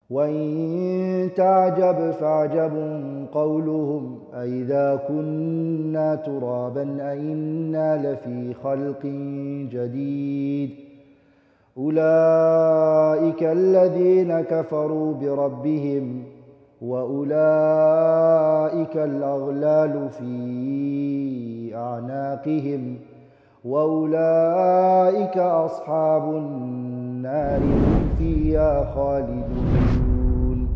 وإن تعجب فعجب قولهم أإذا كنا ترابا أإنا لفي خلق جديد أولئك الذين كفروا بربهم وأولئك الأغلال في أعناقهم وأولئك أصحاب النار هم فيها خالدون.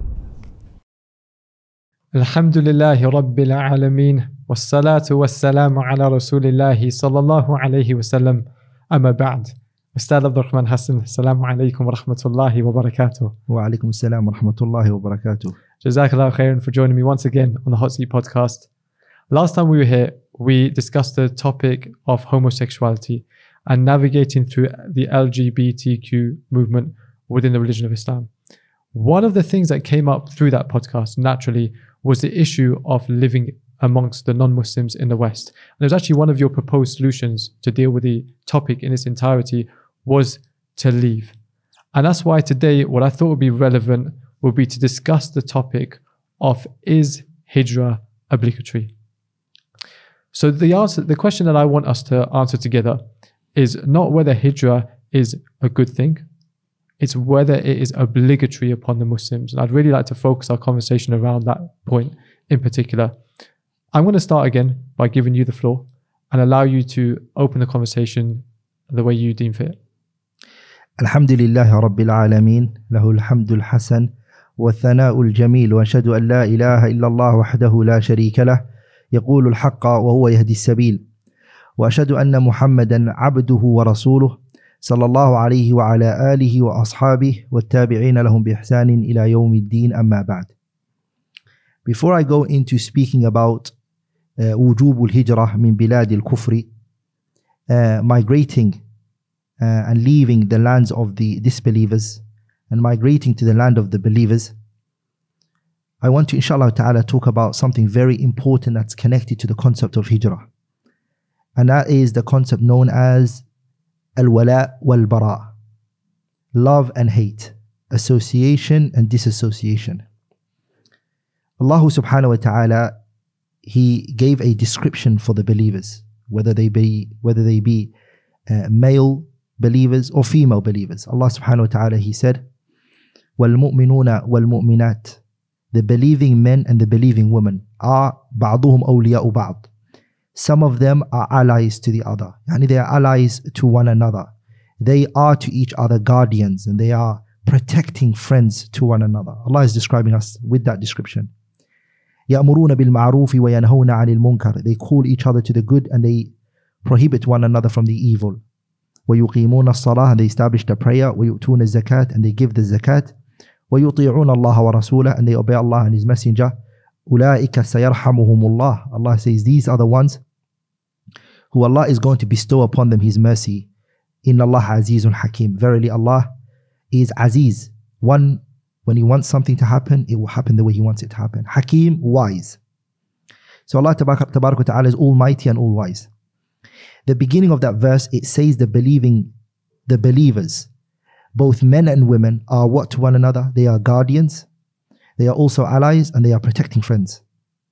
الحمد لله رب العالمين والصلاة والسلام على رسول الله صلى الله عليه وسلم. أما بعد. Ustad Abdul Rahman Hassan, Assalamu alaikum wa rahmatullahi wa barakatuh. Wa alaikum assalam wa rahmatullahi wa barakatuh. Jazakallah khairan for joining me once again on the Hot Seat podcast. Last time we were here, we discussed the topic of homosexuality and navigating through the LGBTQ movement within the religion of Islam. One of the things that came up through that podcast naturally was the issue of living amongst the non-Muslims in the West. And it was actually one of your proposed solutions to deal with the topic in its entirety was to leave. And that's why today what I thought would be relevant would be to discuss the topic of, is hijrah obligatory? So the question that I want us to answer together is not whether hijrah is a good thing, it's whether it is obligatory upon the Muslims. And I'd really like to focus our conversation around that point in particular. I'm going to start again by giving you the floor and allow you to open the conversation the way you deem fit. Alhamdulillahi Rabbil Alameen, lahu alhamdul hasan wa thana'ul jameel wa ashhadu an la ilaha illallah wahdahu la sharika lah yaqulu al-haqqa wa huwa yahdi as-sabil wa ashhadu anna Muhammadan abduhu wa rasuluh sallallahu alayhi wa ala alihi wa ashabihi wa tabi'ina lahum bi ihsanin ila yawmiddin amma ba'd. Before I go into speaking about وجوب الهجرة من بلاد الكفر, migrating and leaving the lands of the disbelievers and migrating to the land of the believers, I want to inshallah ta'ala talk about something very important that's connected to the concept of hijrah, and that is the concept known as al-wala wal-bara, love and hate, association and disassociation. Allah subhanahu wa ta'ala, He gave a description for the believers, whether they be male believers or female believers. Allah subhanahu wa ta'ala, He said, وَالْمُؤْمِنُونَ وَالْمُؤْمِنَاتِ, the believing men and the believing women are بَعْضُهُمْ أَوْلِيَاءُ بَعْضٍ, some of them are allies to the other. Yani they are allies to one another. They are to each other guardians and they are protecting friends to one another. Allah is describing us with that description. يَأْمُرُونَ بِالْمَعْرُوفِ وَيَنْهَوْنَ عَنِ الْمُنْكَرِ, they call each other to the good and they prohibit one another from the evil. وَيُقِيمُونَ الصَّلَاةِ, and they establish the prayer. وَيُؤْتُونَ الزَّكَاةِ, and they give the zakat. وَيُطِيعُونَ اللَّهَ وَرَسُولَهُ, and they obey Allah and His Messenger. أُولَٰئِكَ سَيَرْحَمُهُمُ اللَّهُ, Allah says these are the ones who Allah is going to bestow upon them His mercy. إِنَّ اللَّهَ عَزِيزٌ حَكِيمٌ, verily Allah is Aziz, one. When He wants something to happen, it will happen the way He wants it to happen. Hakim, wise. So Allah Tabarak wa Ta'ala is almighty and all wise. The beginning of that verse, it says the believers, both men and women, are what to one another? They are guardians, they are also allies, and they are protecting friends.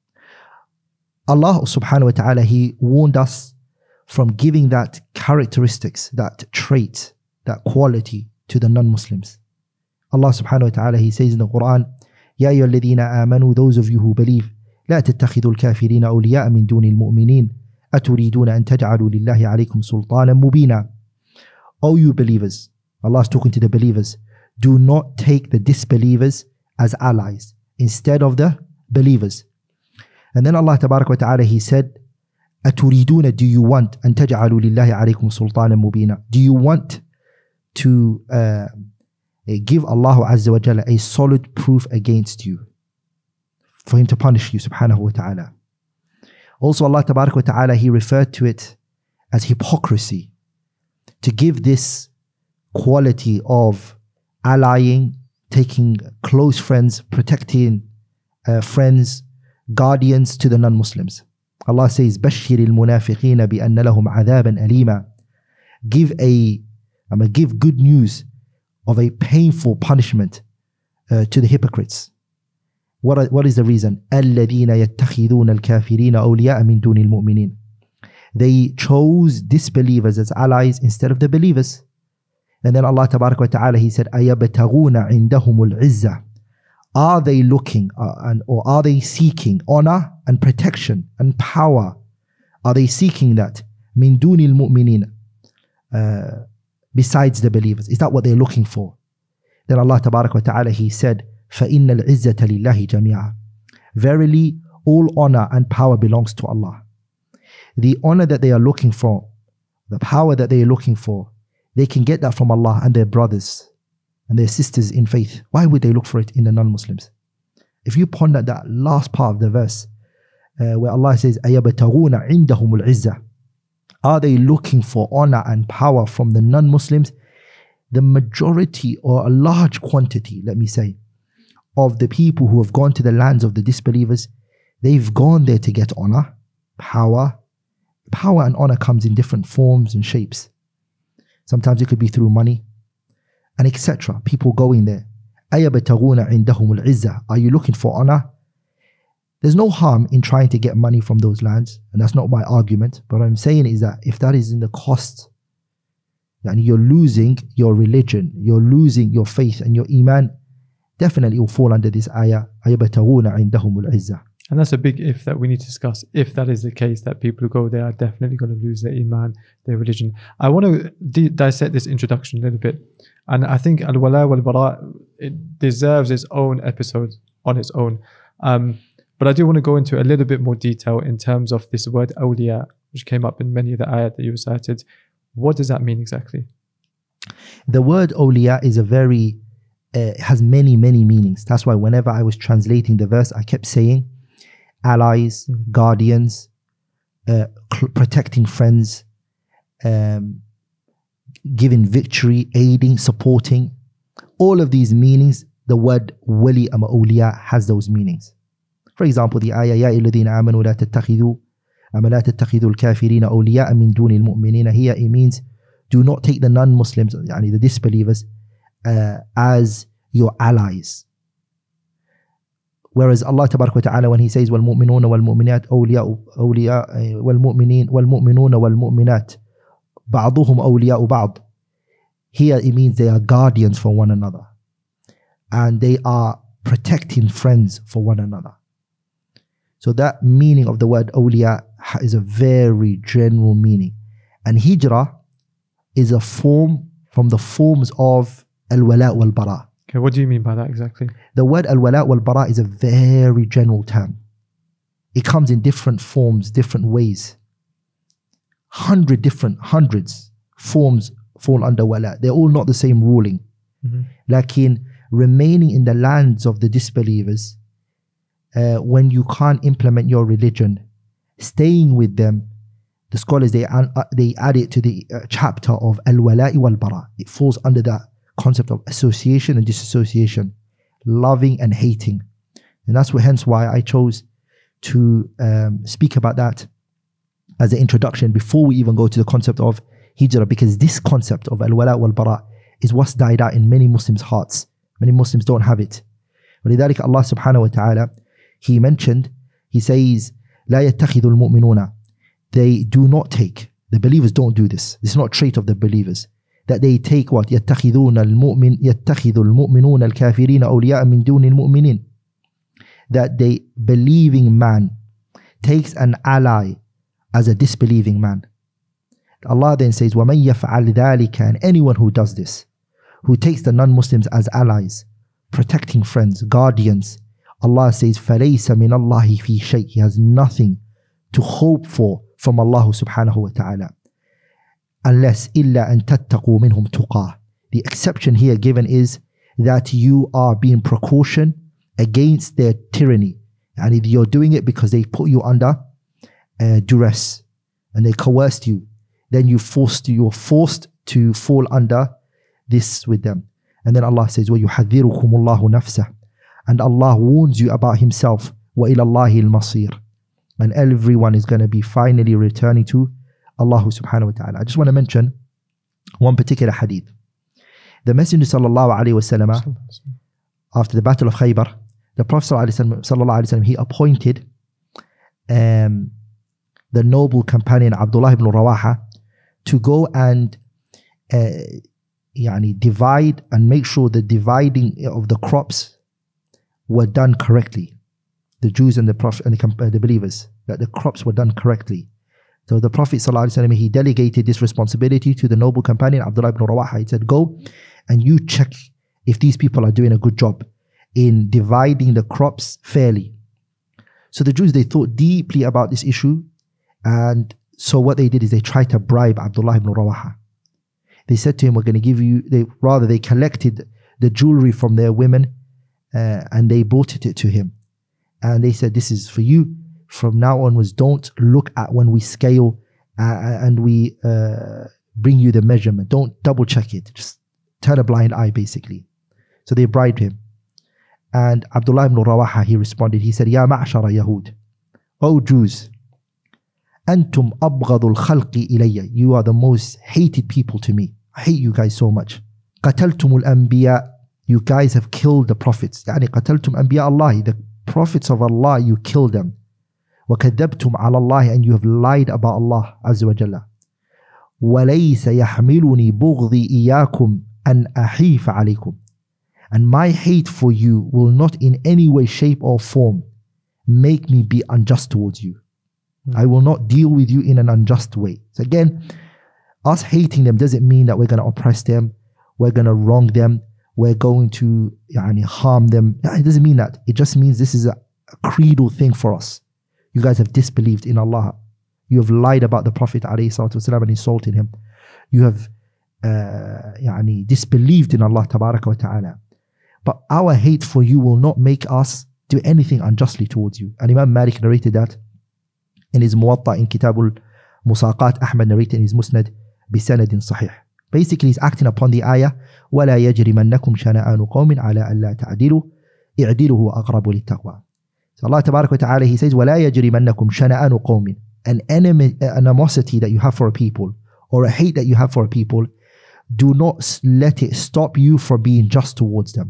Allah subhanahu wa ta'ala, He warned us from giving that characteristics, that trait, that quality to the non-Muslims. Allah subhanahu wa ta'ala, He says in the Quran, يَا أَيُّهَا الَّذِينَ آمَنُوا, those of you who believe, لَا تَتَّخِذُوا الْكَافِرِينَ أَوْلِيَاءَ مِن دُونِ الْمُؤْمِنِينَ أَتُرِيدُونَ أَن تَجْعَلُوا لِلَّهِ عَلَيْكُمْ سُلْطَانًا مُبِينًا. O you believers, Allah is talking to the believers, do not take the disbelievers as allies instead of the believers. And then Allah Tabarak wa Ta'ala, He said, أَتُرِيدُونَ, do you want, أَن تَجْعَلُوا لِلَّهِ عَلَيْكُمْ سُلْطَانًا مُبِينًا, do you want to give Allah Azza wa Jalla a solid proof against you, for Him to punish you subhanahu wa ta'ala. Also Allah Tabarak wa Ta'ala, He referred to it as hypocrisy, to give this quality of allying, taking close friends, protecting friends, guardians to the non-Muslims. Allah says, بَشِّرِ الْمُنَافِقِينَ بِأَنَّ لَهُمْ عَذَابًا أَلِيمًا, give good news of a painful punishment to the hypocrites. What is the reason? الَّذِينَ يَتَّخِذُونَ الْكَافِرِينَ أَوْلِيَاءَ مِن دُونِ الْمُؤْمِنِينَ. They chose disbelievers as allies instead of the believers. And then Allah Tabarak wa Ta'ala, He said, أَيَبْتَغُونَ عِنْدَهُمُ الْعِزَّةِ. Are they looking or are they seeking honor and protection and power? Are they seeking that? مِن دُونِ الْمُؤْمِنِينَ. Besides the believers. Is that what they're looking for? Then Allah Tabarak wa Ta'ala, He said, فَإِنَّ الْعِزَّةَ لِلَّهِ جَمِيعًا. Verily, all honor and power belongs to Allah. The honor that they are looking for, the power that they are looking for, they can get that from Allah and their brothers and their sisters in faith. Why would they look for it in the non-Muslims? If you ponder that last part of the verse, where Allah says, أَيَبْتَغُونَ عِنْدَهُمُ الْعِزَّةِ. Are they looking for honor and power from the non-Muslims? The majority or a large quantity, let me say, of the people who have gone to the lands of the disbelievers, they've gone there to get honor, power. Power and honor comes in different forms and shapes. Sometimes it could be through money and etc. People going there. أَيَبْتَغُونَ عِنْدَهُمُ الْعِزَّةِ. Are you looking for honor? There's no harm in trying to get money from those lands, and that's not my argument. But what I'm saying is that if that is in the cost, and you're losing your religion, you're losing your faith and your iman, definitely will fall under this ayah. أَيَبْتَغُونَ عِنْدَهُمُ الْعِزَّةِ. And that's a big if that we need to discuss. If that is the case, that people who go there are definitely going to lose their iman, their religion. I want to dissect this introduction a little bit. And I think al-wala wal-bara, it deserves its own episode on its own. But I do want to go into a little bit more detail in terms of this word awliya, which came up in many of the ayat that you recited. What does that mean exactly? The word awliya is has many meanings. That's why whenever I was translating the verse, I kept saying allies, guardians, protecting friends, giving victory, aiding, supporting. All of these meanings, the word wali ama awliya has those meanings. For example, the ayah, يَا الَّذِينَ آمَنُوا لَا تَتَّخِذُوا أَمَا لَا تَتَّخِذُوا الْكَافِرِينَ أَوْلِيَاءَ مِن دُونِ الْمُؤْمِنِينَ. Here it means, do not take the non-Muslims, yani the disbelievers, as your allies. Whereas Allah Tabarak wa Ta'ala, when He says وَالْمُؤْمِنُونَ وَالْمُؤْمِنَاتِ أَوْلِيَاء وَالْمُؤْمِنِينَ وَالْمُؤْمِنُونَ وَالْمُؤْمِنَاتِ بَعْضُهُمْ أَوْلِيَاءُ بَعْضٍ. Here it means they are guardians for one another. And they are protecting friends for one another. So that meaning of the word awliya is a very general meaning. And hijrah is a form from the forms of al-wala wal-bara. Okay, what do you mean by that exactly? The word al-wala wal-bara is a very general term. It comes in different forms, different ways. Hundreds forms fall under wala. They're all not the same ruling. Like in remaining in the lands of the disbelievers, when you can't implement your religion, staying with them, the scholars, they add it to the chapter of al-wala'i wal-bara. It falls under that concept of association and disassociation, loving and hating. And that's hence why I chose to speak about that as an introduction before we even go to the concept of hijrah, because this concept of al-wala' wal-bara is what's died out in many Muslims' hearts. Many Muslims don't have it. ولذلك Allah subhanahu wa ta'ala, He mentioned, He says, لا يتخذ المؤمنون. They do not take, the believers don't do this. This is not a trait of the believers. That they take what? يتخذ المؤمنون الكافرين أولياء من دون المؤمنين. That the believing man takes an ally as a disbelieving man. Allah then says, وَمَنْ يَفْعَلْ ذَلِكَ. And anyone who does this, who takes the non-Muslims as allies, protecting friends, guardians, Allah says, فَلَيْسَ مِنَ اللَّهِ فِي شَيْءٍ. He has nothing to hope for from Allah subhanahu wa ta'ala. Unless إِلَّا أَن تَتَّقُوا مِنْهُمْ تُقَاهِ. The exception here given is that you are being precaution against their tyranny. And you're doing it because they put you under duress and they coerced you. Then you're forced to fall under this with them. And then Allah says, وَيُحَذِّرُكُمُ اللَّهُ نَفْسَهُ. And Allah warns you about Himself. وَإِلَى اللَّهِ الْمَصِيرُ. And everyone is going to be finally returning to Allah subhanahu wa ta'ala. I just want to mention one particular hadith. The Messenger sallallahu alayhi wa sallam, after the Battle of Khaybar, the Prophet ﷺ, he appointed the noble companion Abdullah ibn Rawaha to go and divide and make sure the dividing of the crops were done correctly. The Jews and the Prophet and the believers, that the crops were done correctly. So the Prophet ﷺ, he delegated this responsibility to the noble companion Abdullah ibn Rawaha. He said, go and you check if these people are doing a good job in dividing the crops fairly. So the Jews, they thought deeply about this issue, and so what they did is they tried to bribe Abdullah ibn Rawaha. They said to him, we're going to give you, they collected the jewelry from their women and they brought it to him. And they said, this is for you. From now onwards, don't look at when we scale and we bring you the measurement. Don't double check it. Just turn a blind eye, basically. So they bribed him. And Abdullah ibn Rawaha, he responded, he said, Ya ma'ashara Yahud, O Jews, Antum abghadul khalqi ilayya, you are the most hated people to me. I hate you guys so much. Qataltumul anbiya, you guys have killed the prophets. Yani qataltum anbiya Allah, the prophets of Allah, you killed them. وَكَذَّبْتُمْ عَلَى اللَّهِ, and you have lied about Allah Azza wa Jalla. وَلَيْسَ يَحْمِلُنِي بُغْضِي إِيَّاكُمْ أَنْ أَحِيفَ عَلَيْكُمْ, and my hate for you will not in any way, shape or form make me be unjust towards you. I will not deal with you in an unjust way. So again, us hating them doesn't mean that we're going to oppress them, we're going to wrong them, we're going to harm them. It doesn't mean that. It just means this is a creedal thing for us. You guys have disbelieved in Allah. You have lied about the Prophet ﷺ and insulted him. You have disbelieved in Allah Tabaraka wa Ta'ala. But our hate for you will not make us do anything unjustly towards you. And Imam Malik narrated that in his Muwatta in Kitabul Musaqat. Ahmad narrated in his Musnad bisanadin sahih. Basically, he's acting upon the ayah, وَلَا يَجْرِمَنَّكُمْ شَنَآنُ قَوْمٍ عَلَىٰ أَلَّا تَعْدِلُوا اعْدِلُوا أَقْرَبُ لِلتَّقْوَى. So Allah Tabaraka wa Ta'ala, he says, وَلَا يَجْرِمَنَّكُمْ شَنَآنُ قَوْمٍ, an animosity that you have for a people, or a hate that you have for a people, do not let it stop you from being just towards them.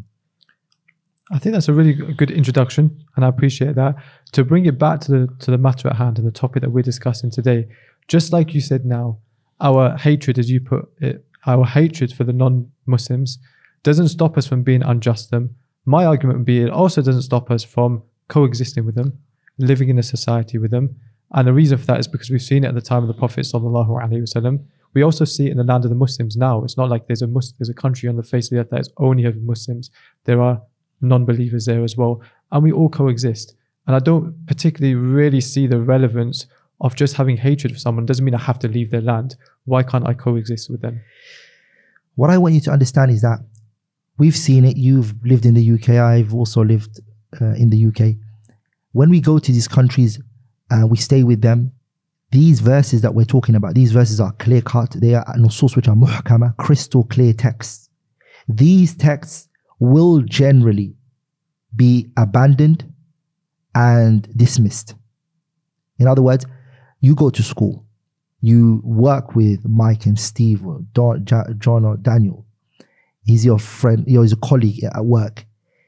I think that's a really good introduction, and I appreciate that. To bring it back to the matter at hand and the topic that we're discussing today, just like you said now, our hatred, as you put it, our hatred for the non-Muslims doesn't stop us from being unjust to them. My argument would be it also doesn't stop us from coexisting with them, living in a society with them. And the reason for that is because we've seen it at the time of the Prophet ﷺ. We also see it in the land of the Muslims now. It's not like there's a country on the face of the earth that is only of Muslims. There are non-believers there as well, and we all coexist. And I don't particularly really see the relevance of just having hatred for someone. It doesn't mean I have to leave their land. Why can't I coexist with them? What I want you to understand is that we've seen it. You've lived in the UK. I've also lived in the UK. When we go to these countries, we stay with them. These verses that we're talking about, these verses are clear cut. They are nusus which are muhkama, crystal clear texts. These texts will generally be abandoned and dismissed. In other words, you go to school, you work with Mike and Steve or John or Daniel. He's your friend, he's a colleague at work.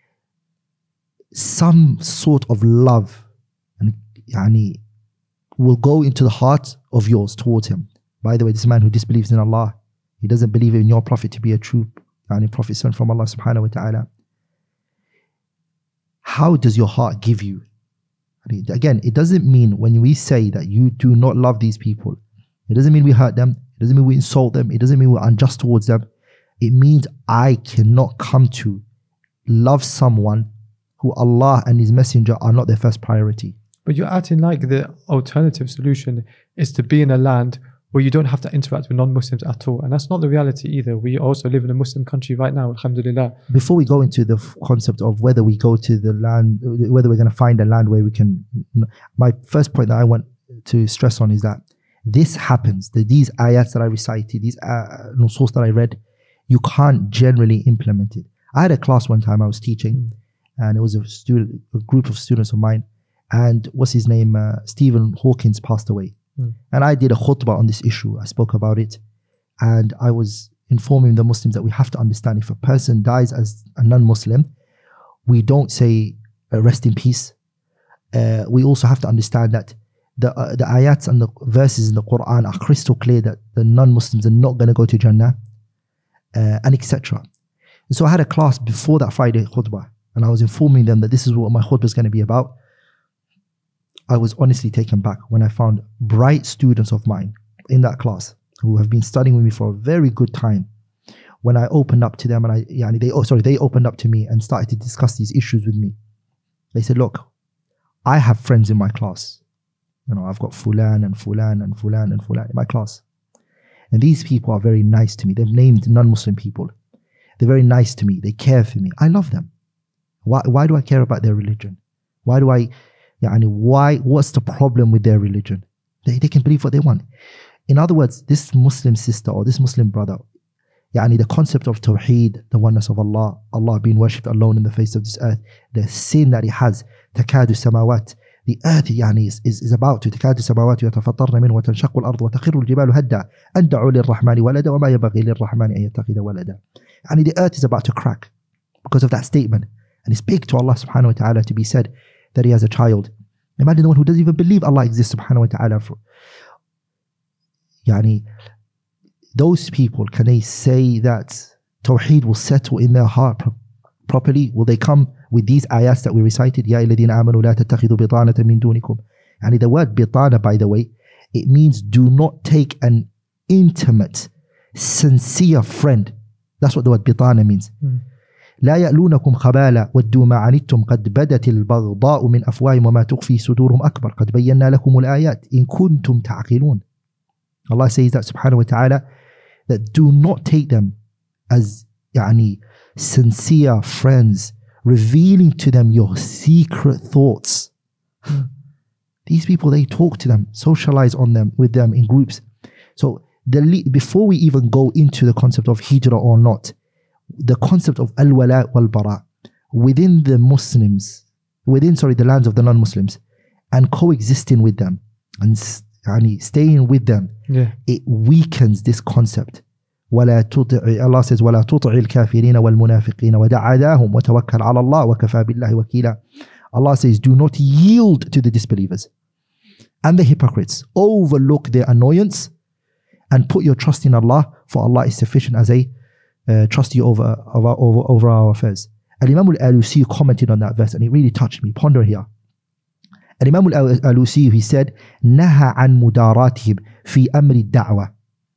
Some sort of love and will go into the heart of yours towards him. By the way, this man who disbelieves in Allah, he doesn't believe in your prophet to be a true prophet sent from Allah subhanahu wa ta'ala. How does your heart give you? Again, it doesn't mean when we say that you do not love these people, it doesn't mean we hurt them, it doesn't mean we insult them, it doesn't mean we're unjust towards them. It means I cannot come to love someone who Allah and His Messenger are not their first priority. But you're acting like the alternative solution is to be in a land where you don't have to interact with non-Muslims at all. And that's not the reality either. We also live in a Muslim country right now, alhamdulillah. Before we go into the concept of whether we go to the land, whether we're going to find a land where we can, my first point that I want to stress on is that this happens, that these ayats that I recited, these nusus that I read, you can't generally implement it. I had a class one time I was teaching, and it was a group of students of mine, and what's his name? Stephen Hawkins passed away. And I did a khutbah on this issue. I spoke about it, and I was informing the Muslims that we have to understand if a person dies as a non-Muslim, We don't say rest in peace. We also have to understand that the ayats and the verses in the Quran are crystal clear that the non-Muslims are not going to go to Jannah, and etc. And so I had a class before that Friday khutbah, and I was informing them that this is what my khutbah is going to be about. I was honestly taken back when I found bright students of mine in that class who have been studying with me for a very good time. When I opened up to them and they opened up to me and started to discuss these issues with me. They said, look, I have friends in my class. I've got Fulan and Fulan and Fulan and Fulan in my class. And these people are very nice to me. They've named non-Muslim people. They're very nice to me. They care for me. I love them. Why do I care about their religion? What's the problem with their religion? They can believe what they want. In other words, this Muslim sister or this Muslim brother, the concept of Tawheed, the oneness of Allah, Allah being worshipped alone in the face of this earth, the sin that it has, takadu samawat, the earth is about to takadu samawat yatafattarna minhu wa tanshaqu al-ardu wa takhiru al-jibalu hadda an da'u lir-rahmani walada wa ma yanbaghi lir-rahmani an yattakhidha walada. The earth is about to crack because of that statement. And it's big to Allah subhanahu wa ta'ala to be said that he has a child. Imagine the one who doesn't even believe Allah exists subhanahu wa ta'ala. Those people, can they say that Tawheed will settle in their heart properly? Will they come with these ayats that we recited? Ya alladhina amanu la tattakhidhu bitanatan min dunikum. The word bitana, by the way, it means do not take an intimate, sincere friend. That's what the word bitana means. لا يألونكم خبالا ودوا ما عنتم قد بدت البغضاء من أفواههم وما تخفي صدورهم أكبر قد بينا لكم الآيات إن كنتم تعقلون. Allah says that subhanahu wa ta'ala, that do not take them as sincere friends, revealing to them your secret thoughts. These people, they talk to them, socialize with them in groups. So before we even go into the concept of hijrah or not, the concept of al-wala wal-bara within the Muslims, the lands of the non-Muslims, and coexisting with them and staying with them, it weakens this concept. Allah says, وَلَا تُطِعِ الْكَافِرِينَ وَالْمُنَافِقِينَ وَدَعْ عَدَاهُمْ وَتَوَكَّلْ عَلَى اللَّهِ وَكَفَى بِاللَّهِ وَكِيلًا. Allah says, do not yield to the disbelievers and the hypocrites. Overlook their annoyance and put your trust in Allah, for Allah is sufficient as a trustee over our affairs. Al-Imam al-Alusi commented on that verse and it really touched me. Ponder here. Al-Imam al-Alusi, he said, نَهَى عَنْ مُدَارَاتِهِمْ فِي أَمْرِ الدَّعْوَةِ.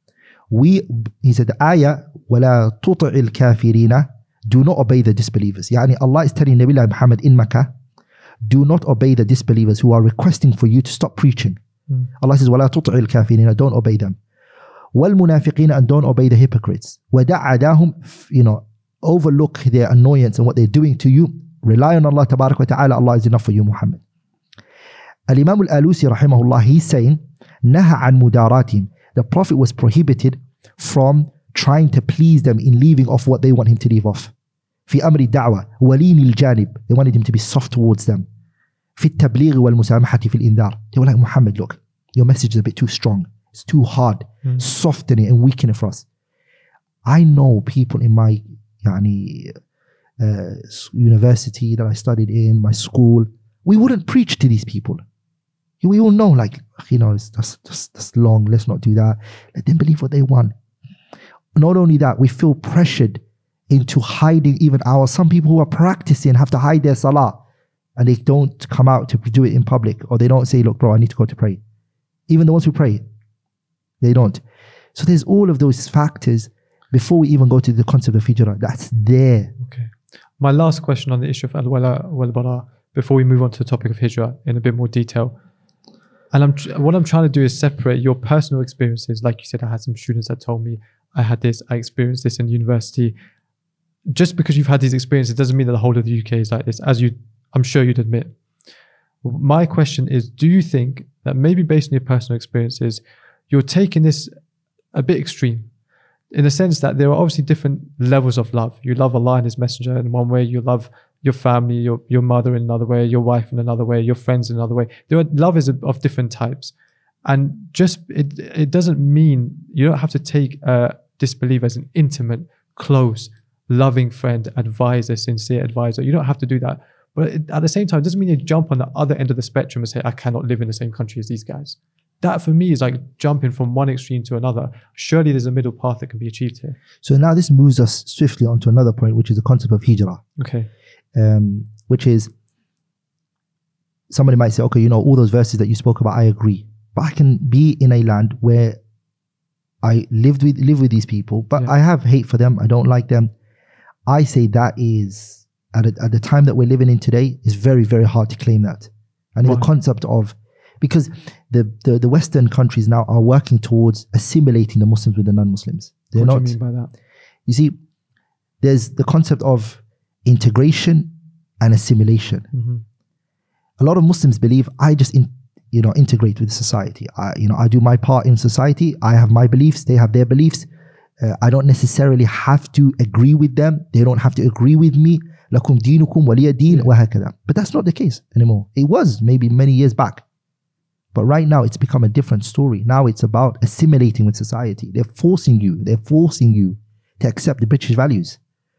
He said, the ayah, وَلَا تُطِعِ الْكَافِرِينَ, do not obey the disbelievers. Allah is telling Nabi Muhammad in Makkah, do not obey the disbelievers who are requesting for you to stop preaching. Allah says, وَلَا تُطِعِ الْكَافِرِينَ, don't obey them. وَالْمُنَافِقِينَ, and don't obey the hypocrites. وَدَعْ عَدَاهُمْ, overlook their annoyance and what they're doing to you. Rely on Allah tabarak wa ta'ala. Allah is enough for you, Muhammad. Al-Imam al-Alusi rahimahullah, he's saying, نَهَى عَنْ مُدَارَاتِهِمْ, the Prophet was prohibited from trying to please them in leaving off what they want him to leave off. في أمر الدعوة ولين الجانب, they wanted him to be soft towards them. في التبليغ والمسامحة في الإنذار, they were like, Muhammad, look, your message is a bit too strong, it's too hard, soften it and weaken it for us. I know people in my university that I studied in, my school, we wouldn't preach to these people. We all know, that's long, let's not do that. Let them believe what they want. Not only that, we feel pressured into hiding even some people who are practicing have to hide their salah and they don't come out to do it in public, or they don't say, look bro, I need to go to pray. Even the ones who pray, they don't. So there's all of those factors before we even go to the concept of hijrah. That's there. Okay. My last question on the issue of al-wala wal-bara, before we move on to the topic of hijrah in a bit more detail. And what I'm trying to do is separate your personal experiences. Like you said, I had some students that told me I had this, I experienced this in university. Just because you've had these experiences doesn't mean that the whole of the UK is like this, as I'm sure you'd admit. My question is, do you think that maybe based on your personal experiences, you're taking this a bit extreme? In the sense that there are obviously different levels of love. You love Allah and His Messenger in one way, you love your family, your mother in another way, your wife in another way, your friends in another way. Love is of different types. And just it doesn't mean you don't have to take a disbeliever as an intimate, close loving friend, advisor, sincere advisor. You don't have to do that. But at the same time, it doesn't mean you jump on the other end of the spectrum and say, I cannot live in the same country as these guys. That for me is like jumping from one extreme to another. Surely there's a middle path that can be achieved here. So now this moves us swiftly onto another point, which is the concept of hijrah. Okay. Which is, somebody might say, okay, all those verses that you spoke about, I agree. But I can be in a land where I live with these people, but I have hate for them. I don't like them. I say that is, at the time that we're living in today, is very, very hard to claim that. And the concept of, because the Western countries now are working towards assimilating the Muslims with the non-Muslims. What do you mean by that? You see, there's the concept of integration and assimilation. Mm-hmm. A lot of Muslims believe I just integrate with society. I do my part in society. I have my beliefs. They have their beliefs. I don't necessarily have to agree with them. They don't have to agree with me. لَكُمْ دِينُكُمْ وَلِيَ دِينُ وَهَكَذا. But that's not the case anymore. It was maybe many years back. But right now it's become a different story. Now it's about assimilating with society. They're forcing you to accept the British values.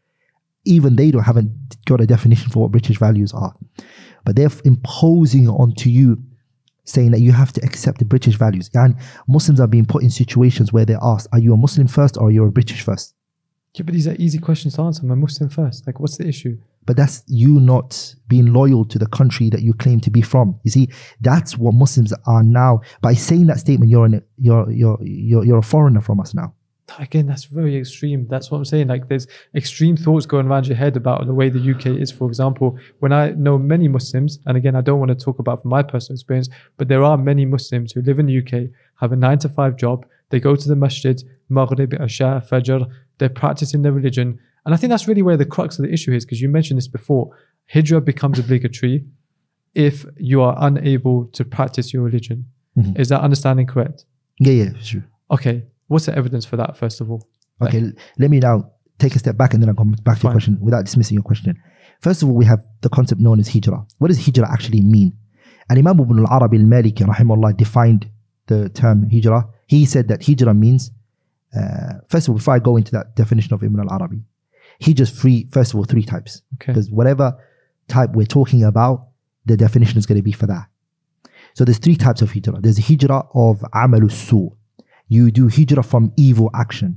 Even they haven't got a definition for what British values are. But they're imposing onto you, saying that you have to accept the British values. And Muslims are being put in situations where they're asked, are you a Muslim first or are you a British first? Yeah, but these are easy questions to answer. I'm a Muslim first. Like, what's the issue? But that's you not being loyal to the country that you claim to be from. You see, that's what Muslims are now. By saying that statement, you're a foreigner from us now. Again, that's very extreme. That's what I'm saying. Like, there's extreme thoughts going around your head about the way the UK is. For example, when I know many Muslims, and again, I don't want to talk about from my personal experience, but there are many Muslims who live in the UK, have a 9-to-5 job. They go to the masjid, Maghrib, Isha, Fajr. They're practicing their religion. And I think that's really where the crux of the issue is, because you mentioned this before. Hijrah becomes obligatory if you are unable to practice your religion. Mm-hmm. Is that understanding correct? Yeah, sure. Okay. What's the evidence for that, first of all? Okay, let me now take a step back and then I'll come back to your question without dismissing your question. First of all, we have the concept known as hijrah. What does hijrah actually mean? And Imam Ibn al-Arabi al-Maliki, rahimahullah, defined the term hijrah. He said that hijrah means, first of all, before I go into that definition of Ibn al-Arabi, hijrah is first of all, 3 types. Okay. Because whatever type we're talking about, the definition is going to be for that. So there's 3 types of hijrah. There's the hijrah of amalus su. You do hijrah from evil action,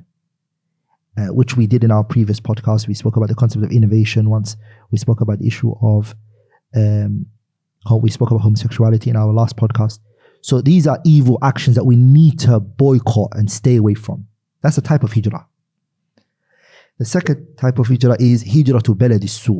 which we did in our previous podcast. We spoke about the concept of innovation once. We spoke about the issue of, we spoke about homosexuality in our last podcast. So these are evil actions that we need to boycott and stay away from. That's a type of hijrah. The second type of hijrah is hijrah to balad as-su,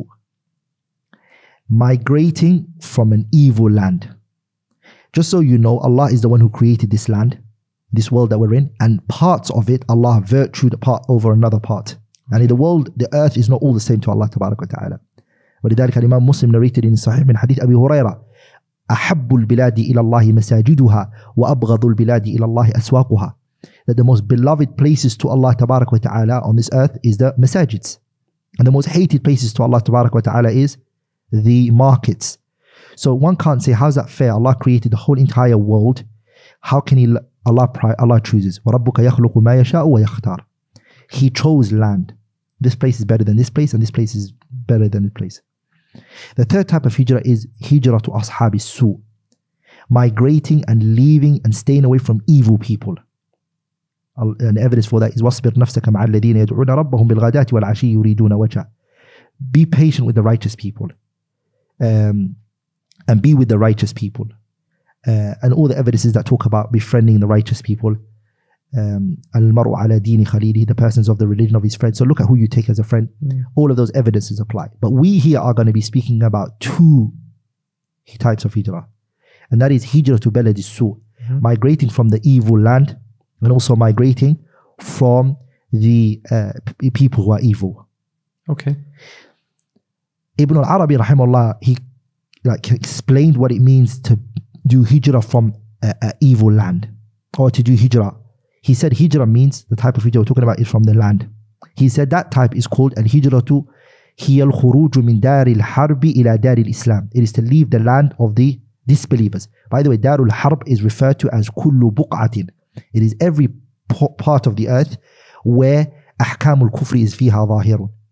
migrating from an evil land. Just so you know, Allah is the one who created this land, this world that we're in, and parts of it, Allah virtued a part over another part. And in the world, the earth is not all the same to Allah Tabarak wa Ta'ala. ولذلك الإمام Muslim narrated in Sahih من حديث أبي هريرة أحب البلاد إلى الله مساجدها وأبغض البلاد إلى الله أسواقها. That the most beloved places to Allah Tabarak wa Ta'ala on this earth is the masajids. And the most hated places to Allah Tabarak wa Ta'ala is the markets. So one can't say, how's that fair? Allah created the whole entire world. How can Allah chooses. وَرَبُّكَ يَخْلُقُ مَا يَشَاءُ وَيَخْتَارُ. He chose land. This place is better than this place, and this place is better than this place. The third type of hijrah is hijrah to ashab as-su, migrating and leaving and staying away from evil people. And evidence for that is وَاصْبِرْ نَفْسَكَ مَعَ الَّذِينَ يَدْعُونَ رَبَّهُمْ بِالْغَدَاةِ وَالْعَشِيِّ يُرِيدُونَ وَجْهَهُ. Be patient with the righteous people, and be with the righteous people. And all the evidences that talk about befriending the righteous people. Al-mar'u ala dini khalili, the persons of the religion of his friend. So look at who you take as a friend. All of those evidences apply. But we here are going to be speaking about 2 types of hijrah. And that is hijrah to balad as-su, migrating from the evil land, and also migrating from the people who are evil. Okay. Ibn al-Arabi rahimahullah, he explained what it means to do hijrah from an evil land, or to do hijrah. He said hijrah means, the type of hijrah we're talking about is from the land. He said that type is called al-hijratu hiya al-khuruj min dar al-harb ila dar al-islam. It is to leave the land of the disbelievers. By the way, dar al-harb is referred to as kullu buq'atin. It is every part of the earth where ahkam al-kufri is fiha zahirun,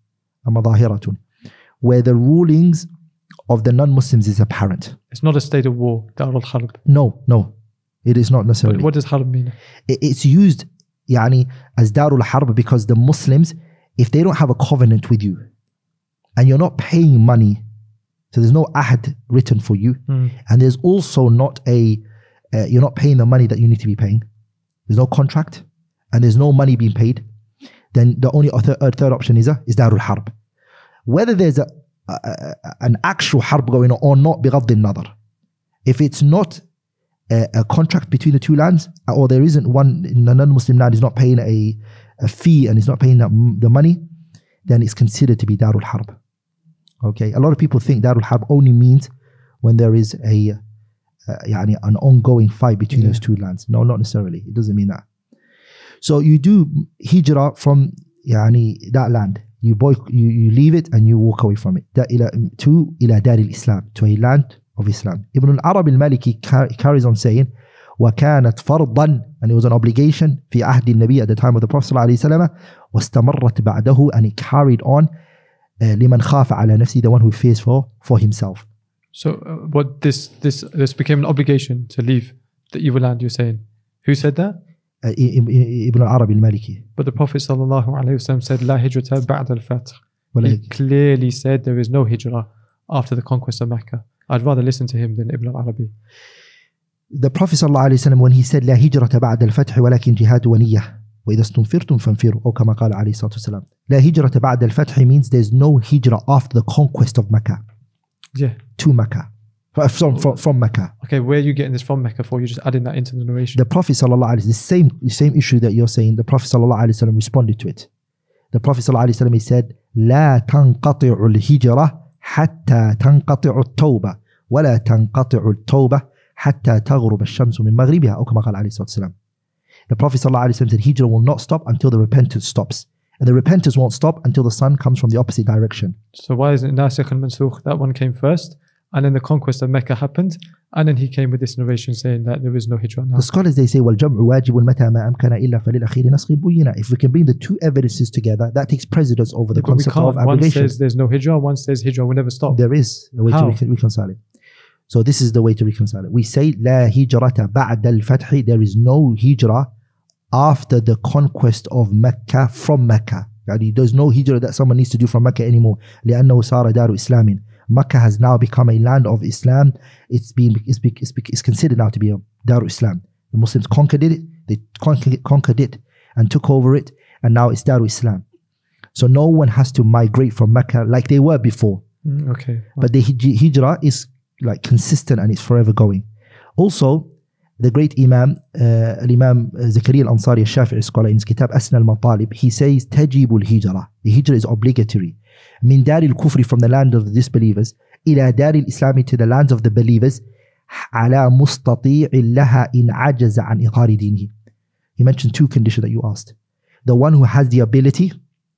مظاهرة, where the rulings of the non-Muslims is apparent. It's not a state of war, Dar al-Harb. No, it is not necessarily. But what does Harb mean? It's used يعني as Darul Harb because the Muslims, if they don't have a covenant with you and you're not paying money, so there's no ahd written for you, and there's also not you're not paying the money that you need to be paying, there's no contract and there's no money being paid, then the only third option is Darul Harb. Whether there's an actual harb going on or not, بغض النظر, if it's not a contract between the two lands, or there isn't one in the non-Muslim land is not paying a fee and is not paying the money, then it's considered to be Darul Harb. Okay, a lot of people think Darul Harb only means when there is an ongoing fight between those two lands. No, not necessarily. It doesn't mean that. So you do hijrah from that land. You leave it and you walk away from it. To إلى دار الإسلام, to a land of Islam. Ibn al-Arabi al-Maliki carries on saying, وكانت فرضا, and it was an obligation في عهد النبي, at the time of the Prophet صلى الله عليه وسلم, واستمرت بعده, and it carried on لمن خاف على نفسه, the one who fears for himself. So what this became an obligation to leave the evil land, you're saying? Who said that? Ibn al-Arabi al-Maliki. But the Prophet sallallahu alaihi wasallam said لا هجرة بعد الفتح. He clearly said there is no hijrah after the conquest of Mecca. I'd rather listen to him than Ibn al-Arabi. The Prophet sallallahu alaihi wasallam, when he said لا هجرة بعد الفتح ولكن جهاد ونية وإذا استنفرتم فانفروا, or كما قال عليه الصلاة والسلام, لا هجرة بعد الفتح means there's no hijrah after the conquest of Mecca. Yeah. To Mecca. From Mecca. Okay, where are you getting this from Mecca for? You're just adding that into the narration. The Prophet sallallahu alaihi wasallam, the same issue that you're saying, the Prophet sallallahu alaihi wasallam responded to it. The Prophet sallallahu alaihi wasallam, he said, لا تنقطع الهجرة حتى تنقطع التوبة ولا تنقطع التوبة حتى تغرب الشمس من مغربها, أو كما قال عليه الصلاة والسلام. The Prophet sallallahu alaihi wasallam said hijrah will not stop until the repentance stops. And the repentance won't stop until the sun comes from the opposite direction. So why isn't it Nasikh and Mansukh? That one came first, and then the conquest of Mecca happened, and then he came with this narration saying that there is no hijrah now. The scholars, they say, وَالْجَمْعُ وَاجِبٌ مَتَى مَا أَمْكَنَ إِلَّا فَلِلْأَخِيرِ نَسْخٍ بُيِّنَا. If we can bring the two evidences together, that takes precedence over the concept of abrogation. One says there's no hijrah, one says hijrah will never stop. There is a way to reconcile it. So this is the way to reconcile it. We say لا هجرة بعد الفتح. There is no hijrah after the conquest of Mecca from Mecca. There's no hijrah that someone needs to do from Mecca anymore. لأنه صار دار إسلام. Mecca has now become a land of Islam. It's considered now to be a Darul Islam. The Muslims conquered it. They conquered it and took over it, and now it's Darul Islam. So no one has to migrate from Mecca like they were before. Okay. But the hijrah is like consistent and it's forever going. Also, the great Imam, Imam Zakaria al-Ansari al-Shafi'i scholar, in his kitab Asna al-Matalib, he says تجب الهجرة. The hijrah is obligatory. من دار الكفر, from the land of the disbelievers, إلى دار الإسلام, to the lands of the believers, على مستطيع لها إن عجز عن إظهار دينه. He mentioned two conditions that you asked. The one who has the ability,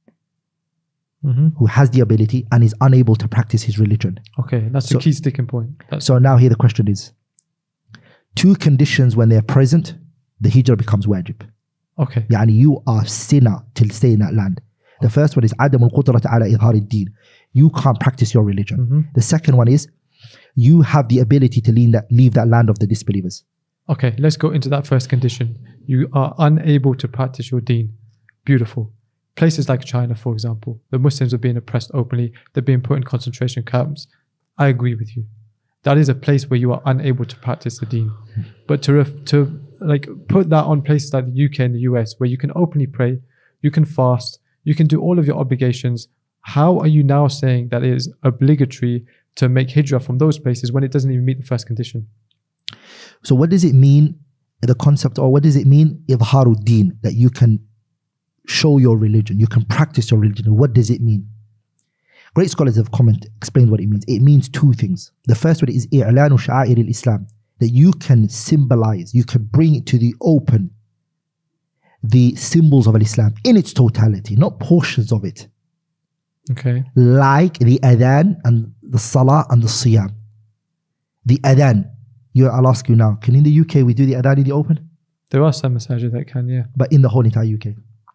and is unable to practice his religion. Okay, that's the key sticking point. So now here the question is, two conditions when they're present, the hijrah becomes wajib. Okay. يعني you are sinner to stay in that land. The first one is عدم القدرة على إظهار الدين. You can't practice your religion. The second one is you have the ability to leave that land of the disbelievers. Okay, let's go into that first condition. You are unable to practice your deen. Beautiful. Places like China, for example, the Muslims are being oppressed openly. They're being put in concentration camps. I agree with you. That is a place where you are unable to practice the deen. But to put that on places like the UK and the US, where you can openly pray, you can fast, you can do all of your obligations, how are you now saying that it is obligatory to make hijrah from those places when it doesn't even meet the first condition? So what does it mean, the concept, or what does it mean, إظهار الدين, that you can show your religion, you can practice your religion? What does it mean? Great scholars have explained what it means. It means two things. The first one is إعلان شعائر الإسلام, that you can symbolize, you can bring it to the open, the symbols of Islam in its totality, not portions of it. Okay. Like the adhan and the salah and the siyam. The adhan, I'll ask you now, can in the UK we do the adhan in the open? There are some masajid that can, yeah. But in the whole entire UK?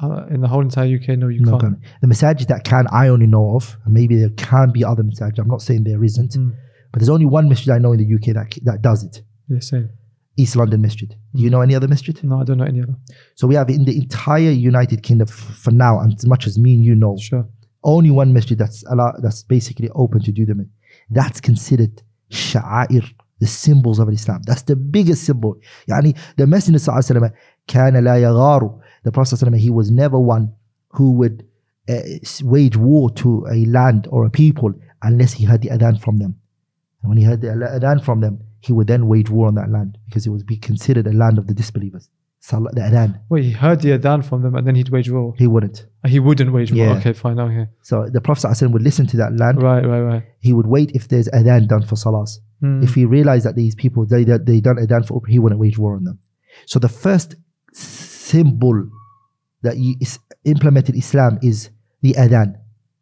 In the whole entire UK, no, you No, can't. the masajid that can, I only know of, and maybe there can be other masajid. I'm not saying there isn't, but there's only one masjid I know in the UK that does it. Yeah, same. East London Masjid. Do you know any other masjid? No, I don't know any other. So we have in the entire United Kingdom for now, and as much as me and you know, Sure. only one masjid that's basically open to do them. That's considered sha'air, the symbols of Islam. That's the biggest symbol. Yani the Messenger sallallahu alaihi wasallam, kana la yagharu. The Prophet sallallahu alaihi wasallam, he was never one who would wage war to a land or a people unless he heard the adhan from them. And when he heard the adhan from them, he would then wage war on that land because it would be considered a land of the disbelievers. The adhan. Wait, he heard the adhan from them and then he'd wage war? He wouldn't. He wouldn't wage war? Yeah. Okay, fine, okay. So the Prophet sallallahu alaihi wasallam would listen to that land. Right. He would wait if there's adhan done for salahs. If he realized that these people, they done adhan for, he wouldn't wage war on them. So the first symbol that implemented Islam is the adhan.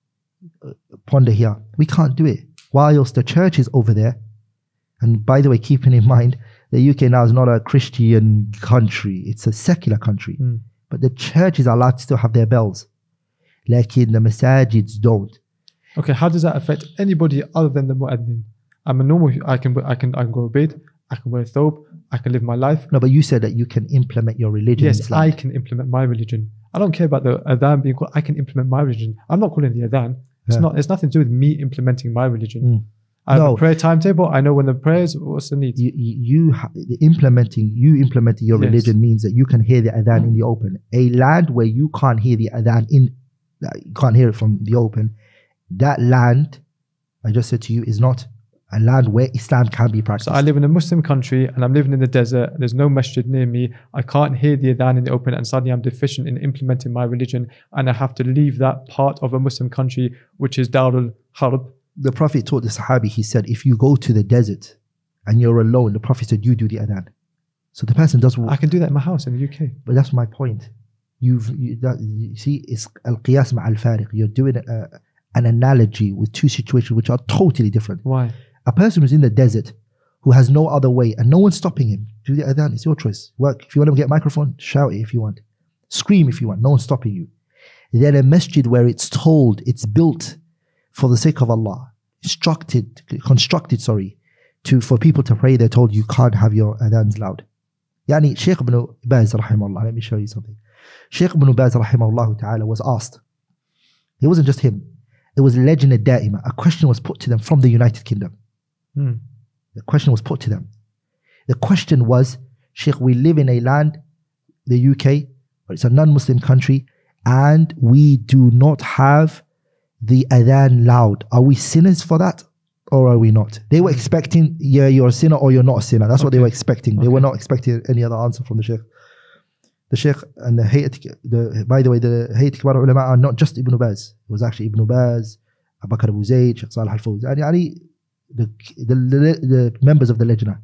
Ponder here. We can't do it. Whilst the church is over there, and by the way, keeping in mind, the UK now is not a Christian country. It's a secular country. But the churches are allowed to still have their bells. Like in the masajids don't. Okay, how does that affect anybody other than the mu'adhin? I'm a normal, I can go to bed, I can wear a thobe, I can live my life. No, but you said that you can implement your religion. Yes, in Islam. I can implement my religion. I don't care about the adhan being called, I can implement my religion. I'm not calling the adhan. It's nothing to do with me implementing my religion. I have a prayer timetable. I know when the prayers, what's the need? You implementing your religion means that you can hear the adhan in the open. A land where you can't hear the adhan you can't hear it from the open, that land, I just said to you, is not a land where Islam can be practiced. So I live in a Muslim country and I'm living in the desert. There's no masjid near me. I can't hear the adhan in the open, and suddenly I'm deficient in implementing my religion, and I have to leave that part of a Muslim country, which is Darul Harb. The Prophet taught the Sahabi, he said, if you go to the desert and you're alone, the Prophet said, you do the adhan. So the person does. I can do that in my house in the UK. But that's my point. You see, it's al-qiyas ma al-fariq. You're doing an analogy with two situations which are totally different. Why? A person who's in the desert who has no other way and no one's stopping him, do the adhan. It's your choice. Work. If you want to get a microphone, shout it if you want. Scream if you want. No one's stopping you. Then a masjid where it's told, it's built for the sake of Allah, constructed, for people to pray, they're told you can't have your adhans loud. Yani Shaykh ibn Baz rahimahullah, let me show you something. Shaykh ibn Baz rahimahullah ta'ala was asked, it wasn't just him, it was Lajna Da'ima. A question was put to them from the United Kingdom. The question was put to them. The question was, Shaykh, we live in a land, the UK, but it's a non-Muslim country, and we do not have the adhan loud. Are we sinners for that, or are we not? They were expecting, yeah, you're a sinner or you're not a sinner. That's what they were expecting. They were not expecting any other answer from the Shaykh. The Shaykh and by the way, the Hayat Kibar Ulama are not just Ibn Baz. It was actually Ibn Baz, Abu Bakr Abu Zayd, Shaykh Salih Al-Fawzi, the members of the Lajna.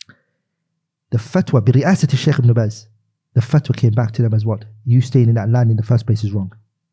The fatwa, bi-ri'asat al-Shaykh Ibn Baz, the fatwa came back to them as what? You staying in that land in the first place is wrong.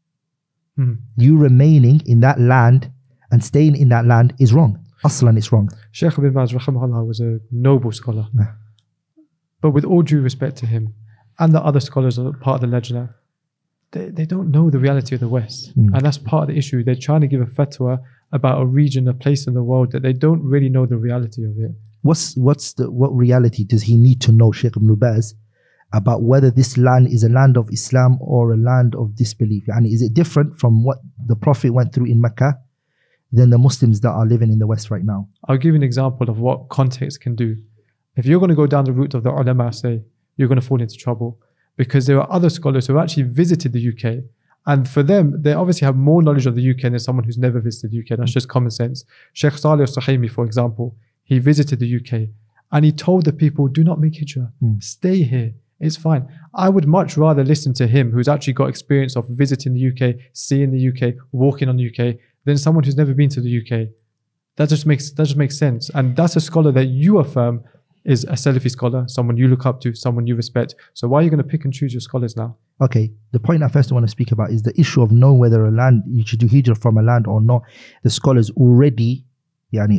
You remaining in that land and staying in that land is wrong. Aslan, it's wrong. Shaykh ibn Baz rahimahullah was a noble scholar. But with all due respect to him and the other scholars that are part of the Lajna, they don't know the reality of the West. And that's part of the issue. They're trying to give a fatwa about a region, a place in the world that they don't really know the reality of it. What reality does he need to know, Shaykh ibn Baz, about whether this land is a land of Islam or a land of disbelief? And is it different from what the Prophet went through in Mecca than the Muslims that are living in the West right now? I'll give you an example of what context can do. If you're going to go down the route of the ulama, say, you're going to fall into trouble, because there are other scholars who have actually visited the UK, and for them, they obviously have more knowledge of the UK than someone who's never visited the UK. That's just common sense. Sheikh Salih al-Suhaimi, for example, he visited the UK and he told the people, do not make hijrah, stay here. It's fine. I would much rather listen to him who's actually got experience of visiting the UK, seeing the UK, walking on the UK, than someone who's never been to the UK. That just makes sense. And that's a scholar that you affirm is a Salafi scholar, someone you look up to, someone you respect. So why are you going to pick and choose your scholars now? Okay, the point I first want to speak about is the issue of knowing whether a land, you should do hijrah from a land or not. The scholars already, Shaykh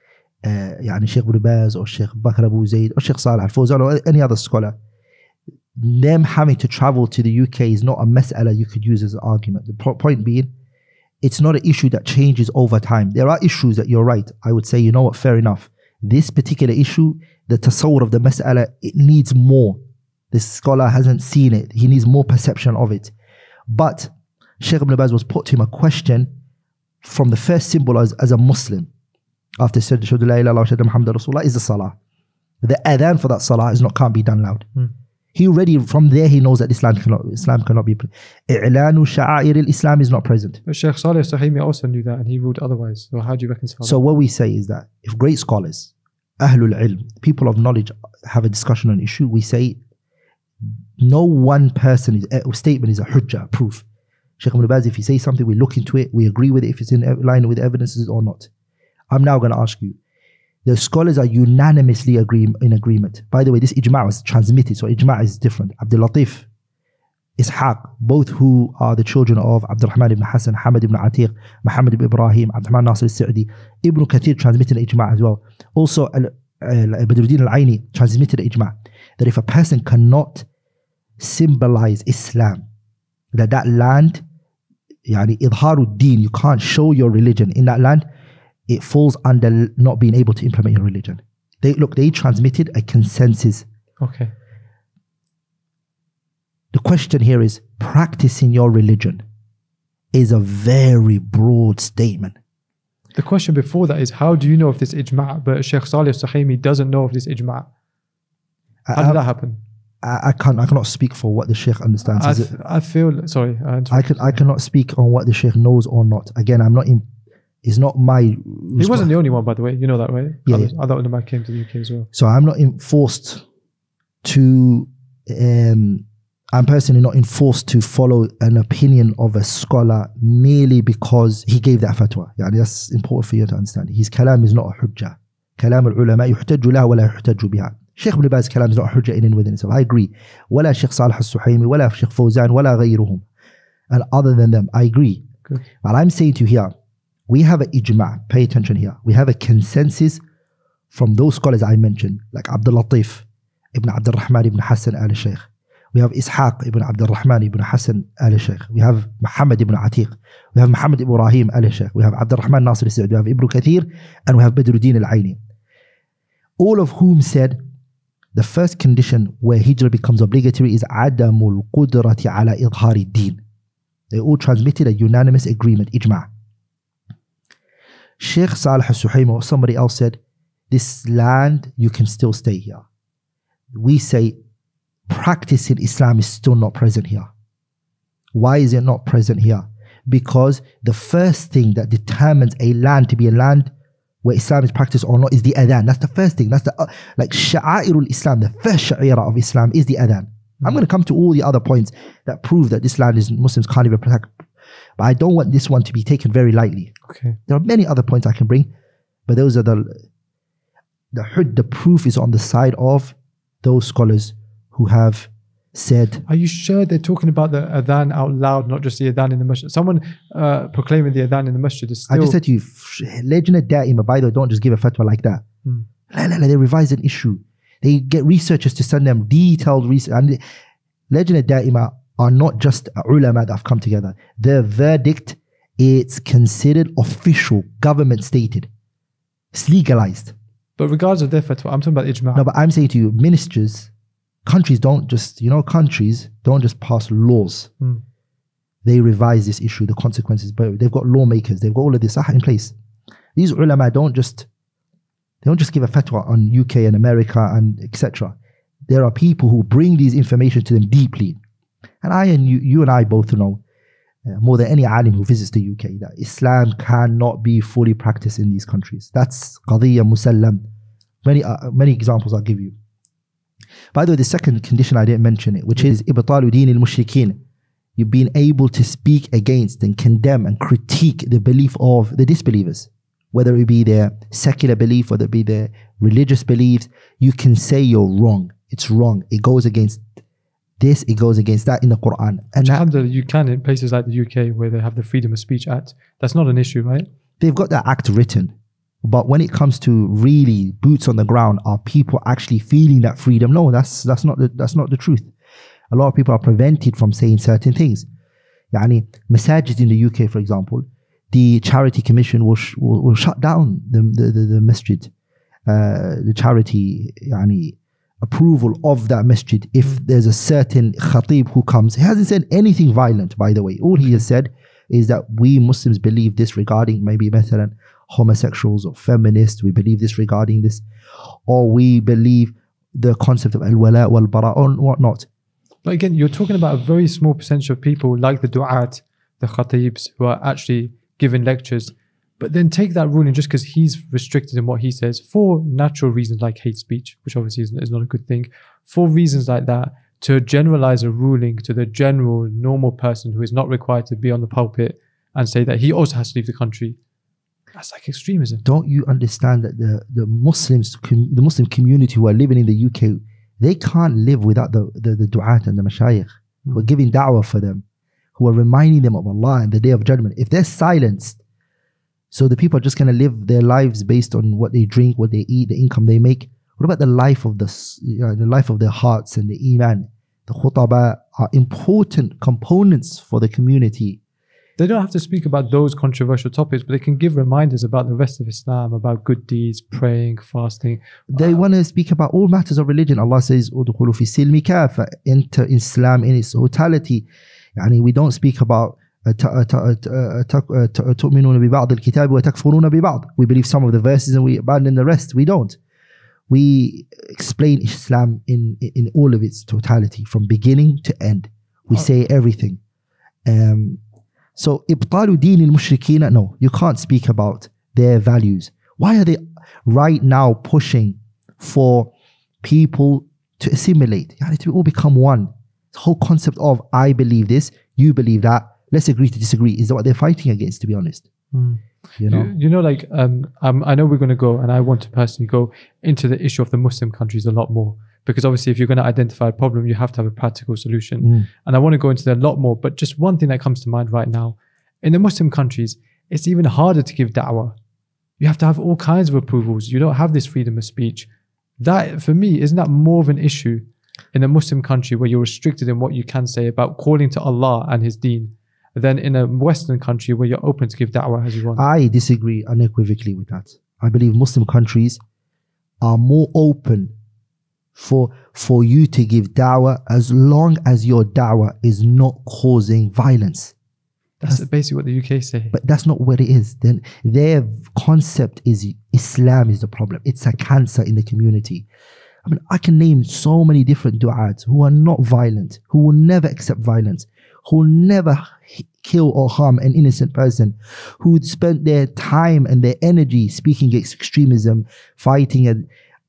Ibn Baz or Shaykh Bakr Abu Zayd or Shaykh Salih Al-Fawzan or any other scholar, them having to travel to the UK is not a mas'ala you could use as an argument. The point being, it's not an issue that changes over time. There are issues that you're right. I would say, you know what, fair enough. This particular issue, the tasawwur of the mas'ala, it needs more. This scholar hasn't seen it. He needs more perception of it. But Shaykh Ibn Baz was put to him a question from the first symbol as a Muslim. After said, Shahadu la ilaha illallah Muhammad Rasulullah, is the salah. The adhan for that salah can't be done loud. He already, from there, he knows that Islam cannot be. I'lanu sha'air al-Islam is not present. But Shaykh Salih Suhaimi also knew that and he ruled otherwise. So how do you reconcile So that? what we say is that if great scholars, Ahlul Ilm, people of knowledge, have a discussion on an issue, we say no one person's statement is a hujjah, proof. Shaykh Ibn Baz, if he says something, we look into it, we agree with it, if it's in line with evidences or not. I'm now going to ask you, the scholars are unanimously in agreement. By the way, this ijma' was transmitted, so ijma' is different. Abdul Latif, Ishaq, both who are the children of Abdul Rahman ibn Hassan, Hamad ibn Atiq, Muhammad ibn Ibrahim, Abdul Rahman Nasir al-Sa'di, Ibn Kathir transmitted an ijma' as well. Also, Badruddin al-Aini transmitted an ijma' that if a person cannot symbolize Islam, that land, yani idharuddin, you can't show your religion in that land, it falls under not being able to implement your religion. They transmitted a consensus. Okay. The question here is, practicing your religion is a very broad statement. The question before that is, how do you know of this ijma'? But Shaykh Salih Suhaimi doesn't know of this ijma'. How did that happen? I cannot speak for what the Shaykh understands. I feel, sorry. I cannot speak on what the Shaykh knows or not. Again, it's not my... He wasn't the only one, by the way. You know that, right? Yeah. Other ulama came to the UK as well. So I'm not forced to... I'm personally not enforced to follow an opinion of a scholar merely because he gave that fatwa. Yani that's important for you to understand. His kalam is not a hujjah. Kalam al-ulama yuhtajju laha wa la yuhtajju biha. Shaykh Ibn Baz kalam is not a hujjah in and within itself. I agree. Wala Shaykh Salih al-Suhaimi, wala Shaykh Fawzan, wala ghayruhum. And other than them, I agree. Good. But I'm saying to you here, we have an ijma', pay attention here. We have a consensus from those scholars I mentioned, like Abdul Latif ibn Abdul Rahman ibn Hassan al-Shaykh. We have Ishaq ibn Abdul Rahman ibn Hassan al-Shaykh. We have Muhammad ibn Atiq. We have Muhammad ibn Ibrahim al-Shaykh. We have Abdul Rahman Nasir al-Sa'di. We have Ibn Kathir. And we have Badruddin al-Aini. All of whom said the first condition where hijrah becomes obligatory is عَدَمُ الْقُدْرَةِ عَلَى إِظْهَارِ الدِّينِ. They all transmitted a unanimous agreement, ijma'. Shaykh Salih al-Suhaimi or somebody else said, this land, you can still stay here. We say, practicing Islam is still not present here. Why is it not present here? Because the first thing that determines a land to be a land where Islam is practiced or not is the adhan. That's the first thing. That's the like sha'airul Islam. The first sha'ira of Islam is the adhan. I'm going to come to all the other points that prove that this land is Muslims can't even protect. But I don't want this one to be taken very lightly. Okay. There are many other points I can bring, but those are the proof is on the side of those scholars who have said. Are you sure they're talking about the adhan out loud, not just the adhan in the masjid? Someone proclaiming the adhan in the masjid is still... I just said to you, Lajna Da'ima, by the way, don't just give a fatwa like that. They revise an issue. They get researchers to send them detailed research. And Lajna Da'ima are not just ulama that have come together. Their verdict, it's considered official, government stated. It's legalized. But regardless of their fatwa, I'm talking about ijma'. No, but I'm saying to you, countries don't just pass laws. They revise this issue, the consequences. But they've got lawmakers, they've got all of this in place. These ulama don't just give a fatwa on UK and America and etc. There are people who bring these information to them deeply. And you and I both know, more than any alim who visits the UK, that Islam cannot be fully practiced in these countries. That's qadiyya musallam. Many examples I'll give you. By the way, the second condition I didn't mention it, which is ibtalu deen al-mushrikeen. You've been able to speak against and condemn and critique the belief of the disbelievers, whether it be their secular belief, whether it be their religious beliefs. You can say you're wrong. It's wrong. It goes against this, it goes against that in the Quran. And alhamdulillah, you can in places like the UK where they have the Freedom of Speech Act. That's not an issue, right? They've got that act written. But when it comes to really boots on the ground, are people actually feeling that freedom? No, that's not the truth. A lot of people are prevented from saying certain things. Yani, masajid in the UK, for example, the charity commission will shut down the masjid, the charity yani, approval of that masjid if there's a certain khatib who comes. He hasn't said anything violent, by the way. All he has said is that we Muslims believe this regarding maybe مثلا homosexuals or feminists. We believe this regarding this, or we believe the concept of al-wala wal-bara or whatnot. But again, you're talking about a very small percentage of people like the du'at, the khatibs, who are actually giving lectures. But then take that ruling just because he's restricted in what he says for natural reasons like hate speech, which obviously is not a good thing. For reasons like that, to generalize a ruling to the general normal person who is not required to be on the pulpit and say that he also has to leave the country, that's like extremism. Don't you understand that the Muslims, the Muslim community who are living in the UK, they can't live without the du'at and the mashayikh who are giving da'wah for them, who are reminding them of Allah and the Day of Judgment. If they're silenced, so the people are just going to live their lives based on what they drink, what they eat, the income they make. What about the life of the life of their hearts and the iman? The khutaba are important components for the community. They don't have to speak about those controversial topics, but they can give reminders about the rest of Islam, about good deeds, praying, fasting. They want to speak about all matters of religion. Allah says, "Udkhulu fi silmi kafa," enter Islam in its totality. Yani we don't speak about تؤمنون ببعض الكتاب وتكفرون ببعض. We believe some of the verses and we abandon the rest. We don't. We explain Islam in all of its totality, from beginning to end. We say everything. So إبطال دين المشركين, no, you can't speak about their values. Why are they right now pushing for people to assimilate? To all become one. The whole concept of I believe this, you believe that, let's agree to disagree, is that what they're fighting against, to be honest? You know, like I know we're going to go, and I want to personally go into the issue of the Muslim countries a lot more, because obviously if you're going to identify a problem, you have to have a practical solution. And I want to go into that a lot more, but just one thing that comes to mind right now, in the Muslim countries, it's even harder to give da'wah. You have to have all kinds of approvals. You don't have this freedom of speech. That, for me, isn't that more of an issue in a Muslim country where you're restricted in what you can say about calling to Allah and His deen, than in a Western country where you're open to give da'wah as you want? I disagree unequivocally with that. I believe Muslim countries are more open for you to give da'wah as long as your da'wah is not causing violence. That's basically what the UK say. But that's not what it is. Then their concept is Islam is the problem. It's a cancer in the community. I mean, I can name so many different du'ats who are not violent, who will never accept violence, who will never kill or harm an innocent person, who spent their time and their energy speaking against extremism, fighting. And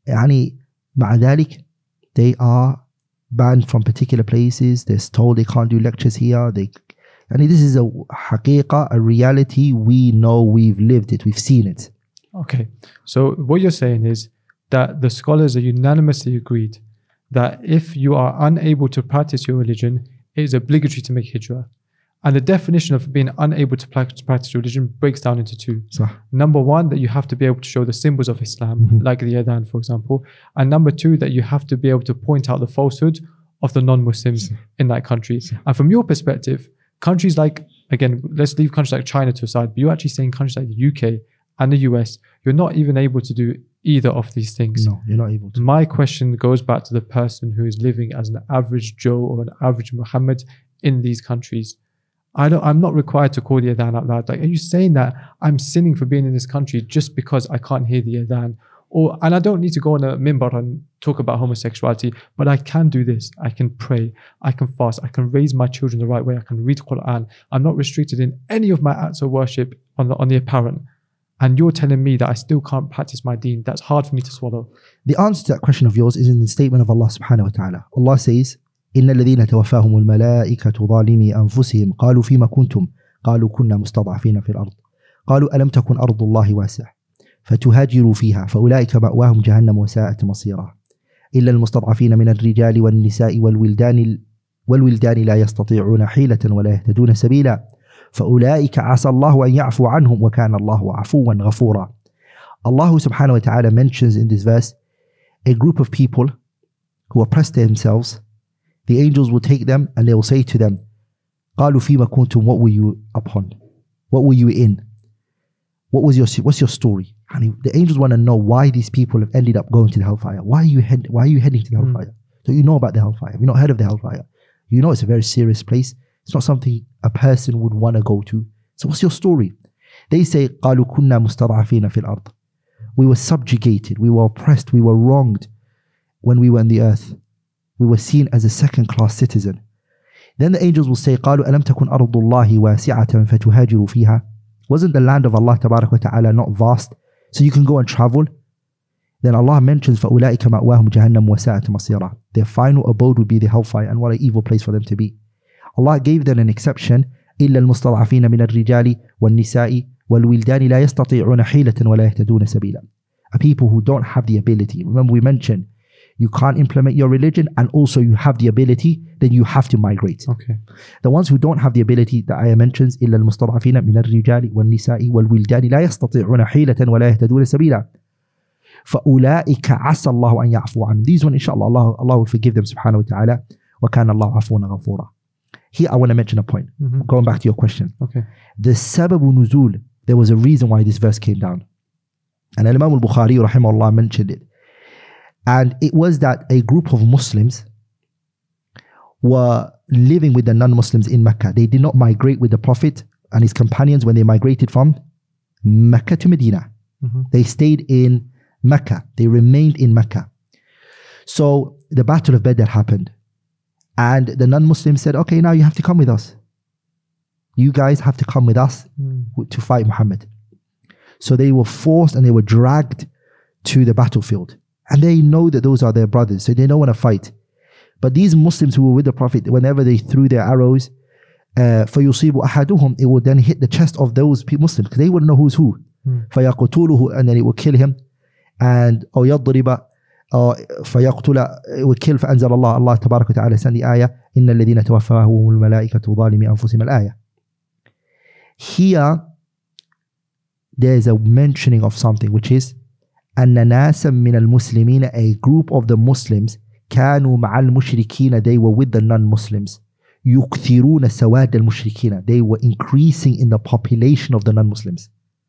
مع ذلك, they are banned from particular places. They're told they can't do lectures here. This is a haqiqah, a reality. We know, we've lived it, we've seen it. Okay, so what you're saying is that the scholars are unanimously agreed that if you are unable to practice your religion, it is obligatory to make hijrah. And the definition of being unable to practice religion breaks down into two. Number one, that you have to be able to show the symbols of Islam, like the adhan, for example. And number two, that you have to be able to point out the falsehood of the non-Muslims in that country. And from your perspective, countries like, again, let's leave countries like China to aside, but you're actually saying countries like the UK and the US, you're not even able to do either of these things. No, you're not able to. My question goes back to the person who is living as an average Joe or an average Muhammad in these countries. I'm not required to call the adhan out loud. Like, are you saying that I'm sinning for being in this country just because I can't hear the adhan? And I don't need to go on a minbar and talk about homosexuality, but I can do this. I can pray, I can fast, I can raise my children the right way, I can read Quran. I'm not restricted in any of my acts of worship on the apparent. And you're telling me that I still can't practice my deen. That's hard for me to swallow. The answer to that question of yours is in the statement of Allah subhanahu wa ta'ala. Allah says, إن الذين توفاهم الملائكة ظالمي أنفسهم قالوا فيما كنتم قالوا كنا مستضعفين في الأرض قالوا ألم تكن أرض الله واسعة فتهاجروا فيها فأولئك مأواهم جهنم وساءت مصيرا إلا المستضعفين من الرجال والنساء والولدان لا يستطيعون حيلة ولا يهتدون سبيلا فأولئك عسى الله أن يعفو عنهم وكان الله عفوا غفورا. Allah subhanahu wa ta'ala mentions in this verse a group of people who oppressed themselves The angels will take them and they will say to them, قَالُوا فِيمَ كُنْتُمْ, what were you upon? What were you in? What's your story? And the angels want to know why these people have ended up going to the hellfire. Why are you heading to the hellfire? So you know about the hellfire. Have you not heard of the hellfire? You know it's a very serious place. It's not something a person would want to go to. So what's your story? They say, قَالُوا كُنَّا مُسْتَضْعَفِينَ فِي الْأَرْضِ. We were subjugated, we were oppressed, we were wronged when we were in the earth. We were seen as a second-class citizen. Then the angels will say, قَالُوا أَلَمْ تَكُنْ أَرْضُ اللَّهِ وَاسِعَةً فَتُهَاجِرُوا فِيهَا. Wasn't the land of Allah Tabarak wa Ta'ala not vast, so you can go and travel? Then Allah mentions, فَأُولَٰئِكَ مَأْوَاهُمْ جَهَنَّمُ وَسَاءَتْ مَصِيرًا. Their final abode would be the hellfire, and what an evil place for them to be. Allah gave them an exception, إِلَّا الْمُسْتَضْعَفِينَ مِنَ الرِّجَالِ وَالنِّسَاءِ وَالْوِلْدَانِ لَا يَسْتَطِيعُونَ حِيلَةً وَلَا يَهْتَدُونَ سَبِيلًا. A people who don't have the ability. Remember we mentioned, you can't implement your religion and also you have the ability, then you have to migrate. Okay. The ones who don't have the ability, the ayah mentions, إِلَّا الْمُسْتَضْعَفِينَ مِنَ الرِّجَالِ وَالنِّسَاءِ وَالْوِلْدَانِ لَا يَسْتَطِيعُونَ حِيلَةً وَلَا يَهْتَدُونَ سَبِيلًا فَأُولَٰئِكَ عَسَى اللَّهُ أَنْ يَعْفُوَ عَنْهُمْ. These ones, inshallah, Allah will forgive them subhanahu wa ta'ala. وَكَانَ اللَّهُ عَفُوًا غَفُورًا. Here I want to mention a point. Going back to your question. Okay. The sababu nuzul, there was a reason why this verse came down. And Imam al-Bukhari rahimahullah mentioned it. And it was that a group of Muslims were living with the non-Muslims in Mecca. They did not migrate with the Prophet and his companions when they migrated from Mecca to Medina. They stayed in Mecca. They remained in Mecca. So the Battle of Badr happened. And the non-Muslims said, okay, now you have to come with us. You guys have to come with us to fight Muhammad. So they were forced and they were dragged to the battlefield. And they know that those are their brothers, so they don't want to fight. But these Muslims who were with the Prophet, whenever they threw their arrows, فَيُصِيبُ أَحَدُهُمْ, it would then hit the chest of those Muslims, because they wouldn't know who's who. فَيَقْتُلُهُ, and then it would kill him. And أو يضرب فيقتل, it would kill. فأنزل الله, Allah تبارك وتعالى sent the ayah, إِنَّ الَّذِينَ تَوَفَّاهُمُ الْمَلَائِكَةُ ظَالِمِي أَنفُسِهِمُ الآية. Here, there's a mentioning of something, which is أن ناسا من المسلمين, a group of the Muslims, كانوا مع المشركين, they were with the non-Muslims, يكثرون سواد المشركين, they were increasing in the population of the non-Muslims.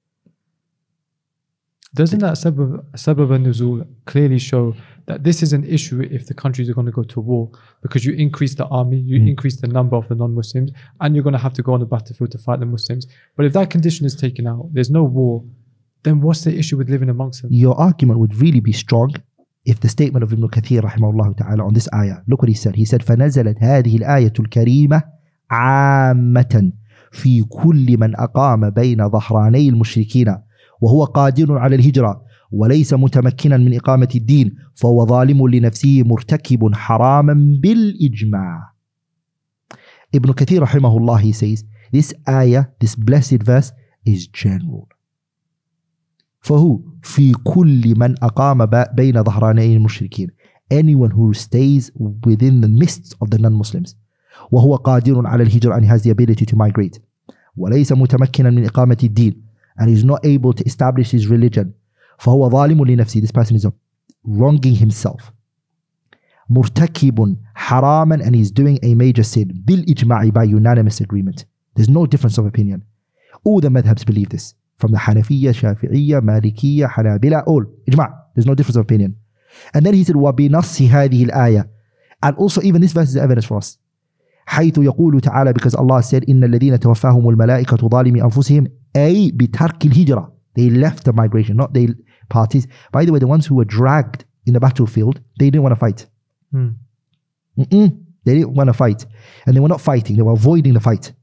Doesn't that sabab al-nuzul clearly show that this is an issue if the countries are going to go to war, because you increase the army, you increase the number of the non-Muslims, and you're going to have to go on the battlefield to fight the Muslims. But if that condition is taken out, there's no war, then what's the issue with living amongst them? Your argument would really be strong if the statement of Ibn Kathir rahimahullah ta'ala on this ayah, look what he said. He said, فَنَزَلَتْ هَذِهِ الْآيَةُ الْكَرِيمَةُ عَامَّةً فِي كُلِّ مَنْ أَقَامَ بَيْنَ ظَهْرَانَيِ الْمُشْرِكِينَ وهو قادر على الهجرة وليس متمكنا من إقامة الدين فهو ظالم لنفسه مرتكب حراما بالإجماع. Ibn Kathir rahimahullah, he says, this ayah, this blessed verse is general. For who? في كل من أقام بين ظهراني المشركين. Anyone who stays within the midst of the non-Muslims. وهو قادر على الهجرة, and he has the ability to migrate. وليس متمكنا من إقامة الدين, and he's not able to establish his religion. فهو ظالم لنفسه, this person is wronging himself. مرتكب حراما, and he's doing a major sin. بالإجماع, by unanimous agreement. There's no difference of opinion. All the madhabs believe this. From the Hanafiyya, Shafi'iyya, Malikiyya, Hanabila, all. Ijma'. There's no difference of opinion. And then he said, وَبِنَصِّ هَذِهِ الْآيَةِ. And also even this verse is evidence for us. حيث يقول تعالى, because Allah said, إِنَّ الَّذِينَ تَوَفَّاهُمُ الْمَلَائِكَةُ ظَالِمِي أَنفُسِهِمْ أي بترك الهجرة. They left the migration, not the parties. By the way, the ones who were dragged in the battlefield, they didn't want to fight. They didn't want to fight. And they were not fighting, they were avoiding the fight.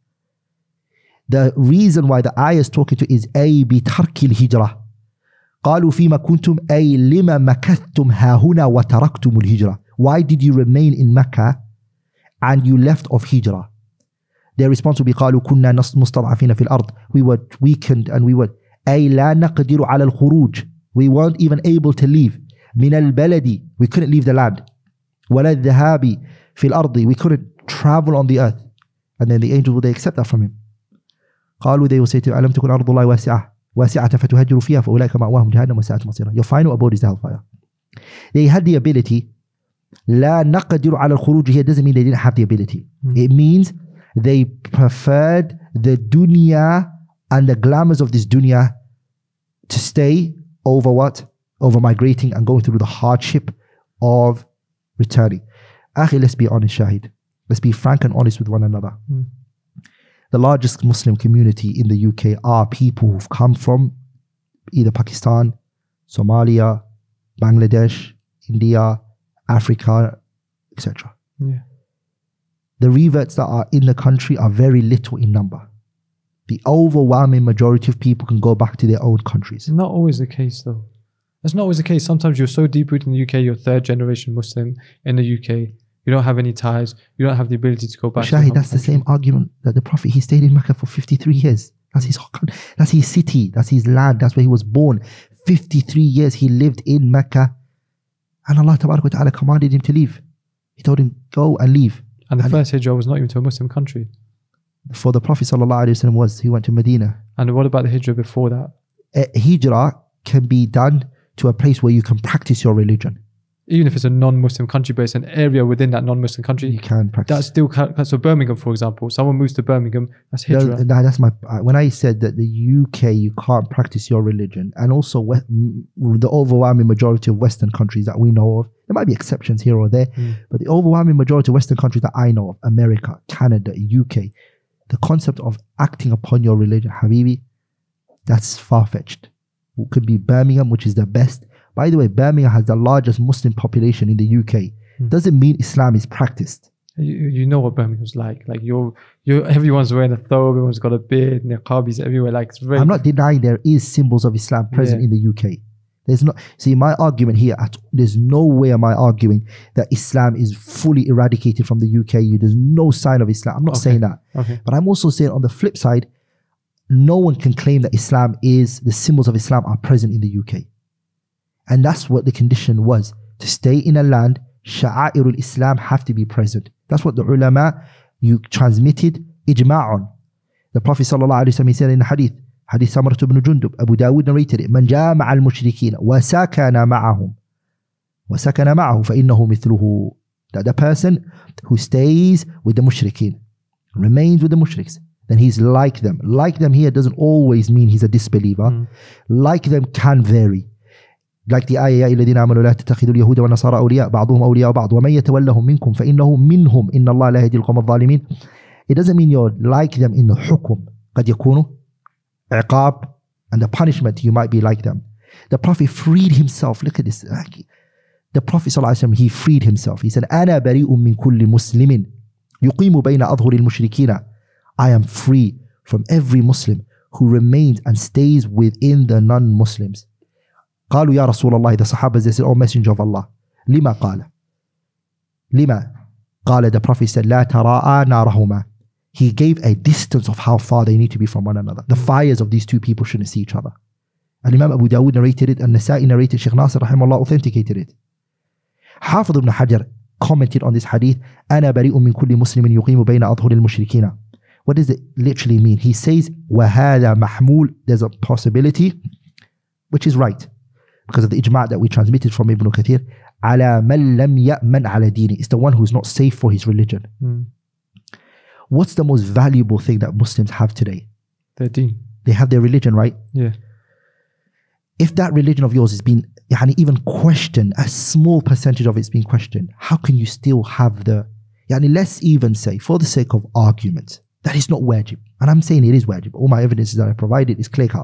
The reason why the ayah is talking to is أي بترك الهجرة. قالوا فيما كنتم أي لما مكثتم هاهنا وتركتم الهجرة. Why did you remain in Mecca and you left of hijrah? Their response will be قالوا كنا مستضعفين في الأرض. We were weakened and we were أي لا نقدر على الخروج. We weren't even able to leave. من البلد, we couldn't leave the land. ولا الذهاب في الأرض, we couldn't travel on the earth. And then the angels, will they accept that from him? قالوا, they will say to him, ألم تكن أرض الله واسعة فتهجروا فيها فأولئك مأواهم جهنم وساءت مصيرا. Your final abode is the hellfire. They had the ability لا نقدر على الخروج here doesn't mean they didn't have the ability. It means they preferred the dunya and the glamours of this dunya to stay over what? Over migrating and going through the hardship of returning. Akhi, let's be honest, Shahid. Let's be frank and honest with one another. The largest Muslim community in the UK are people who've come from either Pakistan, Somalia, Bangladesh, India, Africa, etc. Yeah. The reverts that are in the country are very little in number. The overwhelming majority of people can go back to their own countries. It's not always the case, though. That's not always the case. Sometimes you're so deep rooted in the UK, you're third generation Muslim in the UK. You don't have any ties. You don't have the ability to go back. Shahid, that's the same argument that the Prophet, he stayed in Mecca for 53 years. That's his city. That's his land. That's where he was born. 53 years he lived in Mecca. And Allah Ta'ala commanded him to leave. He told him, go and leave. And the first hijrah was not even to a Muslim country. For the Prophet ﷺ he went to Medina. And what about the hijrah before that? Hijrah can be done to a place where you can practice your religion. Even if it's a non-Muslim country, but it's an area within that non-Muslim country, You can practice. that's still so Birmingham, for example. Someone moves to Birmingham, that's hijrah. That's my. When I said that the UK you can't practice your religion, and also the overwhelming majority of Western countries that we know of, there might be exceptions here or there, but the overwhelming majority of Western countries that I know of, America, Canada, UK, the concept of acting upon your religion, Habibi, that's far-fetched. It could be Birmingham, which is the best. By the way, Birmingham has the largest Muslim population in the UK. Doesn't mean Islam is practiced. You know what Birmingham's like. Like everyone's wearing a thobe, everyone's got a beard, niqabis everywhere. Like it's very. I'm not denying there is symbols of Islam present in the UK. There's not. See, my argument here, there's no way am I arguing that Islam is fully eradicated from the UK. There's no sign of Islam. I'm not saying that. Okay. But I'm also saying on the flip side, no one can claim that the symbols of Islam are present in the UK. And that's what the condition was. To stay in a land, sha'airul Islam have to be present. That's what the ulama, you transmitted ijma'un. The Prophet ﷺ said in the hadith Samurah ibn Jundub, Abu Dawud narrated it, Man jama'a al-mushrikeen wa sakana ma'ahum. Wa sakana ma'ahu fa innahu mithluhu. That the person who stays with the mushrikeen, remains with the mushriks, then he's like them. Like them here doesn't always mean he's a disbeliever. Like them can vary. Like the ayah, يا الذين آمنوا لا تتخذوا اليهود والنصارى أولياء بعضهم أولياء بعض ومن يتولهم منكم فإنه منهم إن الله لا يهدي القوم الظالمين. It doesn't mean you're like them in the hukum. قد يكونوا عقاب, and the punishment you might be like them. The Prophet freed himself. Look at this. The Prophet ﷺ, he freed himself. He said, أنا بريء من كل مسلم يقيم بين أظهر المشركين. I am free from every Muslim who remains and stays within the non-Muslims. قالوا يا رسول الله, the Sahabas, they said, oh Messenger of Allah, لما قال لما قال, the Prophet said, لا تراءى نارهما. He gave a distance of how far they need to be from one another. The fires of these two people shouldn't see each other. And Imam Abu Dawud narrated it, and Nasa'i narrated, Shaykh Nasir rahimahullah authenticated it. Hafiz ibn Hajar commented on this hadith, أنا بريء من كل مسلم يقيم بين أظهر المشركين. What does it literally mean? He says, وهذا محمول, there's a possibility, which is right, because of the ijma' that we transmitted from Ibn Kathir, على من لم يأمن على دينه. It's the one who's not safe for his religion. What's the most valuable thing that Muslims have today? Their deen. They have their religion, right? Yeah. If that religion of yours has been even questioned, a small percentage of it's been questioned, how can you still have let's even say, for the sake of argument, that is not wajib. And I'm saying it is wajib. All my evidences that I provided is clear cut.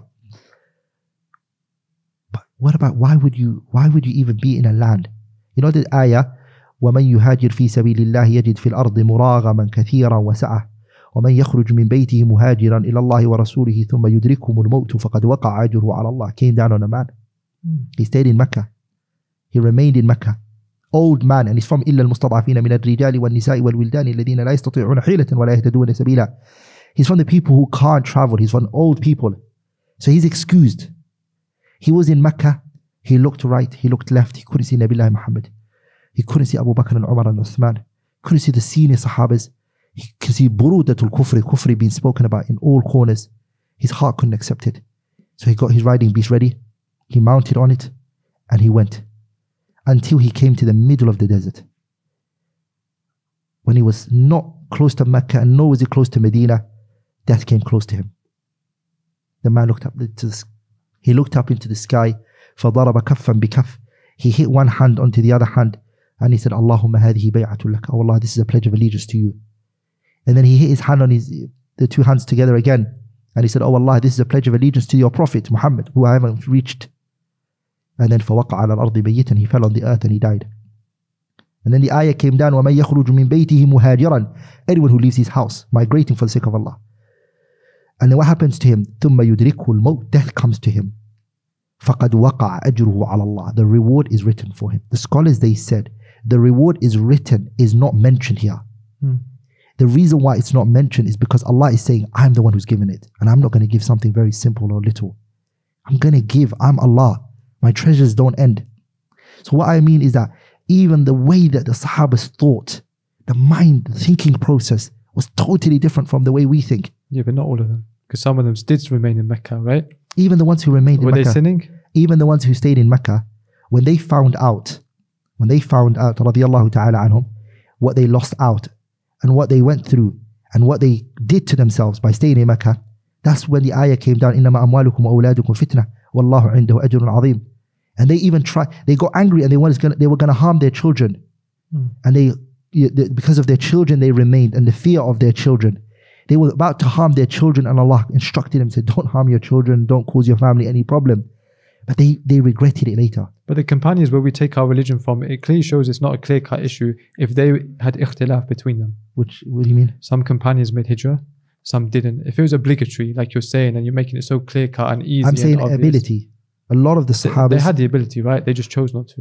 But what about, why would you even be in a land? You know the ayah, وَمَنْ يُهَاجِرْ فِي سَبِيلِ اللَّهِ يَجِدْ فِي الْأَرْضِ مُرَاغَمًا كَثِيرًا وَسَعَةً وَمَنْ يَخْرُجْ مِنْ بَيْتِهِ مُهَاجِرًا إِلَى اللَّهِ وَرَسُولِهِ ثُمَّ يُدْرِكْهُمُ الْمَوْتُ فَقَدْ وَقَعَ أَجْرُهُ عَلَى اللَّهِ. Came down on a man. He stayed in Mecca. He remained in Mecca. Old man, and he's from إِلَّا الْمُسْتَضْعَفِينَ مِنَ الرِّجَالِ وَالنِّسَاءِ وَالْوِلْدَانِ الَّذِينَ لَا يَسْتَطِيعُونَ حِيلَةً وَلَا يَهْتَدُونَ سَبِيلًا. He's from the people who can't travel. He's from old people. So he's excused. He was in Mecca. He looked right. He looked left. He couldn't see Nabiullah Muhammad. He couldn't see Abu Bakr and Umar and Uthman. He couldn't see the senior Sahabas. He could see Burudatul Kufri being spoken about in all corners. His heart couldn't accept it. So he got his riding beast ready. He mounted on it and he went until he came to the middle of the desert. when he was not close to Mecca and nor was he close to Medina, death came close to him. The man looked up he looked up into the sky. فَضَرَبَ كَفًّا بِكَفٍّ. He hit one hand onto the other hand and he said, Allahumma hadihi bay'atu lak. Oh Allah, this is a pledge of allegiance to you. And then he hit his hand on the two hands together again. And he said, oh Allah, this is a pledge of allegiance to your Prophet Muhammad, who I haven't reached. And then فَوَقَعَ عَلَى الْأَرْضِ مَيِّتًا. He fell on the earth and he died. And then the ayah came down, وَمَنْ يَخْرُجُ مِنْ بَيْتِهِ مُهَاجِرًا. Anyone who leaves his house, migrating for the sake of Allah. And then what happens to him? ثُمَّ يُدْرِكُهُ الْمَوْتِ. Death comes to him. فَقَدْ وَقَعَ أَجْرُهُ عَلَى اللَّهِ. The reward is written for him. The scholars, they said, the reward is written, is not mentioned here. The reason why it's not mentioned is because Allah is saying, I'm the one who's given it. And I'm not going to give something very simple or little. I'm going to give. I'm Allah. My treasures don't end. So what I mean is that even the way that the Sahabas thought, the mind, the thinking process was totally different from the way we think. Yeah, but not all of them. Because some of them did remain in Mecca, right? Even the ones who remained in Mecca. Were they sinning? Even the ones who stayed in Mecca, when they found out, radiyallahu ta'ala anhum, what they lost out and what they went through and what they did to themselves by staying in Mecca, that's when the ayah came down, إِنَّمَا أَمْوَالُكُمْ وَأَوْلَادُكُمْ فِتْنَةٌ وَاللَّهُ عِنْدَهُ أَجْرٌ عَظِيمٌ. And they even they got angry and they were going to harm their children. And because of their children, they remained, and the fear of their children. They were about to harm their children, and Allah instructed them, said, don't harm your children, don't cause your family any problem. But they regretted it later. But the companions, where we take our religion from, it clearly shows it's not a clear-cut issue if they had ikhtilaf between them. What do you mean? Some companions made hijrah, some didn't. If it was obligatory, like you're saying, and you're making it so clear-cut and easy, I'm saying and obvious, ability. A lot of the Sahabas, they had the ability, right? They just chose not to.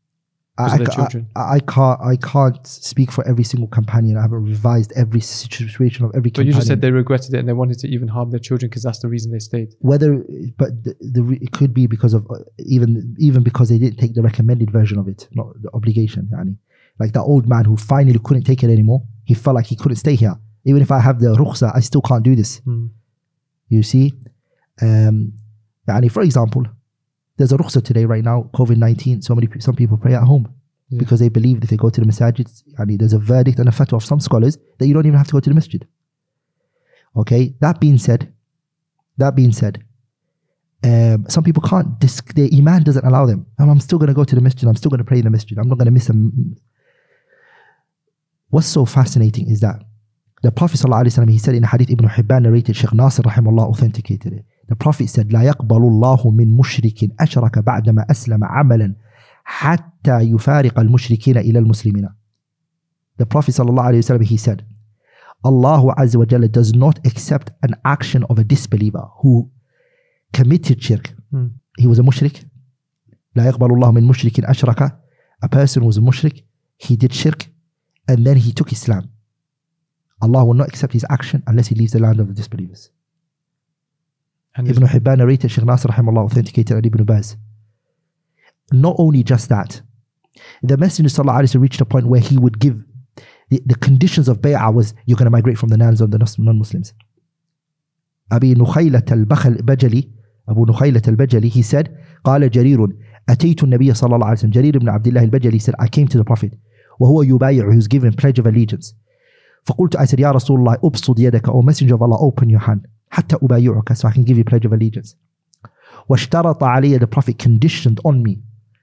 I can't speak for every single companion. I haven't revised every situation of every companion. But you just said they regretted it and they wanted to even harm their children because that's the reason they stayed. It could be because of even because they didn't take the recommended version of it, not the obligation. Yani. Like that old man who finally couldn't take it anymore. He felt like he couldn't stay here. Even if I have the rukhsa, I still can't do this. You see? Yani, for example, there's a rukhsa today right now, COVID-19. Some people pray at home because they believe if they go to the masajid, there's a verdict and a fatwa of some scholars that you don't even have to go to the masjid. Okay, that being said, some people can't, their iman doesn't allow them. I'm still going to go to the masjid, I'm still going to pray in the masjid, I'm not going to miss them. What's so fascinating is that the Prophet ﷺ, he said in a hadith Ibn Hibban narrated, Shaykh Nasir rahimahullah authenticated it. The Prophet said, لا يقبل الله من مشرك أشرك بعدما أسلم عملا حتى يفارق المشركين إلى المسلمين. The Prophet ﷺ, he said, Allah Azza wa Jalla does not accept an action of a disbeliever who committed shirk. He was a mushrik. لا يقبل الله من مشرك أشرك. A person was a mushrik, he did shirk, and then he took Islam. Allah will not accept his action unless he leaves the land of the disbelievers. And Ibn Hibban narrated, Shaykh Nasir rahimahullah authenticated, and Ibn Baz. Not only just that, the Messenger sallallahu alaihi wasallam reached a point where he would give the conditions of bay'ah was, you're going to migrate from the lands of the non-Muslims. Abu Nukhaylat al-Bajali, he said, قال جرير أتيت النبي صلى الله عليه وسلم. Jarir ibn Abdullah al-Bajali said, I came to the Prophet, وهو يبايع, who's given pledge of allegiance. فقلت, I said, يا رسول الله أبسط يدك, O Messenger of Allah, open your hand, حتى أبايعك, so I can give you pledge of allegiance. واشترط علي, the Prophet conditioned on me.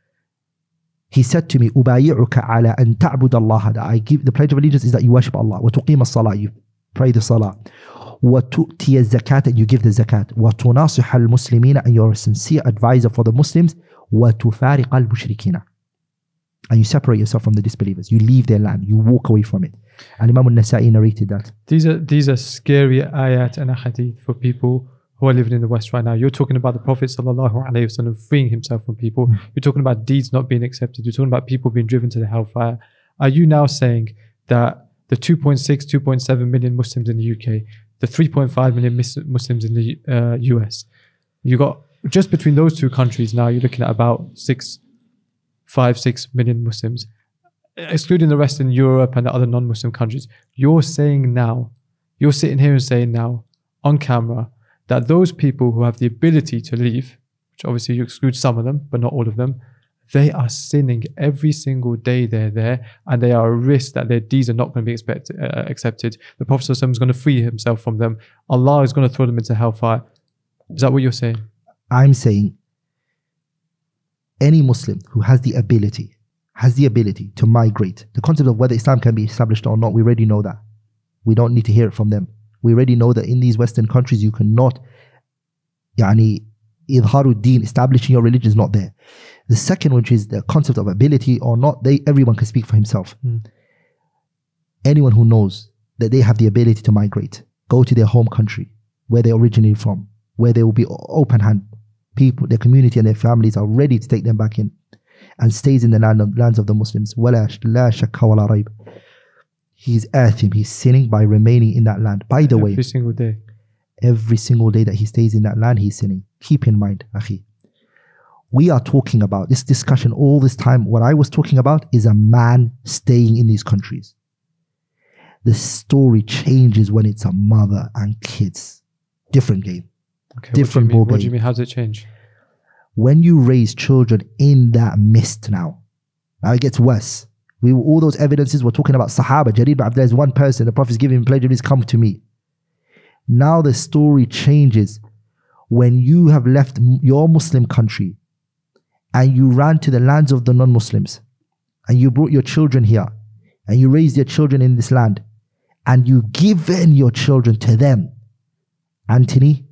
He said to me, أبايعك على أن تعبد الله, that I give, the pledge of allegiance is that you worship Allah, وتقيم الصلاة, you pray the salah, وتؤتي الزكاة, and you give the zakat, وتناصح المسلمين, and you're a sincere advisor for the Muslims, وتفارق المشركين, and you separate yourself from the disbelievers, you leave their land, you walk away from it. And Imam al-Nasa'i narrated that. These are scary ayat and ahadith for people who are living in the West right now. You're talking about the Prophet ﷺ freeing himself from people. You're talking about deeds not being accepted. You're talking about people being driven to the hellfire. Are you now saying that the 2.7 million Muslims in the UK, the 3.5 million Muslims in the US, you got just between those two countries now, you're looking at about 6 million Muslims, excluding the rest in Europe and the other non-Muslim countries. You're saying now, you're sitting here and saying now on camera that those people who have the ability to leave, which obviously you exclude some of them, but not all of them, They are sinning every single day they're there, and they are a risk that their deeds are not going to be accepted. The Prophet ﷺ is going to free himself from them. Allah is going to throw them into hellfire. Is that what you're saying? I'm saying any Muslim who has the ability to migrate, the concept of whether Islam can be established or not, we already know that. We don't need to hear it from them. We already know that in these Western countries you cannot, idharuddin, establishing your religion, is not there. The second, which is the concept of ability or not, everyone can speak for himself. Anyone who knows that they have the ability to migrate, go to their home country, where they originated from, where they will be open hand, people, their community and their families are ready to take them back in, and stays in the lands of the Muslims. وَلَا شَكَّ وَلَا رَيْبَ. He's athim, he's sinning by remaining in that land. By the way, every single day that he stays in that land, he's sinning. Keep in mind, akhi, we are talking about this discussion all this time. What I was talking about is a man staying in these countries. The story changes when it's a mother and kids. Different game. Okay, Different ball game. What do you mean? How does it change? When you raise children in that mist now it gets worse. All those evidences, we're talking about Sahaba. Jarir ibn Abdullah is one person. The Prophet is giving him pledge of his, come to me. Now the story changes when you have left your Muslim country and you ran to the lands of the non-Muslims and you brought your children here and you raised your children in this land and you given your children to them. Anthony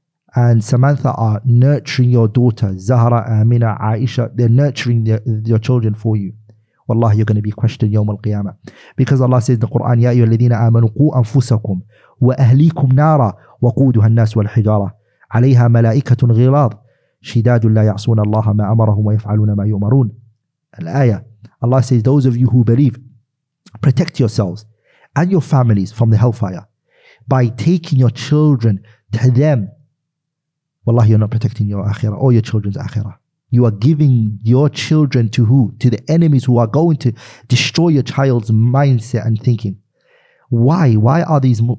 and Samantha are nurturing your daughter, Zahra, Amina, Aisha. They're nurturing your children for you. Wallahi, you're going to be questioned Yawm al-Qiyamah. Because Allah says in the Quran, Ya ayyuha alladhina amanu qu anfusakum wa ahlikum nara waquduha an-nas wal hijara alayha malaikatun ghilad shidadun la ya'suna Allah ma amarahum wa yaf'aluna ma yu'marun. Al-ayah. Allah says, those of you who believe, protect yourselves and your families from the hellfire by taking your children to them. Wallahi, you're not protecting your akhirah or your children's akhirah. You are giving your children to who? To the enemies who are going to destroy your child's mindset and thinking. Why? Why are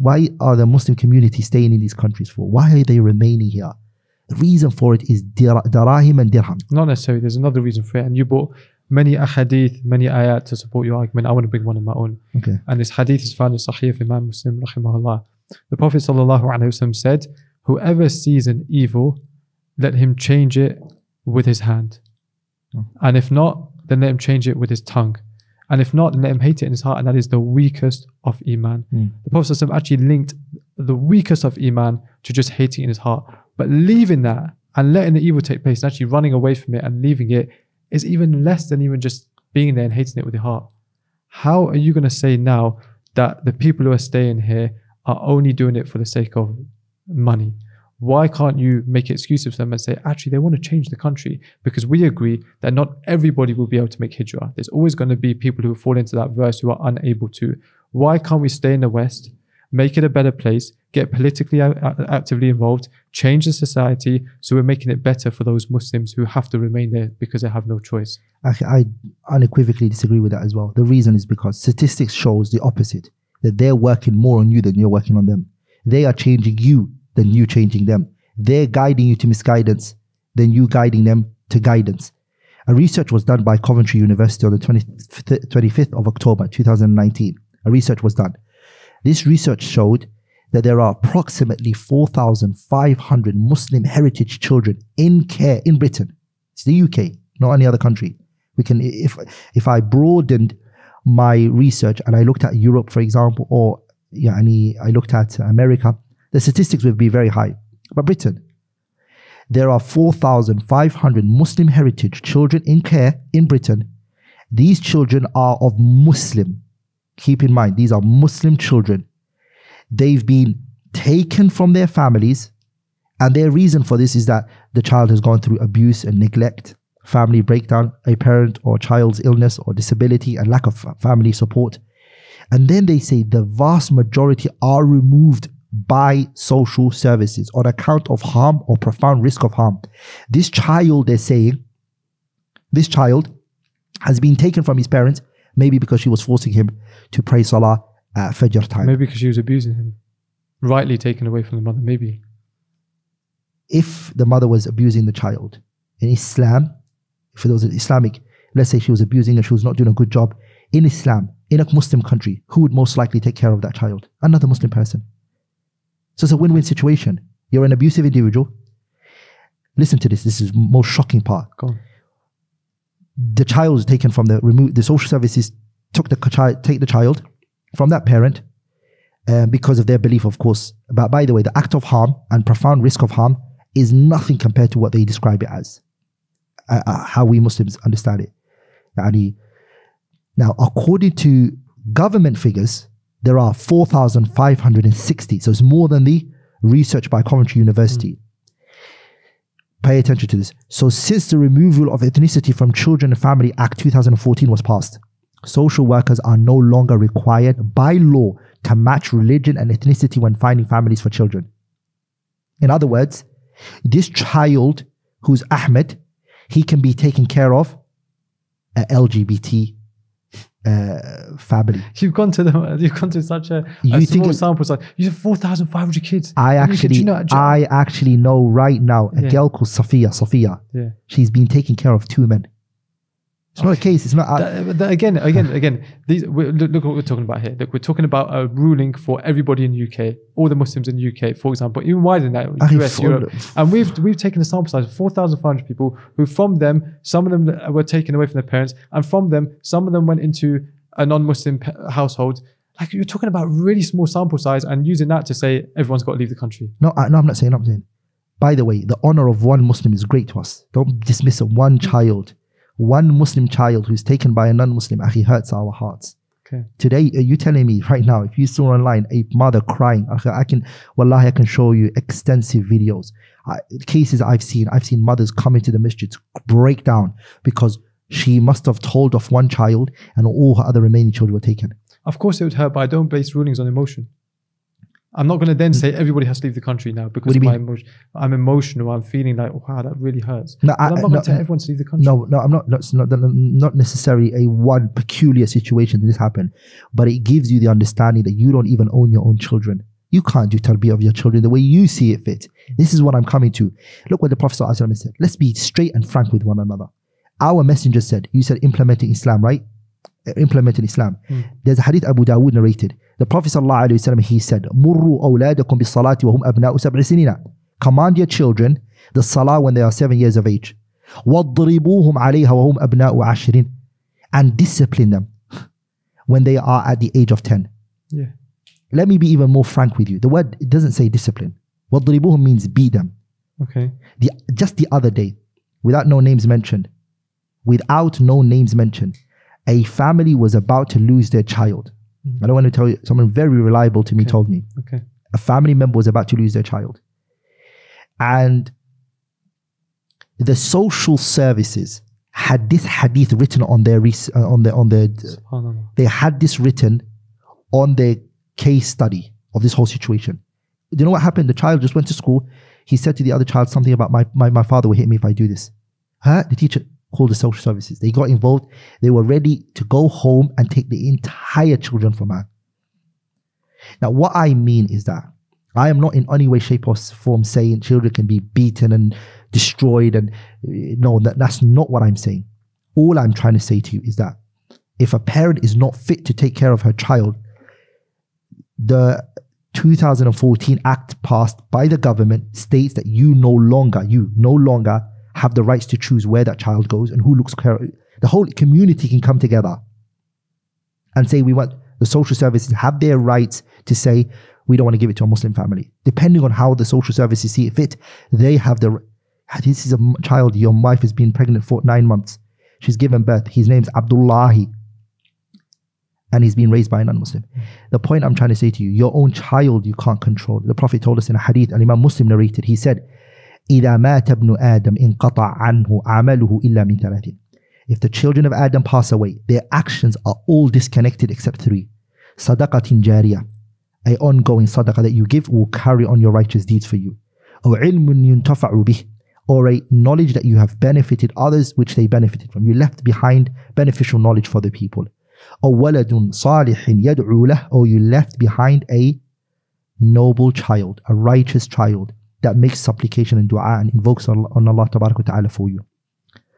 the Muslim community staying in these countries for? Why are they remaining here? The reason for it is darahim and dirham. Not necessarily. There's another reason for it. And you brought many ahadith, many ayat to support your argument. I want to bring one of my own. Okay. And this hadith is found in Sahih of Imam Muslim, rahimahullah. The Prophet ﷺ said, whoever sees an evil, let him change it with his hand. And if not, then let him change it with his tongue. And if not, then let him hate it in his heart. And that is the weakest of Iman. The Prophet ﷺ actually linked the weakest of Iman to just hating in his heart. But leaving that and letting the evil take place and actually running away from it and leaving it is even less than even just being there and hating it with your heart. How are you going to say now that the people who are staying here are only doing it for the sake of money? Why can't you make excuses for them and say, actually, they want to change the country? Because we agree that not everybody will be able to make hijrah. There's always going to be people who fall into that verse who are unable to. Why can't we stay in the West, make it a better place, get politically actively involved, change the society so we're making it better for those Muslims who have to remain there because they have no choice? I unequivocally disagree with that as well. The reason is because statistics shows the opposite, that they're working more on you than you're working on them. They are changing you than you changing them. They're guiding you to misguidance than you guiding them to guidance. A research was done by Coventry University on the 25th of October 2019. A research was done. This research showed that there are approximately 4,500 Muslim heritage children in care in Britain. It's the UK, not any other country. We can, if I broadened my research and I looked at Europe, for example, or I looked at America, the statistics would be very high. But Britain, there are 4,500 Muslim heritage children in care in Britain. These children are of Muslim. Keep in mind, these are Muslim children. They've been taken from their families, and their reason for this is that the child has gone through abuse and neglect, family breakdown, a parent or child's illness or disability, and lack of family support. And then they say the vast majority are removed by social services on account of harm or profound risk of harm. This child, they're saying, this child has been taken from his parents, maybe because she was forcing him to pray salah at Fajr time. Maybe because she was abusing him. Rightly taken away from the mother, maybe. If the mother was abusing the child, in Islam, if it was an Islamic, let's say she was abusing and she was not doing a good job, in Islam, in a Muslim country, who would most likely take care of that child? Another Muslim person. So it's a win-win situation. You're an abusive individual. Listen to this. This is the most shocking part. Go on. The child was taken from the social services take the child from that parent because of their belief, of course. But by the way, the act of harm and profound risk of harm is nothing compared to what they describe it as, how we Muslims understand it. Now, according to government figures, there are 4,560. So it's more than the research by Coventry University. Pay attention to this. So since the Removal of Ethnicity from Children and Family Act 2014 was passed, social workers are no longer required by law to match religion and ethnicity when finding families for children. In other words, this child who's Ahmed, he can be taken care of an LGBT family. You've gone to such a small sample size. You have 4,500 kids. I actually know right now a girl called Sophia. Yeah. She's been taking care of 2 men. It's not a case. It's not. Again. Look what we're talking about here. Look, we're talking about a ruling for everybody in the UK, all the Muslims in the UK, for example, even wider than that, US, Europe. And we've taken a sample size of 4,500 people who, from them, some of them were taken away from their parents, and from them, some of them went into a non-Muslim household. Like, you're talking about really small sample size and using that to say everyone's got to leave the country. No, I'm not saying. By the way, the honor of one Muslim is great to us. Don't dismiss one child. One Muslim child who's taken by a non-Muslim, he hurts our hearts. Okay. Today, are you telling me right now, if you saw online a mother crying, I can show you extensive videos. Cases I've seen mothers come into the masjid to break down because she must have told off one child and all her other remaining children were taken. Of course it would hurt, but I don't base rulings on emotion. I'm not going to then say everybody has to leave the country now because of my emotion. I'm emotional. I'm feeling like, wow, that really hurts. No, I'm not going to tell everyone to leave the country. No, I'm not. That's not necessarily a one peculiar situation that this happened, but it gives you the understanding that you don't even own your own children. You can't do tarbiyah of your children the way you see it fit. This is what I'm coming to. Look what the Prophet ﷺ said. Let's be straight and frank with one another. Our messenger said, you said implementing Islam, right? Implementing Islam. There's a hadith Abu Dawood narrated. The Prophet ﷺ, he said, Murru awladakum bis salati wa hum abna'u sab'i sinina. Command your children the salah when they are 7 years of age. Wadribuhum alayha wa hum abna'u ashrin. And discipline them when they are at the age of 10. Yeah. Let me be even more frank with you. The word, it doesn't say discipline. Wadribuhum means beat them. Okay. Just the other day, without no names mentioned, a family was about to lose their child. I don't want to tell you, someone very reliable to me told me. Okay. A family member was about to lose their child. And the social services had this hadith written on their they had this written on their case study of this whole situation. Do you know what happened? The child just went to school. He said to the other child something about my father will hit me if I do this. The teacher called the social services. They got involved. They were ready to go home and take the entire children from her. Now, what I mean is that I am not in any way, shape or form saying children can be beaten and destroyed. And no, that's not what I'm saying. All I'm trying to say to you is that if a parent is not fit to take care of her child, the 2014 Act passed by the government states that you no longer have the rights to choose where that child goes and who looks care. The whole community can come together and say we want the social services have their rights to say we don't want to give it to a Muslim family. Depending on how the social services see it fit, they have this is a child, your wife has been pregnant for 9 months. She's given birth. His name's Abdullahi. And he's been raised by a non-Muslim. The point I'm trying to say to you, your own child you can't control. The Prophet told us in a hadith, and Imam Muslim narrated, he said, إِذَا مَاتَ ابْنُ آدَمْ انْقَطَعَ عَنْهُ عَمَلُهُ إِلَّا مِنْ ثَلَاثٍ. If the children of Adam pass away, their actions are all disconnected except 3. صَدَقَةٍ جَارِيَةٍ. A ongoing sadaqah that you give will carry on your righteous deeds for you. أو علم ينتفع به. Or a knowledge that you have benefited others which they benefited from. You left behind beneficial knowledge for the people. Or وَلَدٌ صَالِحٍ يَدْعُو لَهُ. Or you left behind a noble child, a righteous child that makes supplication and dua and invokes on Allah Tabarak wa Ta'ala for you.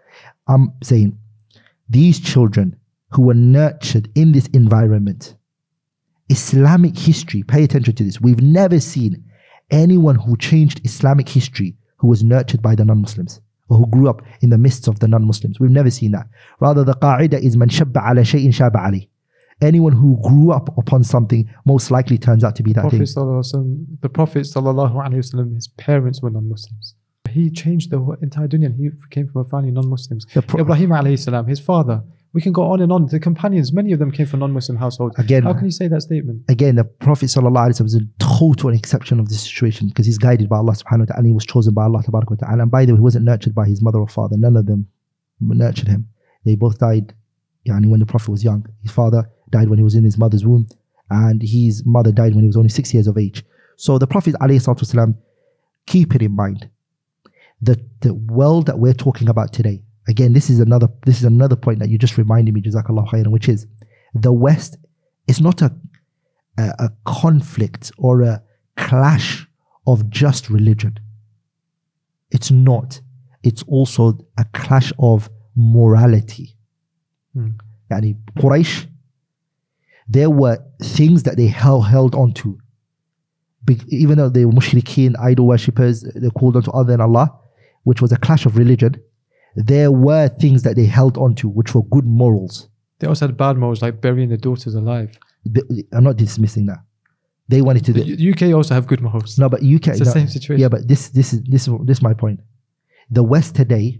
I'm saying these children who were nurtured in this environment, Islamic history, pay attention to this. We've never seen anyone who changed Islamic history who was nurtured by the non-Muslims or who grew up in the midst of the non-Muslims. We've never seen that. Rather, the qaida is man shabba ala shay'in shaba alayh. Anyone who grew up upon something most likely turns out to be that thing. The Prophet ﷺ, his parents were non-Muslims. He changed the entire dunya. He came from a family of non-Muslims. Ibrahim alayhi salam, his father. We can go on and on. The companions, many of them came from non-Muslim households. Again, how can you say that statement? Again, the Prophet ﷺ was a total exception of this situation because he's guided by Allah subhanahu wa ta'ala and he was chosen by Allah tabarak wa ta'ala. And by the way, he wasn't nurtured by his mother or father. None of them nurtured him. They both died when the Prophet was young. His father died when he was in his mother's womb and his mother died when he was only 6 years of age. So the Prophet ﷺ, keep it in mind. The world that we're talking about today, again, this is another point that you just reminded me, Jazakallah khairan, which is the West is not a conflict or a clash of just religion. It's not. It's also a clash of morality. Yani Quraysh, there were things that they held on to. Even though they were mushrikeen, idol worshippers, they called on to other than Allah, which was a clash of religion. There were things that they held on to which were good morals. They also had bad morals like burying their daughters alive. I'm not dismissing that. They wanted to. The UK also have good morals. No, but UK. It's the same situation. Yeah, but this is my point. The West today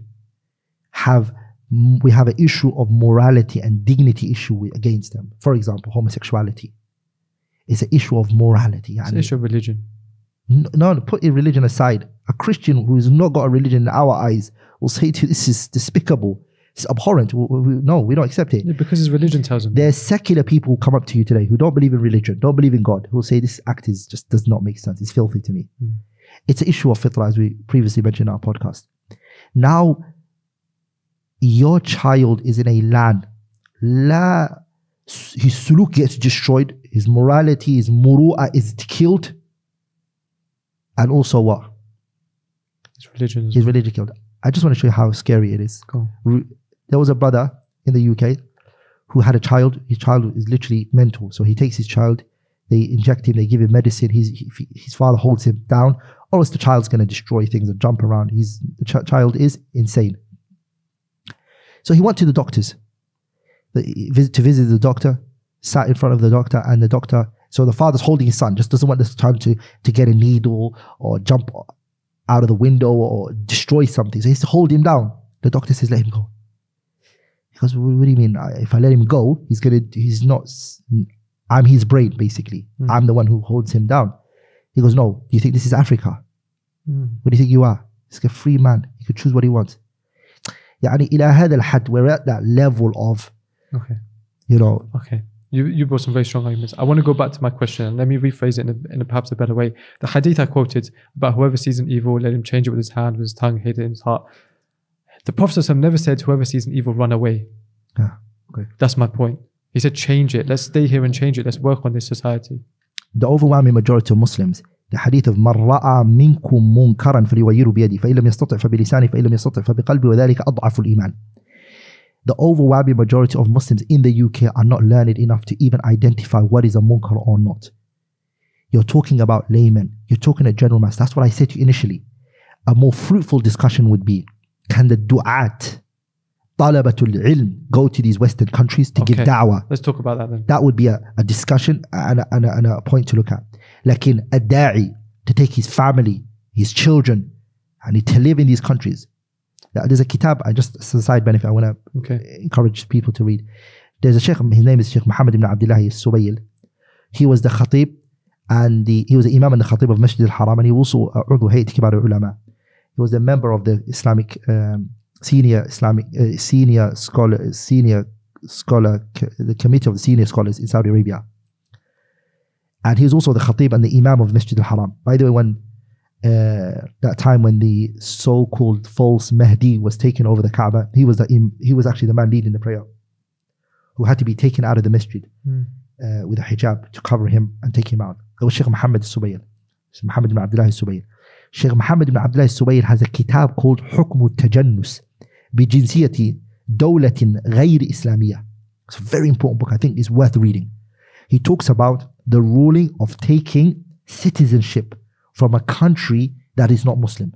we have an issue of morality and dignity issue against them. For example, homosexuality. It's an issue of morality. It's an issue of religion. No, put your religion aside. A Christian who's not got a religion in our eyes will say to you, this is despicable. It's abhorrent. No, we don't accept it. Yeah, because his religion tells them. There's secular people who come up to you today who don't believe in religion, don't believe in God, who will say this act just does not make sense. It's filthy to me. It's an issue of fitrah, as we previously mentioned in our podcast. Now, your child is in a land, his suluk gets destroyed, his morality, his muru'ah is killed, and also what? His religion. His religion killed. I just want to show you how scary it is. Cool. There was a brother in the UK who had a child. His child is literally mental. So he takes his child, they inject him, they give him medicine. His father holds him down, or else the child's going to destroy things and jump around. The child is insane. So he went to the doctors to visit the doctor, sat in front of the doctor, and the doctor. So the father's holding his son, just doesn't want this child to get a needle or jump out of the window or destroy something. So he has to hold him down. The doctor says, let him go. He goes, what do you mean? If I let him go, I'm his brain, basically. I'm the one who holds him down. He goes, no, do you think this is Africa? What do you think you are? He's a free man. He could choose what he wants. يعني إلى هذا الحد, we're at that level of, Okay. You brought some very strong arguments. I want to go back to my question and let me rephrase it in a perhaps a better way. The hadith I quoted about whoever sees an evil, let him change it with his hand, with his tongue, hate it in his heart. The Prophet ﷺ never said whoever sees an evil, run away. Okay. That's my point. He said change it. Let's stay here and change it. Let's work on this society. The overwhelming majority of Muslims, the hadith of مَنْ رَأَى مِنْكُمْ مُنْكَرًا فَلْيُغَيِّرْهُ بِيَدِهِ فَإِنْ لَمْ يَسْتَطِعْ فَبِلِسَانِهِ فَإِنْ لَمْ يَسْتَطِعْ فَبِقَلْبِهِ وَذَلِكَ أَضْعَفُ الْإِيمَانِ. The overwhelming majority of Muslims in the UK are not learned enough to even identify what is a munkar or not. You're talking about laymen. You're talking a general mass. That's what I said to you initially. A more fruitful discussion would be, can the du'at, talabatul ilm, go to these Western countries to give da'wah? Let's talk about that then. That would be a discussion and a point to look at. Lakin a da'i, to take his family, his children, and to live in these countries. There's a kitab, just as a side benefit, I want to encourage people to read. There's a sheikh, his name is Sheikh Muhammad ibn Abdullah al-Subayl. He was the khatib, and he was the imam and the khatib of Masjid al-Haram, and he was also عضو هيئة كبار العلماء. He was a member of the Islamic senior scholar, the committee of the senior scholars in Saudi Arabia. And he was also the khatib and the imam of Masjid al-Haram. By the way, when that time when the so-called false Mahdi was taken over the Kaaba, he was actually the man leading the prayer, who had to be taken out of the masjid with a hijab to cover him and take him out. It was Sheikh Muhammad al-Subayl, Muhammad ibn Abdullah al-Subayl. Sheikh Muhammad ibn Abdullah al-Subayl has a kitab called حكم التجنس بجنسية دولة غير إسلامية. It's a very important book. I think it's worth reading. He talks about the ruling of taking citizenship from a country that is not Muslim.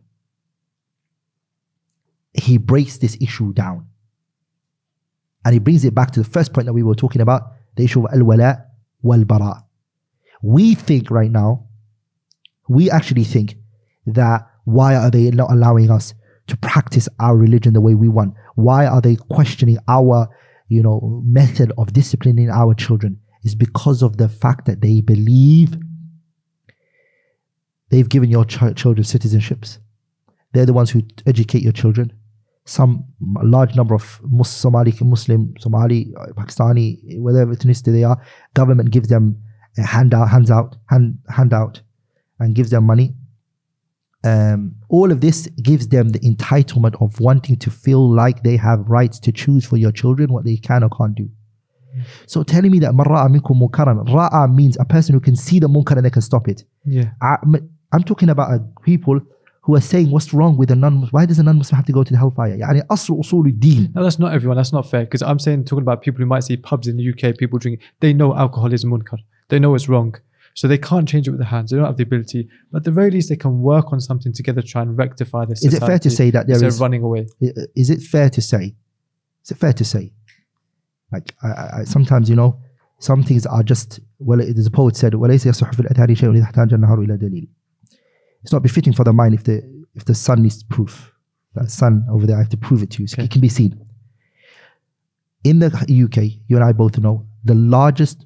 He breaks this issue down. And he brings it back to the first point that we were talking about, the issue of al-wala wal-bara. We think right now, we actually think that why are they not allowing us to practice our religion the way we want? Why are they questioning our, method of disciplining our children? It's because of the fact that they believe they've given your children citizenships. They're the ones who educate your children. A large number of Somali, Pakistani, whatever ethnicity they are, government gives them a handout, and gives them money. All of this gives them the entitlement of wanting to feel like they have rights to choose for your children what they can or can't do. So telling me that man ra'a minkum munkaran, ra'a means a person who can see the munkar and they can stop it. Yeah. I'm talking about people who are saying what's wrong with a non-Muslim. Why does a non-Muslim have to go to the hellfire? يعني أصل أصول الدين. No, that's not everyone. That's not fair. Because I'm talking about people who might see pubs in the UK, people drinking. They know alcohol is munkar. They know it's wrong. So they can't change it with their hands. They don't have the ability. But at the very least, they can work on something together to try and rectify this. Is it fair to say that there is running away? Is it fair to say? Is it fair to say? Like I sometimes, some things are just, there's a poet said, وَلَيْسَ يَصُحُ فِي الْأَثَارِ شَيْءٌ إِذَا احْتَاجَ النَّهَارُ إِلَى دَلِيلٍ. It's not befitting for the mind if the sun needs proof. That sun over there, I have to prove it to you. So it can be seen. In the UK, you and I both know, the largest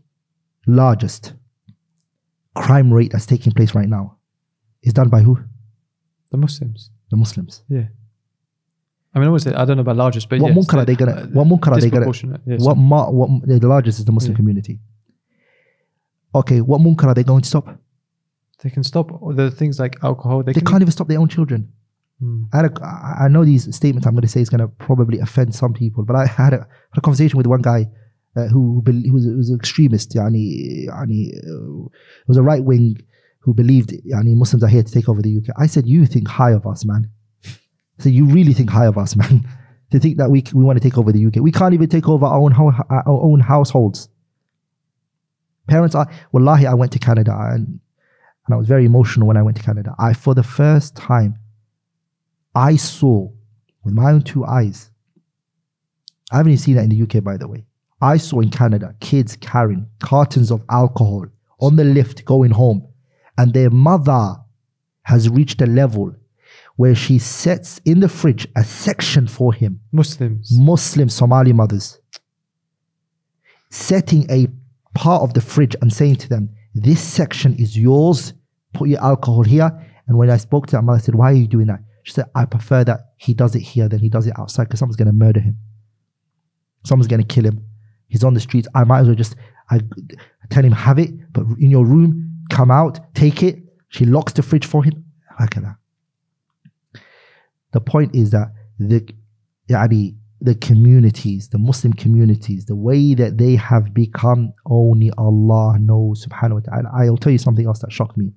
crime rate that's taking place right now is done by who? The Muslims. The Muslims. Yeah. I mean, I don't know about largest, but what yes, munkar are they gonna? What munkar are they gonna? Yes. What the largest is the Muslim community. Okay, what munkar are they going to stop? They can stop the things like alcohol. They can't even stop their own children. I know these statements I'm going to say is going to probably offend some people, but I had a conversation with one guy who was an extremist. Was a right wing who believed Muslims are here to take over the UK. I said, you think high of us, man. So you really think high of us, man, to think that we want to take over the UK. We can't even take over our own households. Parents are, wallahi, I went to Canada and I was very emotional when I went to Canada. For the first time, I saw with my own two eyes. I haven't even seen that in the UK, by the way. I saw in Canada kids carrying cartons of alcohol on the lift going home, and their mother has reached a level where she sets in the fridge a section for him. Muslim Somali mothers. Setting a part of the fridge and saying to them, this section is yours, put your alcohol here. And when I spoke to that mother, I said, why are you doing that? She said, I prefer that he does it here than he does it outside because someone's going to murder him. Someone's going to kill him. He's on the streets. I might as well I tell him, have it, but in your room, come out, take it. She locks the fridge for him. Look at that. The point is that the communities, the Muslim communities, the way that they have become, only Allah knows, subhanahu wa ta'ala. I'll tell you something else that shocked me.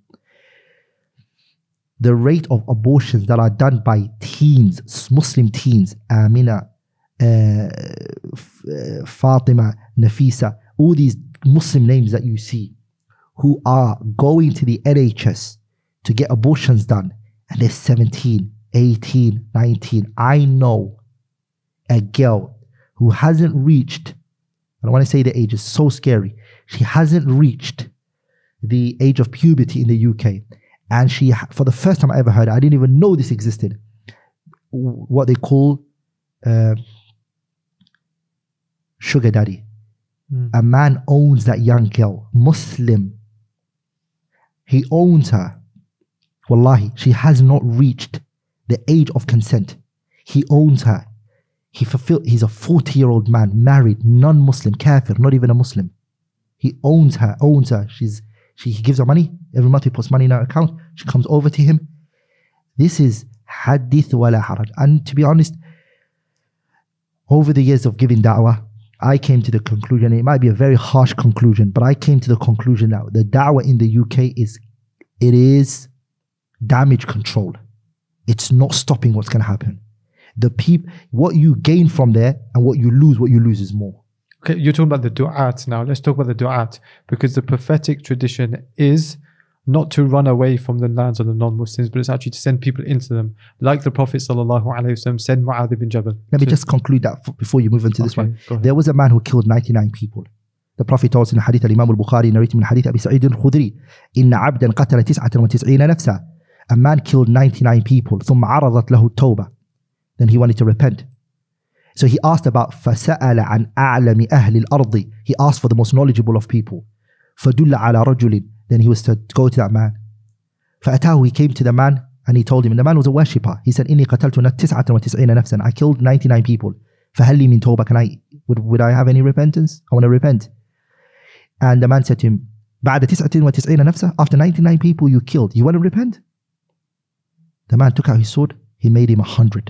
The rate of abortions that are done by teens, Muslim teens, Amina, Fatima, Nafisa, all these Muslim names that you see, who are going to the NHS to get abortions done, and they're 17, 18, 19. I know a girl who hasn't reached, I don't want to say the age, it's so scary. She hasn't reached the age of puberty in the UK. And she, for the first time I ever heard, I didn't even know this existed, what they call sugar daddy. A man owns that young girl, Muslim. He owns her. Wallahi, she has not reached the age of consent. He owns her. He's a 40-year-old man, married, non-Muslim, kafir, not even a Muslim. He owns her. He gives her money. Every month he puts money in her account. She comes over to him. This is hadith wala haraj. And to be honest, over the years of giving da'wah, I came to the conclusion, it might be a very harsh conclusion, but I came to the conclusion that the da'wah in the UK is damage control. It's not stopping what's going to happen. What you gain from there and what you lose is more. Okay, you're talking about the du'at now. Let's talk about the du'at, because the prophetic tradition is not to run away from the lands of the non-Muslims, but it's actually to send people into them. Like the Prophet ﷺ said Mu'adh ibn Jabal. Let me just conclude that before you move into this one. Go ahead. There was a man who killed 99 people. The Prophet told us in the hadith al-Imam al-Bukhari narrated in hadith Abi Sa'id al-Khudri, إِنَّ عَبْدًا قَتَلَ 99 نَفْسًا. A man killed 99 people. ثُمَّ عَرَضَتْ لَهُ التَّوْبَةِ. Then he wanted to repent. So he asked about فَسَأَلَ عَنْ أَعْلَمِ أَهْلِ الْأَرْضِ. He asked for the most knowledgeable of people. فَدُلَّ عَلَى رَجُلٍ. Then he was to go to that man. فَأَتَاهُ. He came to the man and he told him, and the man was a worshipper. He said, إِنِّي قَتَلْتُ 99 نَفْسًا. I killed 99 people. فَهَلْ لِي مِن تَوْبَةٍ. Would I have any repentance? I want to repent. And the man said to him, بعد 99 نفسا, after 99 people you killed, you want to repent? The man took out his sword, he made him 100.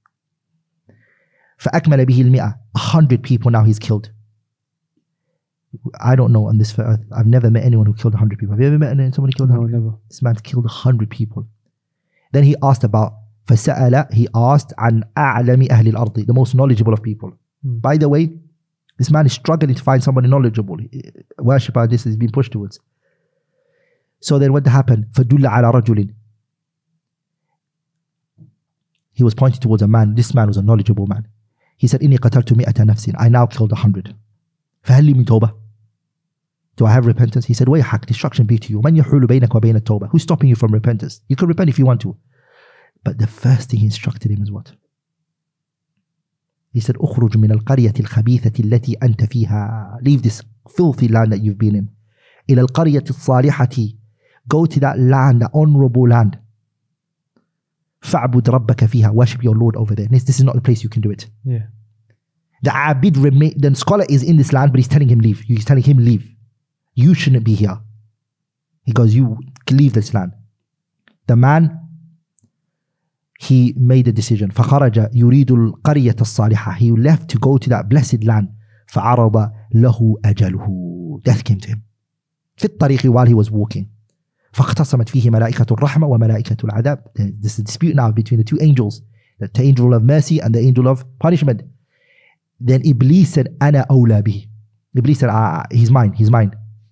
فأكمل به 100. 100 people now he's killed. I don't know on this earth, I've never met anyone who killed 100 people. Have you ever met someone who killed 100? No, never. This man killed 100 people. Then he asked about فسأل. He asked عن أعلم أهل الأرض, the most knowledgeable of people. By the way, this man is struggling to find somebody knowledgeable. Worshipper, this is being pushed towards. So then what happened? فَدُلَّ عَلَى رَجُلٍ. He was pointing towards a man. This man was a knowledgeable man. He said, إِنِّي قَتَلْتُ 100 نَفْسٍ. I now killed 100. فَهَلْ لِي مِن تَوْبَةٍ. Do I have repentance? He said, وَيْحَكْ, destruction be to you. مَنْ يَحُولُ بَيْنَكَ وَبَيْنَ التَّوْبَةِ. Who's stopping you from repentance? You can repent if you want to. But the first thing he instructed him is what? He said, أخرج من القرية الخبيثة التي أنت فيها. Leave this filthy land that you've been in. إلى القرية الصالحة. Go to that land, the honorable land. فَعْبُدْ رَبَّكَ فِيهَا. Worship your Lord over there. This is not the place you can do it. Yeah. The Abid, the scholar is in this land, but he's telling him leave. He's telling him leave. You shouldn't be here. He goes, you leave this land. The man, he made a decision. فَخَرَجَ يُرِيدُ الْقَرْيَةَ الصَّالِحَةِ. He left to go to that blessed land. فَعَرَضَ لَهُ أَجَلُهُ. Death came to him. في الطريق, while he was walking. فاختصمت فيه ملائكة الرحمة وملائكة العذاب. There's a dispute now between the two angels. The angel of mercy and the angel of punishment. Then Iblis said, أنا أولى به. Iblis said, he's mine, he's mine.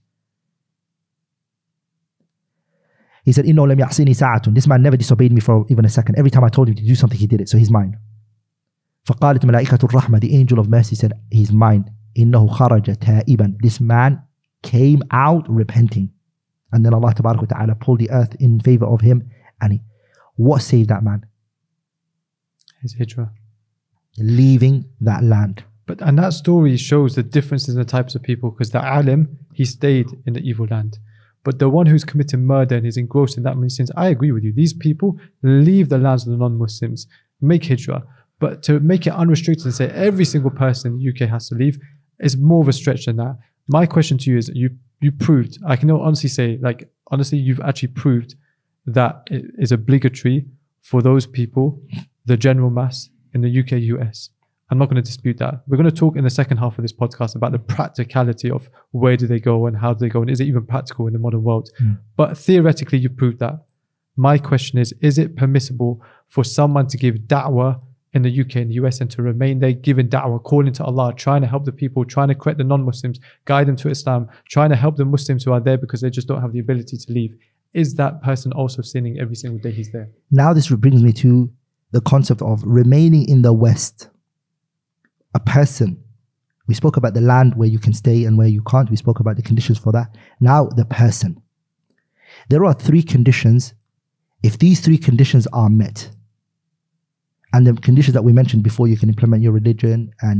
He said, إنه لم يعصيني ساعة. This man never disobeyed me for even a second. Every time I told him to do something, he did it. So he's mine. فقالت ملائكة الرحمة. The angel of mercy said, he's mine. إنه خرج تائبا. This man came out repenting. And then Allah Tabarak wa Ta'ala pulled the earth in favor of him. And what saved that man? His hijrah. Leaving that land. And that story shows the differences in the types of people, because the alim, he stayed in the evil land. But the one who's committing murder and is engrossed in that many sins, I agree with you. These people leave the lands of the non-Muslims, make hijrah. But to make it unrestricted and say every single person in the UK has to leave is more of a stretch than that. My question to you is, you proved, I can honestly say, like, honestly, you've actually proved that it is obligatory for those people, the general mass in the UK, US. I'm not going to dispute that. We're going to talk in the second half of this podcast about the practicality of where do they go and how do they go, and is it even practical in the modern world? But theoretically, you proved that. My question is it permissible for someone to give da'wah in the UK and the US and to remain there, giving da'wah, calling to Allah, trying to help the people, trying to correct the non-Muslims, guide them to Islam, trying to help the Muslims who are there because they just don't have the ability to leave? Is that person also sinning every single day he's there? Now this brings me to the concept of remaining in the West. A person, we spoke about the land where you can stay and where you can't. We spoke about the conditions for that. Now the person. There are 3 conditions. If these 3 conditions are met, and the conditions that we mentioned before, you can implement your religion and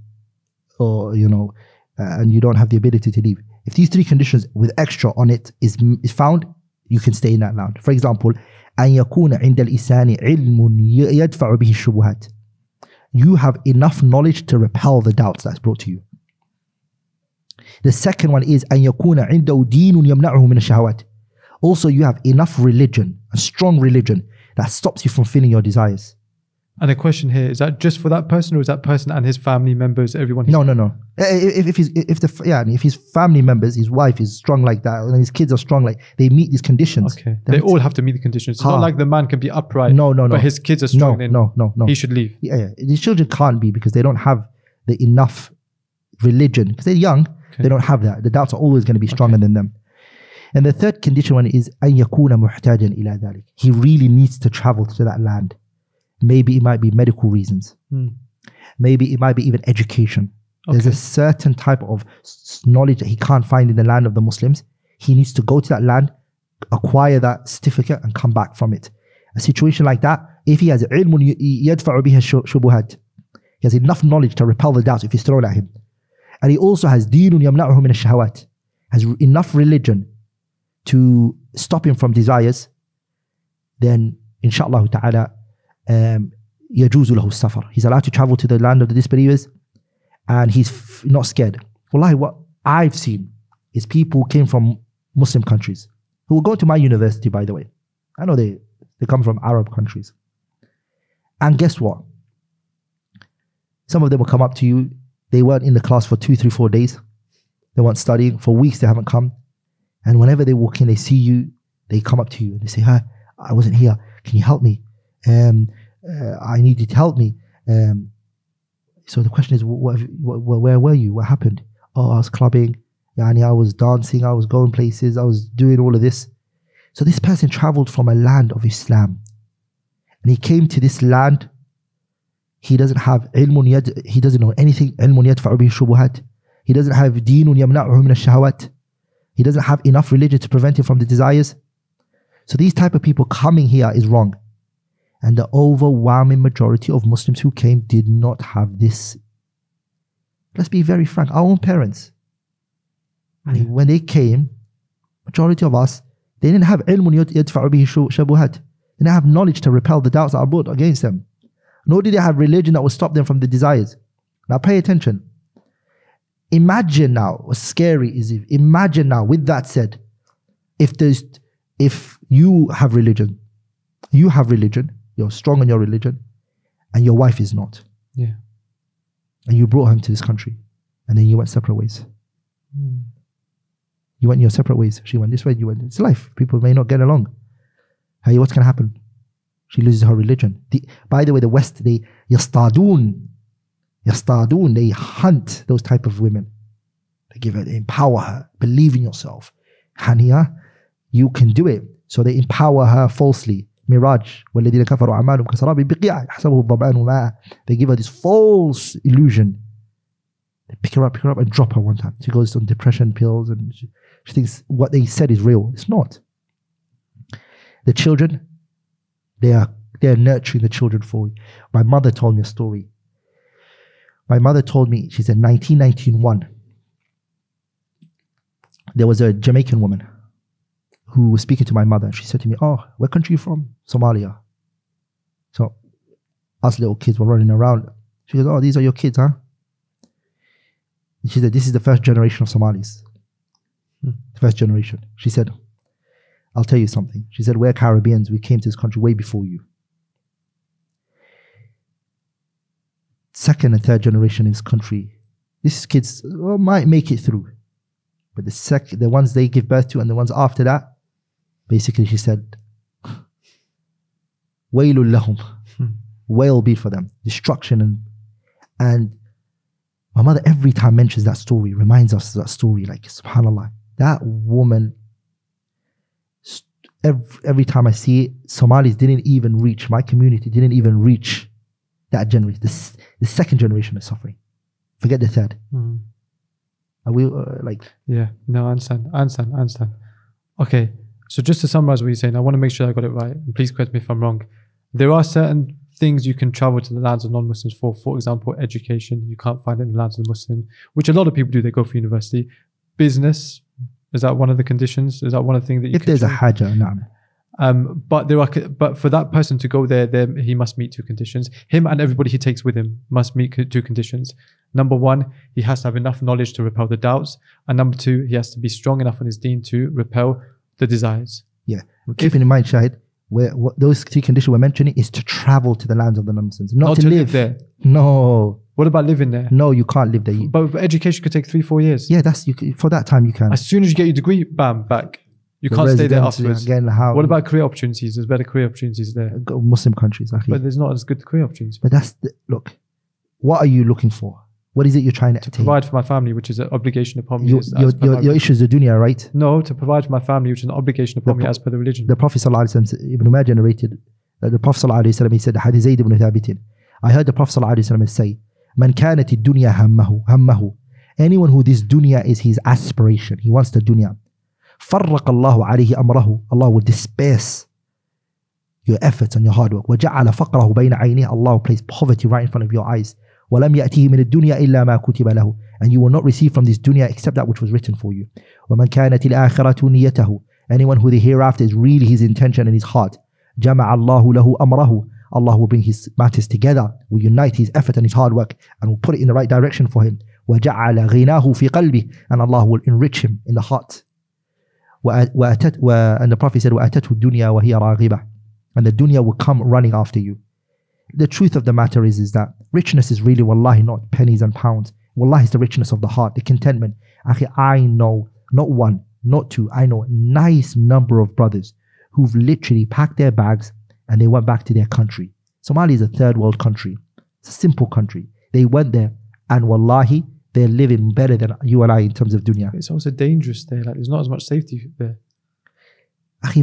and you don't have the ability to leave. If these 3 conditions with extra on it is found, you can stay in that land. For example, أن يكون عند الإنسان علم يدفع به الشبهات. You have enough knowledge to repel the doubts that's brought to you. The second one is أن يكون عنده دين يمنعه من الشهوات. Also, you have enough religion, a strong religion that stops you from feeling your desires. And a question here, is that just for that person, or is that person and his family members, everyone? No. If his family members, his wife is strong like that, and his kids are strong, like they meet these conditions. Okay. They all have to meet the conditions. It's not like the man can be upright. No. But his kids are strong. No. He should leave. Yeah. These children can't be, because they don't have the enough religion. Because they're young, they don't have that. The doubts are always going to be stronger than them. And the third condition one is أن يكون محتاجا إلى ذلك. He really needs to travel to that land. Maybe it might be medical reasons. Maybe it might be even education. There's a certain type of knowledge that he can't find in the land of the Muslims. He needs to go to that land, acquire that certificate, and come back from it. A situation like that, if he has علم يدفع بها الشبهات, he has enough knowledge to repel the doubts if it's thrown at him. And he also has دين يمنعه من الشهوات, has enough religion to stop him from desires, then inshallah ta'ala يجوز له السفر. He's allowed to travel to the land of the disbelievers, and he's not scared. Wallahi, what I've seen is people who came from Muslim countries who will go to my university, by the way. I know they come from Arab countries. And guess what? Some of them will come up to you. They weren't in the class for 2, 3, 4 days. They weren't studying. For weeks they haven't come. And whenever they walk in, they see you, they come up to you and they say, hi, I wasn't here. Can you help me? I need you to help me. So the question is, where were you? What happened? Oh, I was clubbing. I was dancing. I was going places. I was doing all of this. So this person traveled from a land of Islam. And he came to this land. He doesn't have ilmun yad. He doesn't know anything. Ilmun yadfa'u bihi shubuhat. He doesn't have deenun yamna'uhu min ash-shahawat. He doesn't have enough religion to prevent him from the desires. So these type of people coming here is wrong. And the overwhelming majority of Muslims who came did not have this. Let's be very frank. Our own parents, when they came, majority of us, they didn't have ilmun yadfa'u bihi shubuhat. They didn't have knowledge to repel the doubts that are brought against them. Nor did they have religion that would stop them from the desires. Now pay attention. Imagine now, what's scary is imagine now, with that said, if you have religion, you're strong in your religion, and your wife is not. Yeah. And you brought him to this country, and then you went separate ways. You went your separate ways. She went this way, you went. It's life. People may not get along. Hey, what's going to happen? She loses her religion. By the way, the West, they yastadun, they hunt those type of women. They empower her. Believe in yourself. Hania, you can do it. So they empower her falsely. Miraj, وَالَّذِينَ كَفَرُوا أَعْمَالُهُمْ كَسَرَابٍ بِقِيعٍ يَحْسَبُهُ الظَّمْآنُ مَاءً. They give her this false illusion. They pick her up and drop her one time. She goes on depression pills and she thinks what they said is real. It's not. The children, they are nurturing the children for you. My mother told me a story. My mother told me, she said 1991, there was a Jamaican woman who was speaking to my mother. She said to me, oh, where country are you from? Somalia. So us little kids were running around. She goes, oh, these are your kids, huh? And she said, this is the first generation of Somalis. The first generation. She said, I'll tell you something. She said, we're Caribbeans. We came to this country way before you. Second and third generation in this country, these kids might make it through. But the ones they give birth to and the ones after that, basically she said, wailul lahum. Wail be for them. Destruction. And my mother every time mentions that story, reminds us of that story, like subhanAllah. That woman, every time I see it, Somalis didn't even reach, my community didn't even reach that generation. The second generation is suffering. Forget the third. Are we Yeah, no, I understand. Okay, so just to summarize what you're saying, I want to make sure I got it right. And please correct me if I'm wrong. There are certain things you can travel to the lands of non-Muslims for. For example, education. You can't find it in the lands of the Muslim, which a lot of people do. They go for university. Business. Is that one of the conditions? Is that one of the things that you if there's a haja, no. But for that person to go there, he must meet two conditions. Him and everybody he takes with him must meet two conditions. Number one, he has to have enough knowledge to repel the doubts. And number two, he has to be strong enough on his deen to repel the desires. Yeah. Keeping in mind, Shahid, those three conditions we're mentioning is to travel to the lands of the non-Muslims, not to live there. No. What about living there? No, you can't live there. But education could take 3-4 years. Yeah, for that time you can. As soon as you get your degree, bam, back. You The can't stay there residence, afterwards. Get in the house. What about career opportunities? There's better career opportunities there. Muslim countries? Akhi. But there's not as good career opportunities. But look, what are you looking for? What is it you're trying to attain? Provide for my family, which is an obligation upon me. Your issue is the dunya, right? No, to provide for my family, which is an obligation upon me as per the religion. The Prophet ﷺ, Ibn Majah narrated, the Prophet ﷺ, he said, Hadith Zayd ibn Thabit, I heard the Prophet ﷺ say, Man kanat dunya hammahu. Anyone who this dunya is his aspiration, he wants the dunya. فرق الله عليه أمره. Allah will disperse your efforts and your hard work. وجعل فقره بين عينيه. Allah will place poverty right in front of your eyes. ولم يأتيه من الدنيا إلا ما كتب له. And you will not receive from this dunya except that which was written for you. ومن كانت الآخرة نيته. Anyone who the hereafter is really his intention in his heart. جمع الله له أمره. Allah will bring his matters together, will unite his effort and his hard work, and will put it in the right direction for him. وجعل غناه في قلبه. And Allah will enrich him in the heart. And the Prophet said, وَأَتَتْهُ الدُّنْيَا وَهِيَ رَاغِبَةٌ. And the dunya will come running after you. The truth of the matter is that richness is really, wallahi, not pennies and pounds. Wallahi, it's the richness of the heart, the contentment. Akhi, I know, not one, not two, I know a nice number of brothers who've literally packed their bags and they went back to their country. Somalia is a third world country. It's a simple country. They went there and wallahi, they're living better than you and I in terms of dunya. It's also dangerous there. Like, there's not as much safety there. Akhi,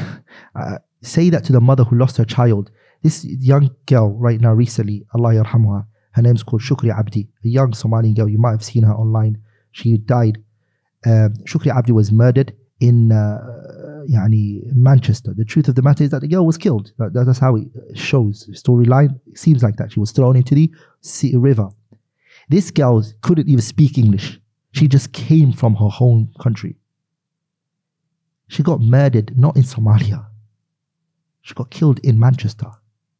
say that to the mother who lost her child. This young girl right now recently, Allah yarhamha, her name's called Shukri Abdi, a young Somali girl. You might have seen her online. She died. Shukri Abdi was murdered in Manchester. The truth of the matter is that the girl was killed. That's how it shows. Storyline, it seems like that. She was thrown into the river. This girl couldn't even speak English. She just came from her home country. She got murdered, not in Somalia. She got killed in Manchester.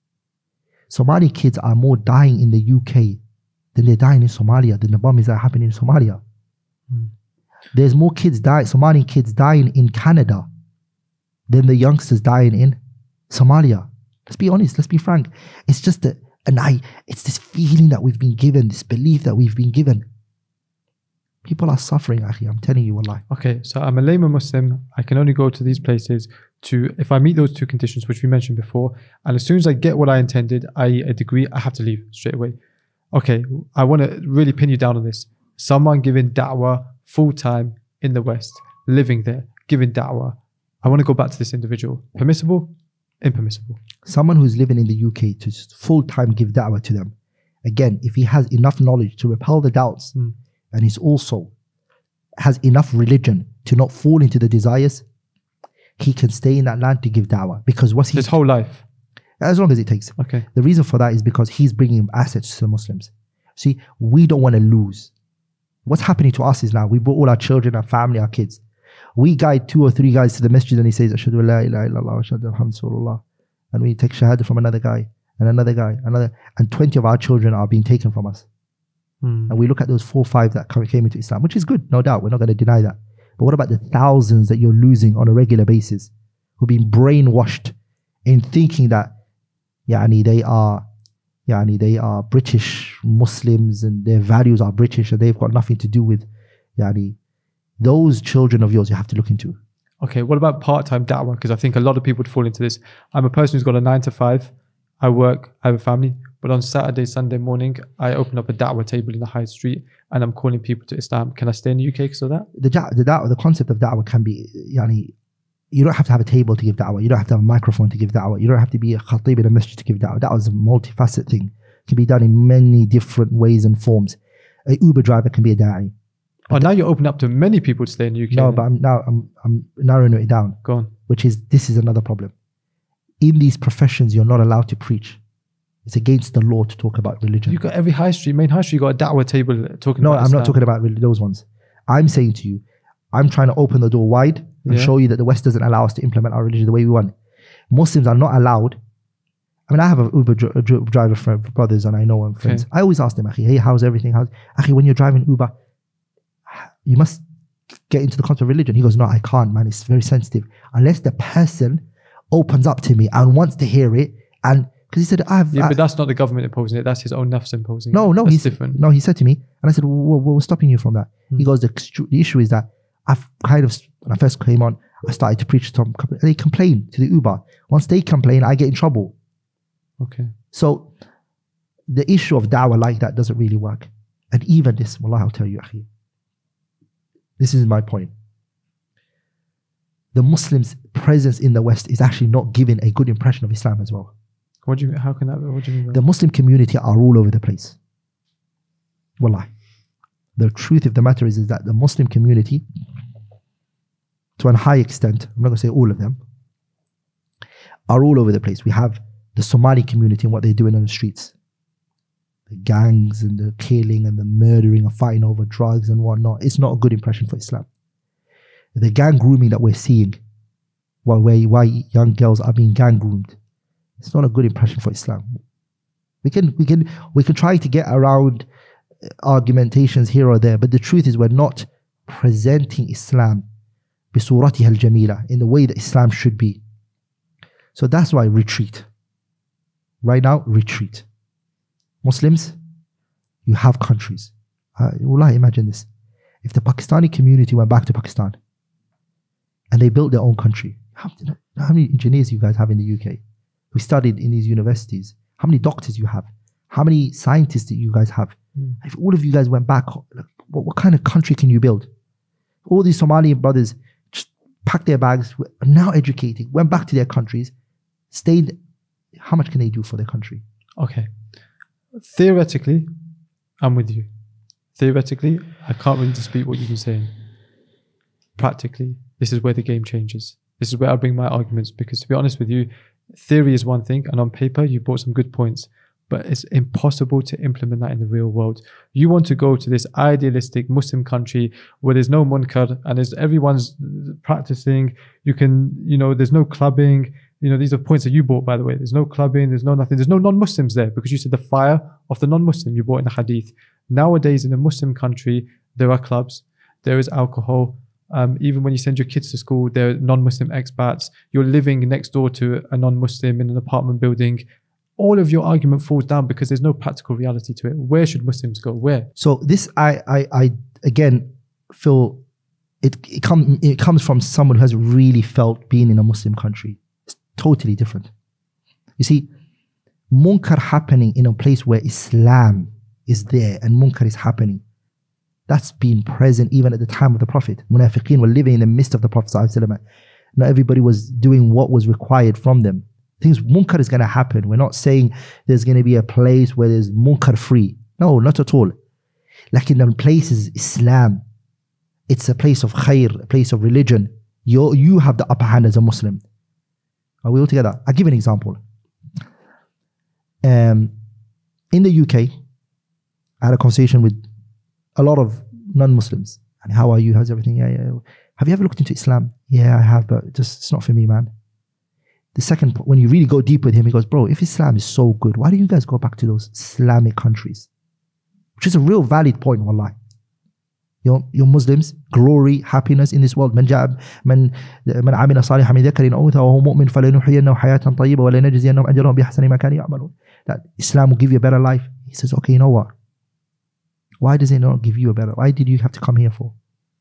Somali kids are more dying in the UK than they're dying in Somalia, than the bombings that are happening in Somalia. There's more kids Somali kids dying in Canada than the youngsters dying in Somalia. Let's be honest, let's be frank. It's just that, it's this feeling that we've been given, this belief that we've been given. People are suffering, akhi, I'm telling you, wallahi. Okay, so I'm a layman Muslim. I can only go to these places if I meet those two conditions which we mentioned before, and as soon as I get what I intended, i.e. a degree, I have to leave straight away. Okay, I want to really pin you down on this. Someone giving da'wah full-time in the West, living there, giving da'wah. I want to go back to this individual. Permissible? Impermissible? Someone who's living in the UK to full-time give da'wah to them. Again, if he has enough knowledge to repel the doubts, and he's also has enough religion to not fall into the desires, he can stay in that land to give da'wah. Because what's his whole life? As long as it takes. Okay. The reason for that is because he's bringing assets to the Muslims. See, we don't want to lose. What's happening to us is now, we brought all our children, our family, our kids. We guide 2 or 3 guys to the masjid and he says, Ashhadu la ilaha illallah wa ashhadu anna Muhammadan Rasulullah. And we take shahada from another guy, and another guy, and 20 of our children are being taken from us. And we look at those 4 or 5 that came into Islam, which is good, no doubt. We're not going to deny that. But what about the thousands that you're losing on a regular basis who've been brainwashed in thinking that they are British Muslims and their values are British and they've got nothing to do with those children of yours you have to look into. Okay, what about part-time da'wah? Because I think a lot of people would fall into this. I'm a person who's got a 9 to 5. I work, I have a family. But on Saturday, Sunday morning, I open up a da'wah table in the high street and I'm calling people to Islam. Can I stay in the UK because of that? The concept of da'wah can be, you don't have to have a table to give da'wah. You don't have to have a microphone to give da'wah. You don't have to be a khatib in a masjid to give da'wah. Da'wah is a multifaceted thing. It can be done in many different ways and forms. An Uber driver can be a da'i. Oh, now you're opening up to many people to stay in the UK. No, but I'm narrowing it down. Go on. This is another problem. In these professions, you're not allowed to preach. It's against the law to talk about religion. You've got every main high street, you got a da'wah table talking about Islam. I'm not talking about those ones. I'm saying to you, I'm trying to open the door wide and show you that the West doesn't allow us to implement our religion the way we want. Muslims are not allowed. I mean, I have a Uber driver friend, brothers, and I know them friends. Okay. I always ask them, Akhi, hey, how's everything? Akhi, when you're driving Uber, you must get into the concept of religion. He goes, no, I can't, man. It's very sensitive. Unless the person opens up to me and wants to hear it, and because he said, but that's not the government imposing it. That's his own nafs imposing no, it. no, That's he's different. No, he said to me, and I said, what was stopping you from that? He goes, the issue is that I've kind of, when I first came on, I started to preach to some couple, and they complain to the Uber. Once they complain, I get in trouble. Okay. So the issue of da'wah like that doesn't really work. And even this, wallah, I'll tell you, akhi, this is my point. The Muslims' presence in the West is actually not giving a good impression of Islam as well. What do you mean? How can that be? What do you mean by The Muslim community are all over the place. Wallah. The truth of the matter is that the Muslim community, to a high extent, I'm not going to say all of them, are all over the place. We have the Somali community and what they're doing on the streets. The gangs and the killing and the murdering and fighting over drugs and whatnot. It's not a good impression for Islam. The gang grooming that we're seeing, why young girls are being gang groomed, it's not a good impression for Islam. We can try to get around argumentations here or there, but the truth is we're not presenting Islam بصورتها الجميلة, in the way that Islam should be. So that's why retreat. Right now, retreat. Muslims, you have countries. Wallah, imagine this. If the Pakistani community went back to Pakistan and they built their own country, how many engineers you guys have in the UK who studied in these universities? How many doctors you have? How many scientists that you guys have? If all of you guys went back, what kind of country can you build? All these Somali brothers just packed their bags, were now educated, went back to their countries, stayed. How much can they do for their country? Okay. Theoretically, I'm with you. Theoretically, I can't really dispute what you've been saying. Practically, this is where the game changes. This is where I bring my arguments, because to be honest with you, theory is one thing, and on paper, you brought some good points, but it's impossible to implement that in the real world. You want to go to this idealistic Muslim country where there's no munkar and everyone's practicing. You can, there's no clubbing. These are points that you brought, by the way. There's no clubbing, there's no nothing. There's no non-Muslims there, because you said the fire of the non-Muslim you brought in the hadith. Nowadays, in a Muslim country, there are clubs, there is alcohol. Even when you send your kids to school, there are non-Muslim expats. You're living next door to a non-Muslim in an apartment building. All of your argument falls down because there's no practical reality to it. Where should Muslims go? Where? So this, I again feel it comes from someone who has really felt being in a Muslim country. It's totally different. You see, munkar happening in a place where Islam is there and munkar is happening, that's been present even at the time of the Prophet. Munafiqeen were living in the midst of the Prophet ﷺ. Not everybody was doing what was required from them. Things, munkar is going to happen. We're not saying there's going to be a place where there's munkar free. No, not at all. Like in the place is Islam. It's a place of khair, a place of religion. You have the upper hand as a Muslim. Are we all together? I'll give an example. In the UK, I had a conversation with a lot of non-Muslims. And how are you? How's everything? Yeah. Have you ever looked into Islam? Yeah, I have, but it's not for me, man. The second, when you really go deep with him, he goes, bro, if Islam is so good, why do you guys go back to those Islamic countries? Which is a real valid point, wallahi. You're Muslims, glory, happiness in this world. من عمل صالحا من ذكر أو أنثى وهو مؤمن فلنحيينه حياة طيبة ولنجزينهم أجرهم بأحسن ما كانوا يعملون. That Islam will give you a better life. He says, okay, you know what? Why does it not give you a better? Why did you have to come here for?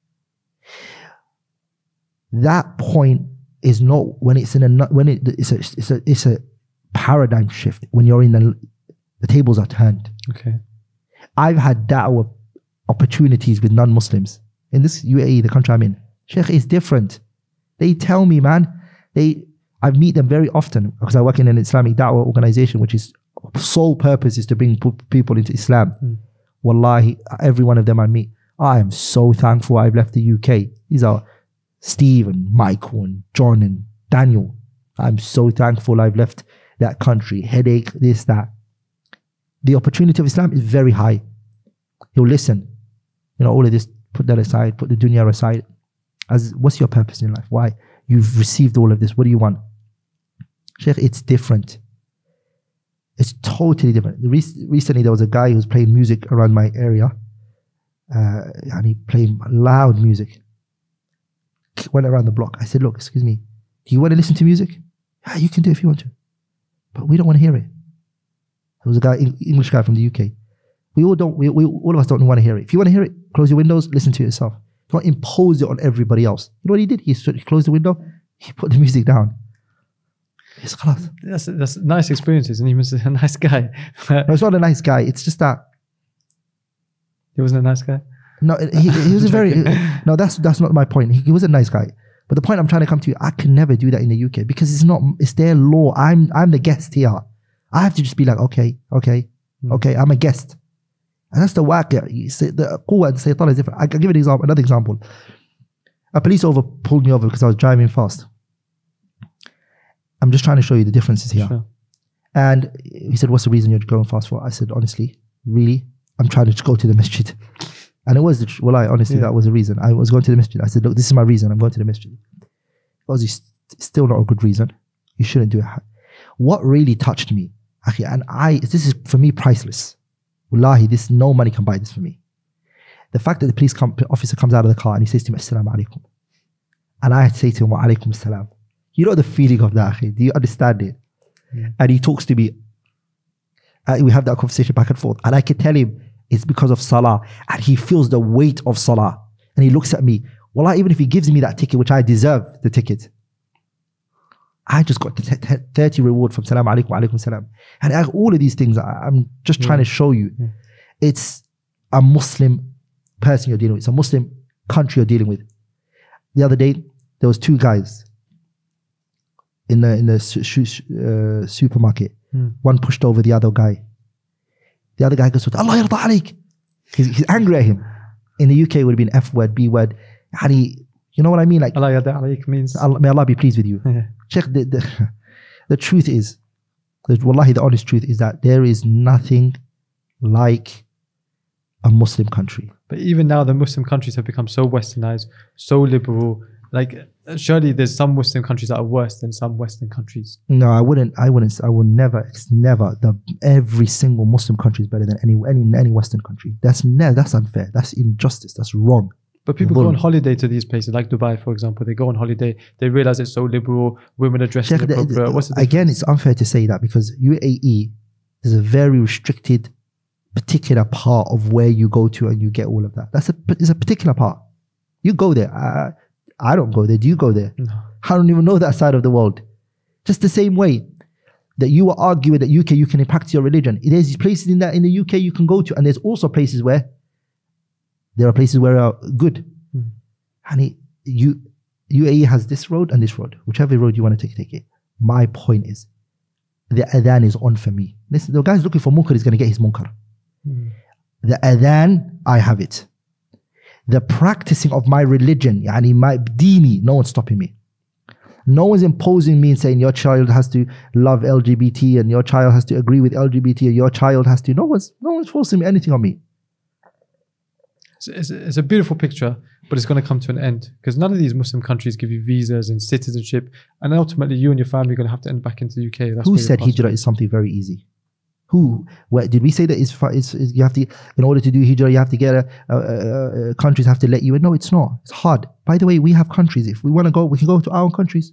That point is not when it's it's a paradigm shift. When you're in the tables are turned. Okay. I've had da'wah opportunities with non-Muslims in this UAE, the country I'm in. Sheikh, is different. They tell me, man, I meet them very often because I work in an Islamic da'wah organization, which is sole purpose is to bring people into Islam. Wallahi, every one of them I meet, I am so thankful I've left the UK. These are Steve and Michael and John and Daniel. I'm so thankful I've left that country. Headache, this, that. The opportunity of Islam is very high. He'll listen. All of this, put that aside, put the dunya aside. What's your purpose in life? Why? You've received all of this. What do you want? Sheikh, it's different. It's totally different. Recently, there was a guy who was playing music around my area. And he played loud music. Went around the block. I said, look, excuse me, do you want to listen to music? You can do it if you want to. But we don't want to hear it. There was a guy, English guy from the UK. All of us don't want to hear it. If you want to hear it, close your windows, listen to it yourself. Don't impose it on everybody else. You know what he did? He closed the window, he put the music down. It's khalas. That's nice experiences, and he was a nice guy. No, it's not a nice guy. It's just that he wasn't a nice guy. No, he was a very no. That's not my point. He was a nice guy, but the point I'm trying to come to, I can never do that in the UK because it's their law. I'm the guest here. I have to just be like, okay, I'm a guest, and that's the waqi'. The quwwah and saytan is different. I'll give you an example. Another example. A police pulled me over because I was driving fast. I'm just trying to show you the differences here. Sure. And he said, "What's the reason you're going fast for?" I said, "Honestly, really, I'm trying to go to the masjid." And it was honestly, that was the reason. I was going to the masjid. I said, "Look, this is my reason. I'm going to the masjid." It's still not a good reason. You shouldn't do it. What really touched me, and this is for me priceless. Wallahi, no money can buy this for me. The fact that the police officer comes out of the car and he says to me, "Assalamu alaikum," and I say to him, "Wa alaikum assalam." You know the feeling of that. Do you understand it? Yeah. And he talks to me. We have that conversation back and forth. And I can tell him it's because of salah. And he feels the weight of salah. And he looks at me. Wallah, even if he gives me that ticket, which I deserve the ticket, I just got 30 reward from salam alaikum wa alaikum salam. And all of these things, I'm just trying to show you. Yeah. It's a Muslim person you're dealing with. It's a Muslim country you're dealing with. The other day, there was two guys in the supermarket. One pushed over the other guy. The other guy goes, "Allah yarda alayk." He's angry at him. In the UK, it would have been F word, B word. And you know what I mean? Like, Allah yarda alayk means, may Allah be pleased with you. Yeah. Check the truth is, wallahi, the honest truth is that there is nothing like a Muslim country. But even now, the Muslim countries have become so westernized, so liberal. Like, surely there's some Muslim countries that are worse than some Western countries. No, I will never. It's never. Every single Muslim country is better than any Western country. That's unfair. That's injustice. That's wrong. But people go on holiday to these places, like Dubai, for example. They go on holiday. They realize it's so liberal. Women are dressed inappropriate. What's the difference? Again, it's unfair to say that because UAE is a very restricted, particular part of where you go to and you get all of that. It's a particular part. You go there. I don't go there. Do you go there? No. I don't even know that side of the world. Just the same way that you are arguing that UK you can impact your religion. There's these places in the UK you can go to, and there's also places where there are places where are good. And UAE has this road and this road. Whichever road you want to take it. My point is, the adhan is on for me. Listen, the guy's looking for munkar is going to get his munkar. The adhan, I have it. The practicing of my religion, yani my deeni, no one's stopping me. No one's imposing me and saying your child has to love LGBT and your child has to agree with LGBT or your child has to. No one's forcing anything on me. It's a beautiful picture, but it's going to come to an end because none of these Muslim countries give you visas and citizenship, and ultimately you and your family are going to have to end back into the UK. Who said hijrah is something very easy? Where did we say that it's you have to, in order to do hijrah, you have to get countries have to let you in? No, it's not. It's hard. By the way, we have countries. If we want to go, we can go to our own countries.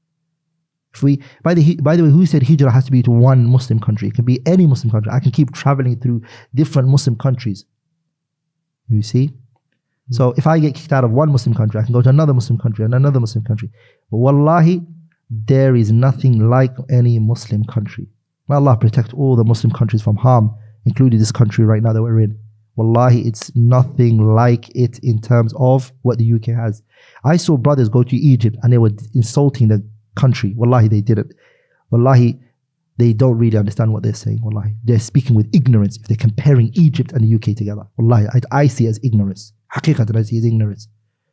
By the way, who said hijrah has to be to one Muslim country? It can be any Muslim country. I can keep traveling through different Muslim countries. You see? So if I get kicked out of one Muslim country, I can go to another Muslim country and another Muslim country. But wallahi, there is nothing like any Muslim country. May Allah protect all the Muslim countries from harm, including this country right now that we're in. Wallahi, it's nothing like it in terms of what the UK has. I saw brothers go to Egypt and they were insulting the country. Wallahi, they did it. Wallahi, they don't really understand what they're saying. Wallahi, they're speaking with ignorance if they're comparing Egypt and the UK together. Wallahi, I see it as ignorance. Haqiqatan, I see it as ignorance.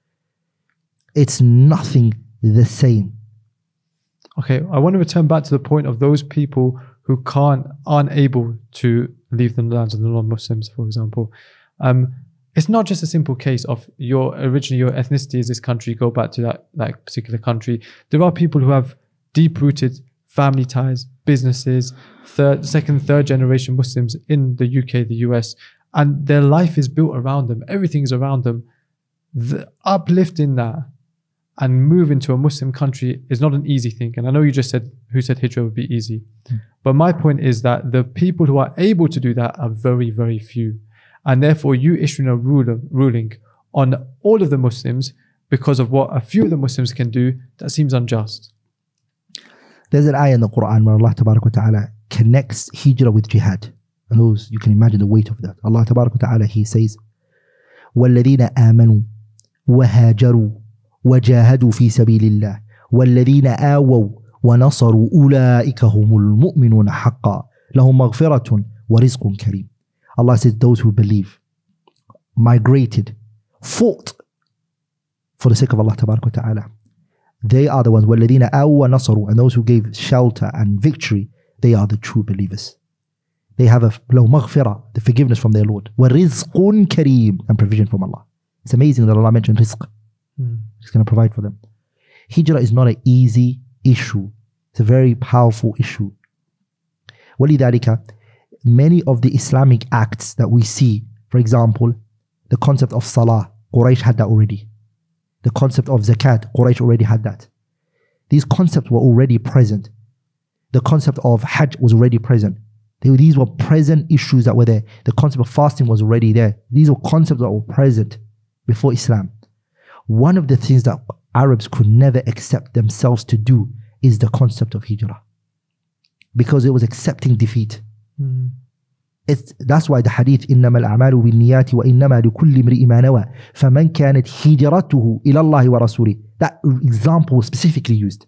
It's nothing the same. Okay, I want to return back to the point of those people who aren't able to leave the lands of the non-Muslims, for example. It's not just a simple case of originally your ethnicity is this country, go back to that particular country. There are people who have deep-rooted family ties, businesses, second, third generation Muslims in the UK, the US, and their life is built around them. Everything is around them. The uplift in that and move into a Muslim country is not an easy thing. And I know you just said who said hijrah would be easy. But my point is that the people who are able to do that are very, very few. And therefore you issuing a ruling on all of the Muslims because of what a few of the Muslims can do, that seems unjust. There's an ayah in the Quran where Allah Tabarak wa Ta'ala connects hijrah with jihad. And those, you can imagine the weight of that. Allah Tabarak wa Ta'ala, He says, وَالَّذِينَ آمَنُوا وَهَاجَرُوا وَجَاهَدُوا فِي سَبِيلِ اللَّهِ وَالَّذِينَ آوَوا وَنَصَرُوا أُولَٰئِكَ هُمُ الْمُؤْمِنُونَ حَقًّا لَهُمْ مَغْفِرَةٌ وَرِزْقٌ كَرِيمٌ. Allah says those who believe, migrated, fought for the sake of Allah Tabarak wa Ta'ala, they are the ones, وَالَّذِينَ آوَوا وَنَصَرُوا, and those who gave shelter and victory, they are the true believers. They have لَهُمْ مَغْفِرَةٌ, the forgiveness from their Lord, وَرِزْقٌ كَرِيمٌ, and provision from Allah. It's amazing that Allah mentioned rizq. He's going to provide for them. Hijrah is not an easy issue. It's a very powerful issue. وَلِذَلِكَ, many of the Islamic acts that we see, for example, the concept of salah, Quraysh had that already. The concept of zakat, Quraysh already had that. These concepts were already present. The concept of hajj was already present. These were present issues that were there. The concept of fasting was already there. These were concepts that were present before Islam. One of the things that Arabs could never accept themselves to do is the concept of hijrah, because it was accepting defeat. That's why the hadith إنما الأعمال بالنيات وإنما لكل امرئ ما نوى فمن كانت هجرته إلى الله ورسوله, that example was specifically used.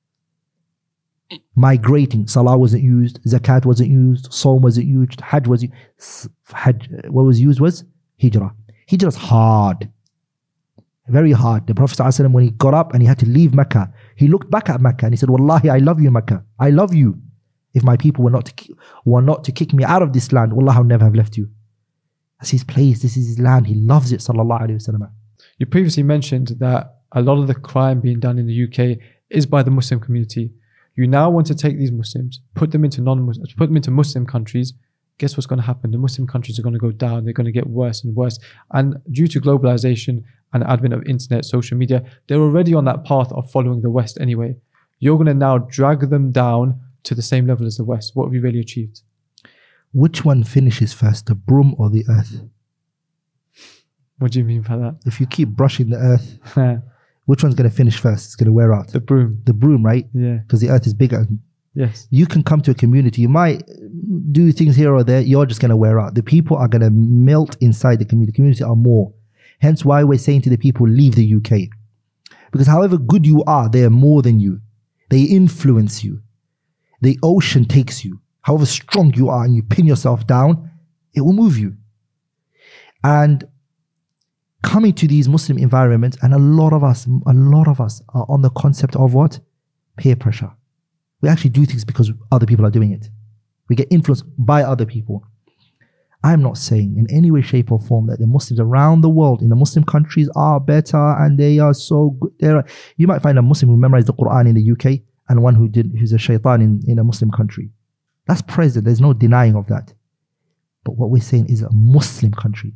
Migrating, salah wasn't used, zakat wasn't used, Sawm wasn't used, hajj was used. What was used was hijrah. Hijrah is hard, very hard. The Prophet ﷺ, when he got up and he had to leave Mecca, he looked back at Mecca and he said, Wallahi, I love you, Mecca. I love you. If my people were not to kick me out of this land, Wallah, I would never have left you. That's his place. This is his land. He loves it, sallallahu alayhi wa sallam. You previously mentioned that a lot of the crime being done in the UK is by the Muslim community. You now want to take these Muslims, put them into Muslim countries. Guess what's going to happen? The Muslim countries are going to go down. They're going to get worse and worse. And due to globalization and advent of internet, social media, they're already on that path of following the West anyway. You're going to now drag them down to the same level as the West. What have you really achieved? Which one finishes first, the broom or the earth? What do you mean by that? If you keep brushing the earth, which one's going to finish first? It's going to wear out. The broom. The broom, right? Yeah. Because the earth is bigger. Yes. You can come to a community, you might do things here or there, you're just going to wear out. The people are going to melt inside the community. The community are more. Hence why we're saying to the people, leave the UK. Because however good you are, they are more than you. They influence you. The ocean takes you. However strong you are and you pin yourself down, it will move you. And coming to these Muslim environments, and a lot of us are on the concept of what? Peer pressure. We actually do things because other people are doing it. We get influenced by other people. I'm not saying in any way, shape or form that the Muslims around the world in the Muslim countries are better and they are so good. You might find a Muslim who memorized the Quran in the UK and one who's a shaitan in a Muslim country. That's present. There's no denying of that. But what we're saying is a Muslim country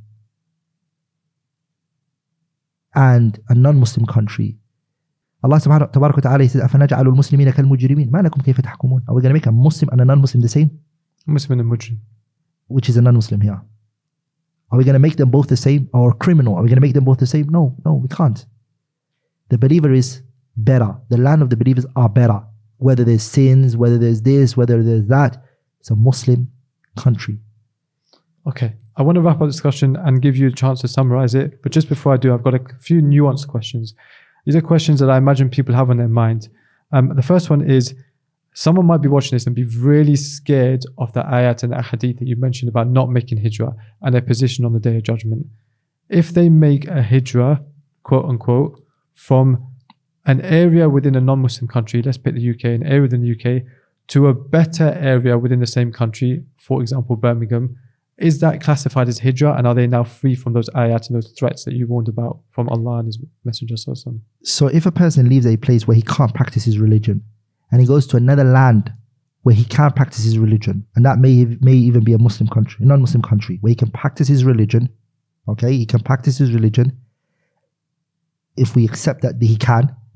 and a non-Muslim country. Allah subhanahu wa ta'ala says, أَفَنَجْعَلُ الْمُسْلِمِينَ كَالْمُجْرِمِينَ مَا لَكُمْ كَيْفَ تَحْكُمُونَ. Are we going to make a Muslim and a non-Muslim the same? Muslim and a Mujrim. Which is a non-Muslim here. Are we going to make them both the same? Or a criminal? Are we going to make them both the same? No, we can't. The believer is better. The land of the believers are better. Whether there's sins, whether there's this, whether there's that. It's a Muslim country. Okay. I want to wrap up the discussion and give you a chance to summarize it. But just before I do, I've got a few nuanced questions. These are questions that I imagine people have on their mind. The first one is, someone might be watching this and be really scared of the ayat and the hadith that you mentioned about not making hijrah and their position on the Day of Judgment. If they make a hijrah, quote unquote, from an area within a non-Muslim country, let's pick the UK, an area within the UK, to a better area within the same country, for example, Birmingham, is that classified as hijrah, and are they now free from those ayat and those threats that you warned about from Allah and His Messenger? So if a person leaves a place where he can't practice his religion and he goes to another land where he can't practice his religion, and that may even be a Muslim country, a non-Muslim country, where he can practice his religion, okay, he can practice his religion, if we accept that he can,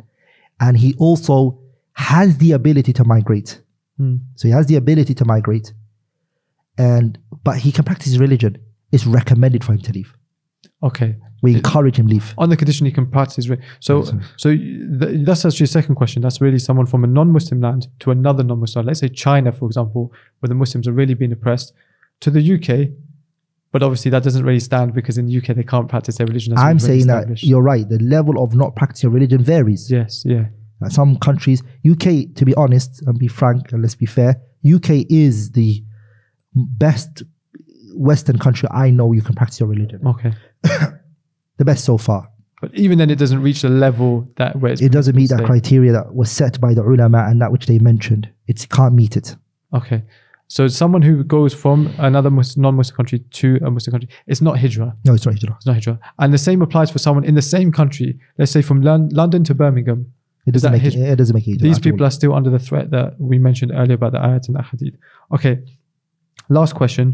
and he also has the ability to migrate. Mm. So he has the ability to migrate, but he can practice his religion. It's recommended for him to leave. Okay. We encourage him leave. On the condition he can practice his that's actually a second question. That's really someone from a non-Muslim land to another non-Muslim land. Let's say China, for example, where the Muslims are really being oppressed, to the UK. But obviously that doesn't really stand because in the UK they can't practice their religion. As I'm we've already saying that established. you're right. The level of not practicing religion varies. Yes, yeah. Some countries, UK, to be honest and be frank and let's be fair, UK is the best Western country I know you can practice your religion. Okay. The best so far. But even then it doesn't reach the level that where It doesn't meet that criteria that was set by the ulama and that which they mentioned. It can't meet it. Okay. So someone who goes from another non-Muslim country to a Muslim country, it's not hijrah. No, it's not hijrah. It's not hijrah. And the same applies for someone in the same country. Let's say from London to Birmingham. It doesn't make hijrah. These people are still under the threat that we mentioned earlier about the ayat and the hadith. Okay. Last question.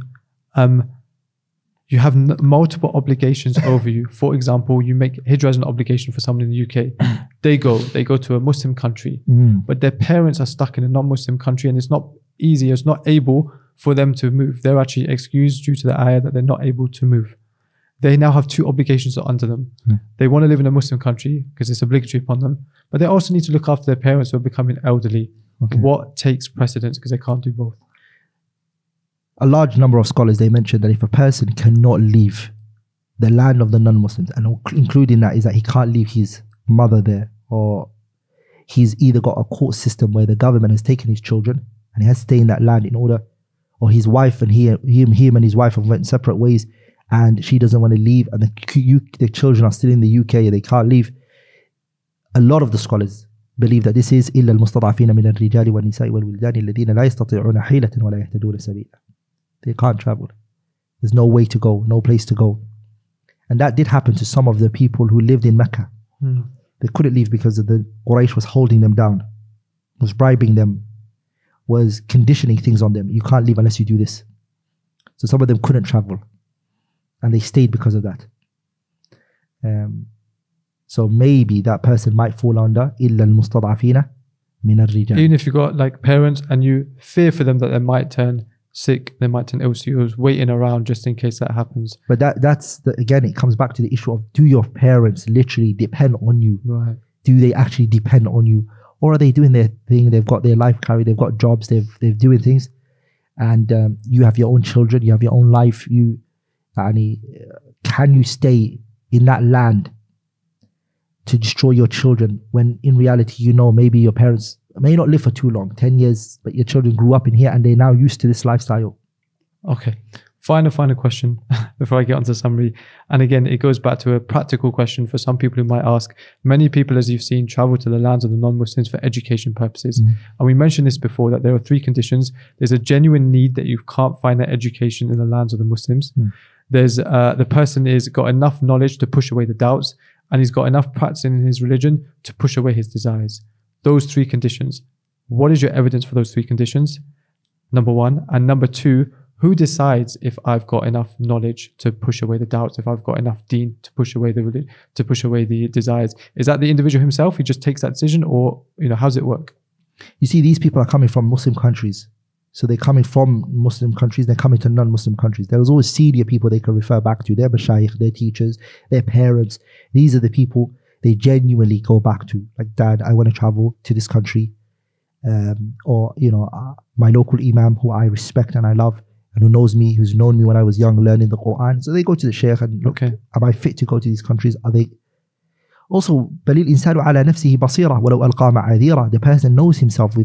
You have multiple obligations over you. For example, you make hijrah as an obligation for someone in the UK. They go to a Muslim country, but their parents are stuck in a non-Muslim country and it's not easy, it's not able for them to move. They're actually excused due to the ayah that they're not able to move. They now have two obligations under them. They want to live in a Muslim country because it's obligatory upon them, but they also need to look after their parents who are becoming elderly. Okay. What takes precedence because they can't do both? A large number of scholars, they mentioned that if a person cannot leave the land of the non-Muslims, and including that is that he can't leave his mother there, or he's either got a court system where the government has taken his children and he has to stay in that land in order, or his wife and him and his wife have went separate ways and she doesn't want to leave and the children are still in the UK, they can't leave. A lot of the scholars believe that this is إِلَّا الْمُسْتَضْعَفِينَ مِنَ الرِّجَالِ وَالنِّسَاءِ وَالْوِلْدَانِ الَّذِينَ لَا يَسْتَطِيعُونَ حِيلَةً وَلَا يَهْتَدُونَ سَبِيلًا. They can't travel. There's no way to go, no place to go. And that did happen to some of the people who lived in Mecca. They couldn't leave because of the Quraysh was holding them down, was bribing them, was conditioning things on them. You can't leave unless you do this. So some of them couldn't travel. And they stayed because of that. So maybe that person might fall under إِلَّا الْمُسْتَضْعَفِينَ مِنَ الرِّجَالِ. Even if you've got like parents and you fear for them that they might turn sick, they might turn ill, so you're waiting around just in case that happens. But again, it comes back to the issue of, do your parents literally depend on you? Right. Do they actually depend on you? Or are they doing their thing? They've got their life carried, they've got jobs, they're doing things. And you have your own children, you have your own life. Can you stay in that land to destroy your children when in reality, maybe your parents may not live for too long, 10 years, but your children grew up in here and they're now used to this lifestyle. Okay. Final question before I get onto the summary. And again, it goes back to a practical question for some people who might ask. Many people, as you've seen, travel to the lands of the non-Muslims for education purposes. And we mentioned this before, that there are three conditions. There's a genuine need that you can't find that education in the lands of the Muslims. There's the person has got enough knowledge to push away the doubts, and he's got enough practice in his religion to push away his desires. Those three conditions. What is your evidence for those three conditions? Number one. And number two, who decides if I've got enough knowledge to push away the doubts, if I've got enough deen to push away the desires? Is that the individual himself? He just takes that decision, or how does it work? You see, these people are coming from Muslim countries. So they're coming from Muslim countries, they're coming to non-Muslim countries. There's always senior people they can refer back to, their mashayikh, their teachers, their parents. These are the people they genuinely go back to. Like, Dad, I want to travel to this country. Or my local imam who I respect and I love and who knows me, who's known me when I was young learning the Quran. So they go to the shaykh and look, am I fit to go to these countries? Are they? Also, بَلِ الْإِنسَانُ عَلَى نَفْسِهِ بَصِيرَةً وَلَوْ أَلْقَى مَعَاذِيرًا. The person knows himself.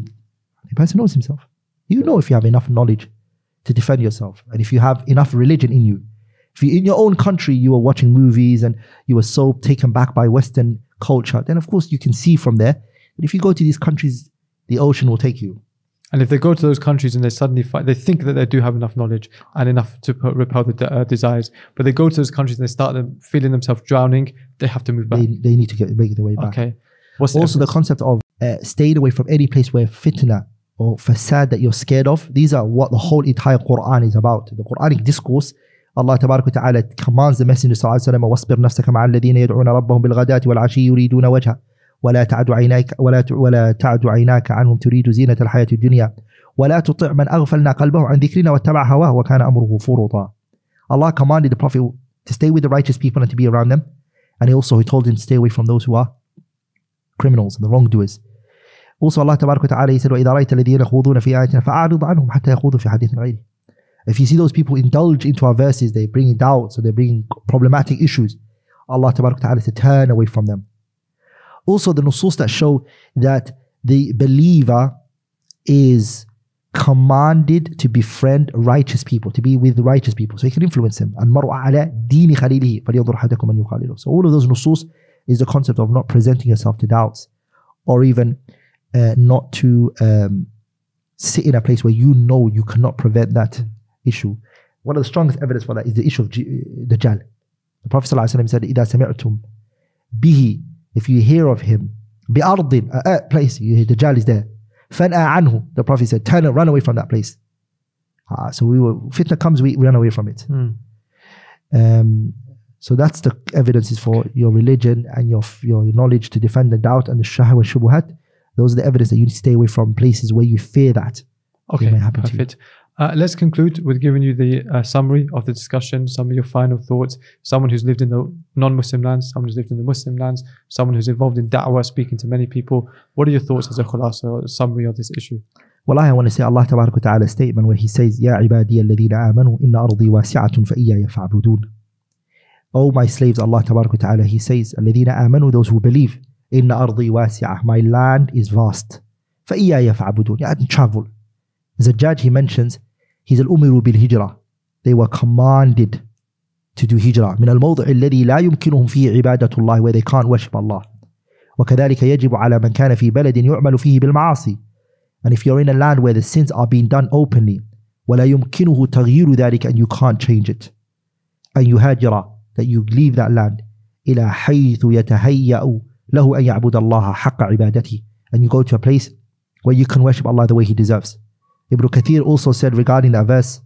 You know if you have enough knowledge to defend yourself, and if you have enough religion in you. If you in your own country you were watching movies and you were so taken back by Western culture, then of course you can see from there. But if you go to these countries, the ocean will take you. And if they go to those countries and they suddenly they think that they do have enough knowledge and enough to repel the desires, but they go to those countries and they start feeling themselves drowning, they have to move back. They need to make their way back. Okay. Also, the concept of staying away from any place where fitna or fasad that you're scared of, these are what the whole entire Quran is about. The Quranic discourse, Allah Tabarak wa Ta'ala commands the Messenger sallallahu alaihi wasallam, وَاصْبِرْ نَفْسَكَ مَعَ الَّذِينَ يَدْعُونَ رَبَّهُم بِالْغَدَاةِ وَالْعَشِيِّ يُرِيدُونَ وَجْهَهُ ولا تعد عيناك عنهم تريد زينة الحياة الدنيا ولا تطع من أغفلنا قلبه عن ذكرنا واتبع هواه وكان أمره فرطا. Allah commanded the Prophet to stay with the righteous people and to be around them, and he told him to stay away from those who are criminals and the wrongdoers. Also Allah تبارك وتعالى, he said وإذا رأيت الذين يخوضون في آياتنا فأعرض عنهم حتى يخوضوا في حديث غيره. If you see those people indulge into our verses, they bring doubts or they bring problematic issues, Allah تبارك وتعالى said turn away from them. Also the nusus that show that the believer is commanded to befriend righteous people, to be with righteous people, so he can influence them. المرء على دين خليله فلينظر أحدكم من يخالله. So all of those nusus is the concept of not presenting yourself to doubts, or even not to sit in a place where you know you cannot prevent that issue. One of the strongest evidence for that is the issue of Dajjal. The Prophet ﷺ said, إِذَا سَمِعْتُمْ بِهِ, if you hear of him, بِأَرْضٍ, a place, you hear Dajjal is there. فَنْأَ عَنْهُ, the Prophet said, run away from that place. So fitna comes, we run away from it. So that's the evidences for your religion and your knowledge to defend the doubt and the shahwa shubuhat. Those are the evidence that you need to stay away from places where you fear that. Okay, may happen perfect. Let's conclude with giving you the summary of the discussion, some of your final thoughts. Someone who's lived in the non-Muslim lands, someone who's lived in the Muslim lands, someone who's involved in da'wah, speaking to many people. What are your thoughts as a khulasa or summary of this issue? Well, I want to say Allah Tabarak wa Ta'ala's statement where He says, Ya ibadiya alladhina amanu inna ardi wasi'atun fa iyaya fa'budun. Oh my slaves, Allah Tabarak wa Ta'ala, He says, alladhina amanu, those who believe, inna ardi wasi'ah, my land is vast. Fa iyaya fa'budun, you had travel. Zajjaj, he mentions, he's al-umiru bil-hijrah. They were commanded to do hijrah. من الموضع الذي لا يمكنهم فيه عبادة الله, where they can't worship Allah. وكذلك يجب على من كان في بلد يعمل فيه بالمعاصي. And if you're in a land where the sins are being done openly, ولا يمكنه تغيير ذلك, and you can't change it, أن يهاجر, that you leave that land, إلى حيث يتهيأ له أن يعبد الله حق عبادته, and you go to a place where you can worship Allah the way He deserves. Ibn Kathir also said regarding that verse,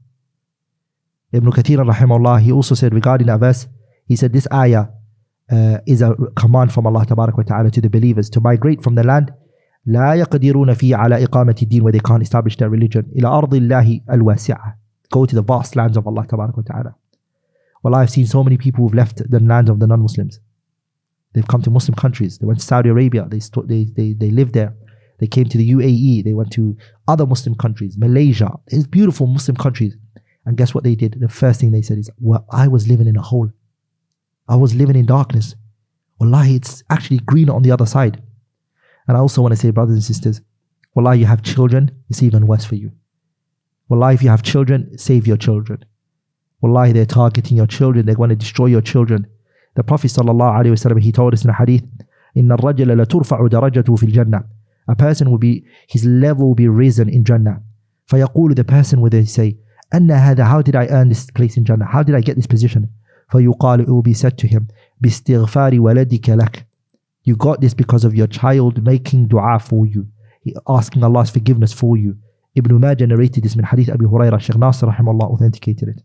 Ibn Kathir rahimahullah, he also said regarding that verse, he said this ayah is a command from Allah Tabarak wa Ta'ala to the believers to migrate from the land لا يقدرون فيه على إقامة الدين, where they can't establish their religion, إلى أرض الله الواسعة, go to the vast lands of Allah Tabarak wa Ta'ala. Well, I've seen so many people who've left the lands of the non-Muslims. They've come to Muslim countries. They went to Saudi Arabia. They lived there. They came to the UAE. They went to other Muslim countries, Malaysia. There's beautiful Muslim countries. And guess what they did? The first thing they said is, well, I was living in a hole. I was living in darkness. Wallahi, it's actually greener on the other side. And I also want to say, brothers and sisters, wallahi, you have children, it's even worse for you. Wallahi, if you have children, save your children. Wallahi, they're targeting your children. They want to destroy your children. The Prophet ﷺ, he told us in a hadith, إِنَّ الرَّجَلَ لَتُرْفَعُ دَرَجَتُهُ فِي الْجَنَّةِ. A person will be, his level will be risen in Jannah. فَيَقُولُ, the person will say, أَنَّ هَذَا, how did I earn this place in Jannah? How did I get this position? فَيُقَالُ, it will be said to him, بِاسْتِغْفَارِ وَلَدِكَ لَكَ. You got this because of your child making dua for you, asking Allah's forgiveness for you. Ibn Majah narrated this in Hadith Abi Hurairah. Shaykh Nasir rahimahullah authenticated it.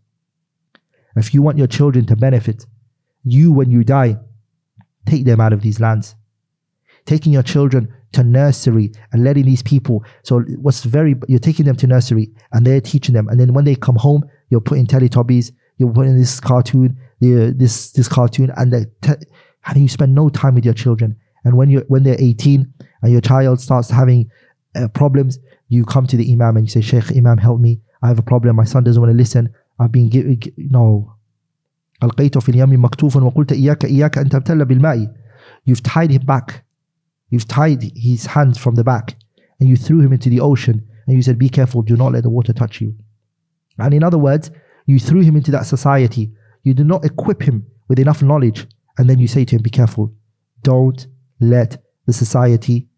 If you want your children to benefit, you when you die, take them out of these lands. Taking your children to nursery and letting these people, so you're taking them to nursery and they're teaching them, and then when they come home, you're putting Teletubbies, you're putting this cartoon, this cartoon, and you spend no time with your children. And when they're 18 and your child starts having problems, you come to the Imam and you say, Shaykh, Imam, help me. I have a problem. My son doesn't want to listen. I've been no. ألقيته في اليم مكتوفا وقلت إياك أن تبتل بالماء. You've tied him back. You've tied his hands from the back and you threw him into the ocean and you said, be careful, do not let the water touch you. And in other words, you threw him into that society. You did not equip him with enough knowledge, and then you say to him, be careful, don't let the society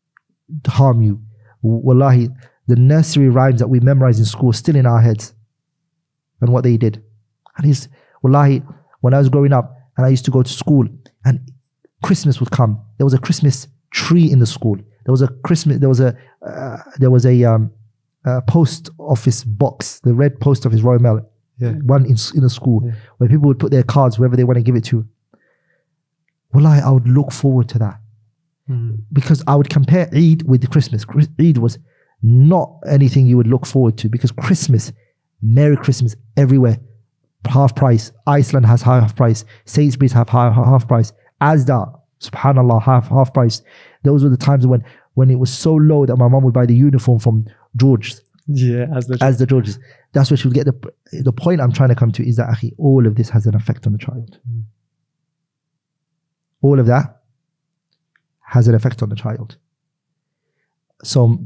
harm you. Wallahi, the nursery rhymes that we memorize in school still in our heads, and what they did. And wallahi, when I was growing up and I used to go to school and Christmas would come, there was a Christmas tree in the school. There was a post office box, the red post office Royal Mail, one in the school, where people would put their cards wherever they want to give it to. Wallahi, I would look forward to that. Because I would compare Eid with Christmas. Eid was not anything you would look forward to, because Christmas, Merry Christmas everywhere, half price. Iceland has half price. Sainsbury's have half price. Asda, subhanallah, half price. Those were the times when it was so low that my mom would buy the uniform from George's. Yeah, as the George's. That's where she would get the point I'm trying to come to is that akhi, all of this has an effect on the child. All of that has an effect on the child. So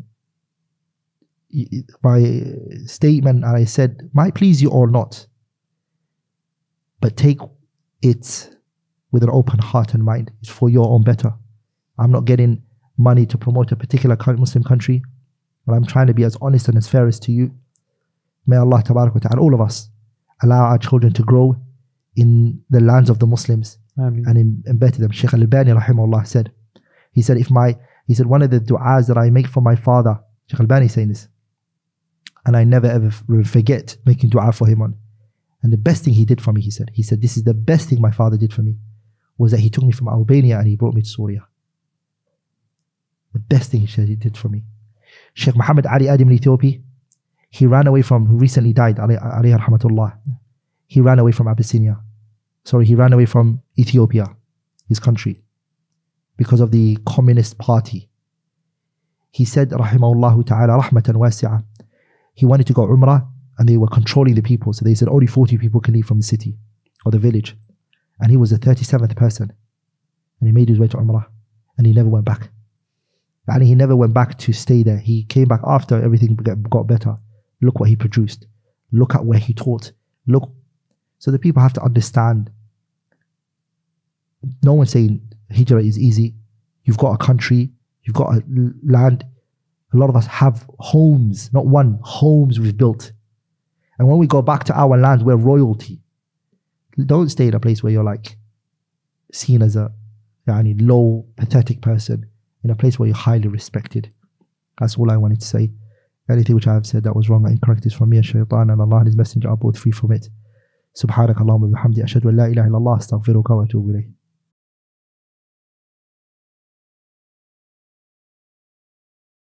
my statement, and I said, might please you or not, but take it with an open heart and mind. It's for your own better. I'm not getting money to promote a particular Muslim country, but I'm trying to be as honest and as fair as to you. May Allah tabarak wa ta'ala, all of us, allow our children to grow in the lands of the Muslims. Ameen. And embed them. Shaykh Al-Albani rahimahullah said, he said one of the du'as that I make for my father, Shaykh Al-Albani saying this, and I never ever forget making du'a for him on. And the best thing he did for me, he said, this is the best thing my father did for me, was that he took me from Albania and he brought me to Syria. The best thing he did for me. Sheikh Muhammad Ali Adam in Ethiopia, he ran away from, who recently died, alayhi rahmatullah. He ran away from Abyssinia. He ran away from Ethiopia, his country, because of the Communist Party. He said, rahimahullah ta'ala, rahmatan wasi'ah. He wanted to go Umrah and they were controlling the people. So they said only 40 people can leave from the city or the village. And he was the 37th person. And he made his way to Umrah and he never went back. And he never went back to stay there. He came back after everything got better. Look what he produced. Look at where he taught. Look. So the people have to understand. No one's saying hijrah is easy. You've got a country. You've got a land. A lot of us have homes, not one, homes we've built. And when we go back to our land, we're royalty. Don't stay in a place where you're like seen as a low, pathetic person. In a place where you're highly respected. That's all I wanted to say. Anything which I have said that was wrong or incorrect is from me and shaitan, and Allah and His Messenger are both free from it. Subhanakallahumma bihamdi ashhadu an la ilaha illallah astaghfiruka wa atubu ilayh.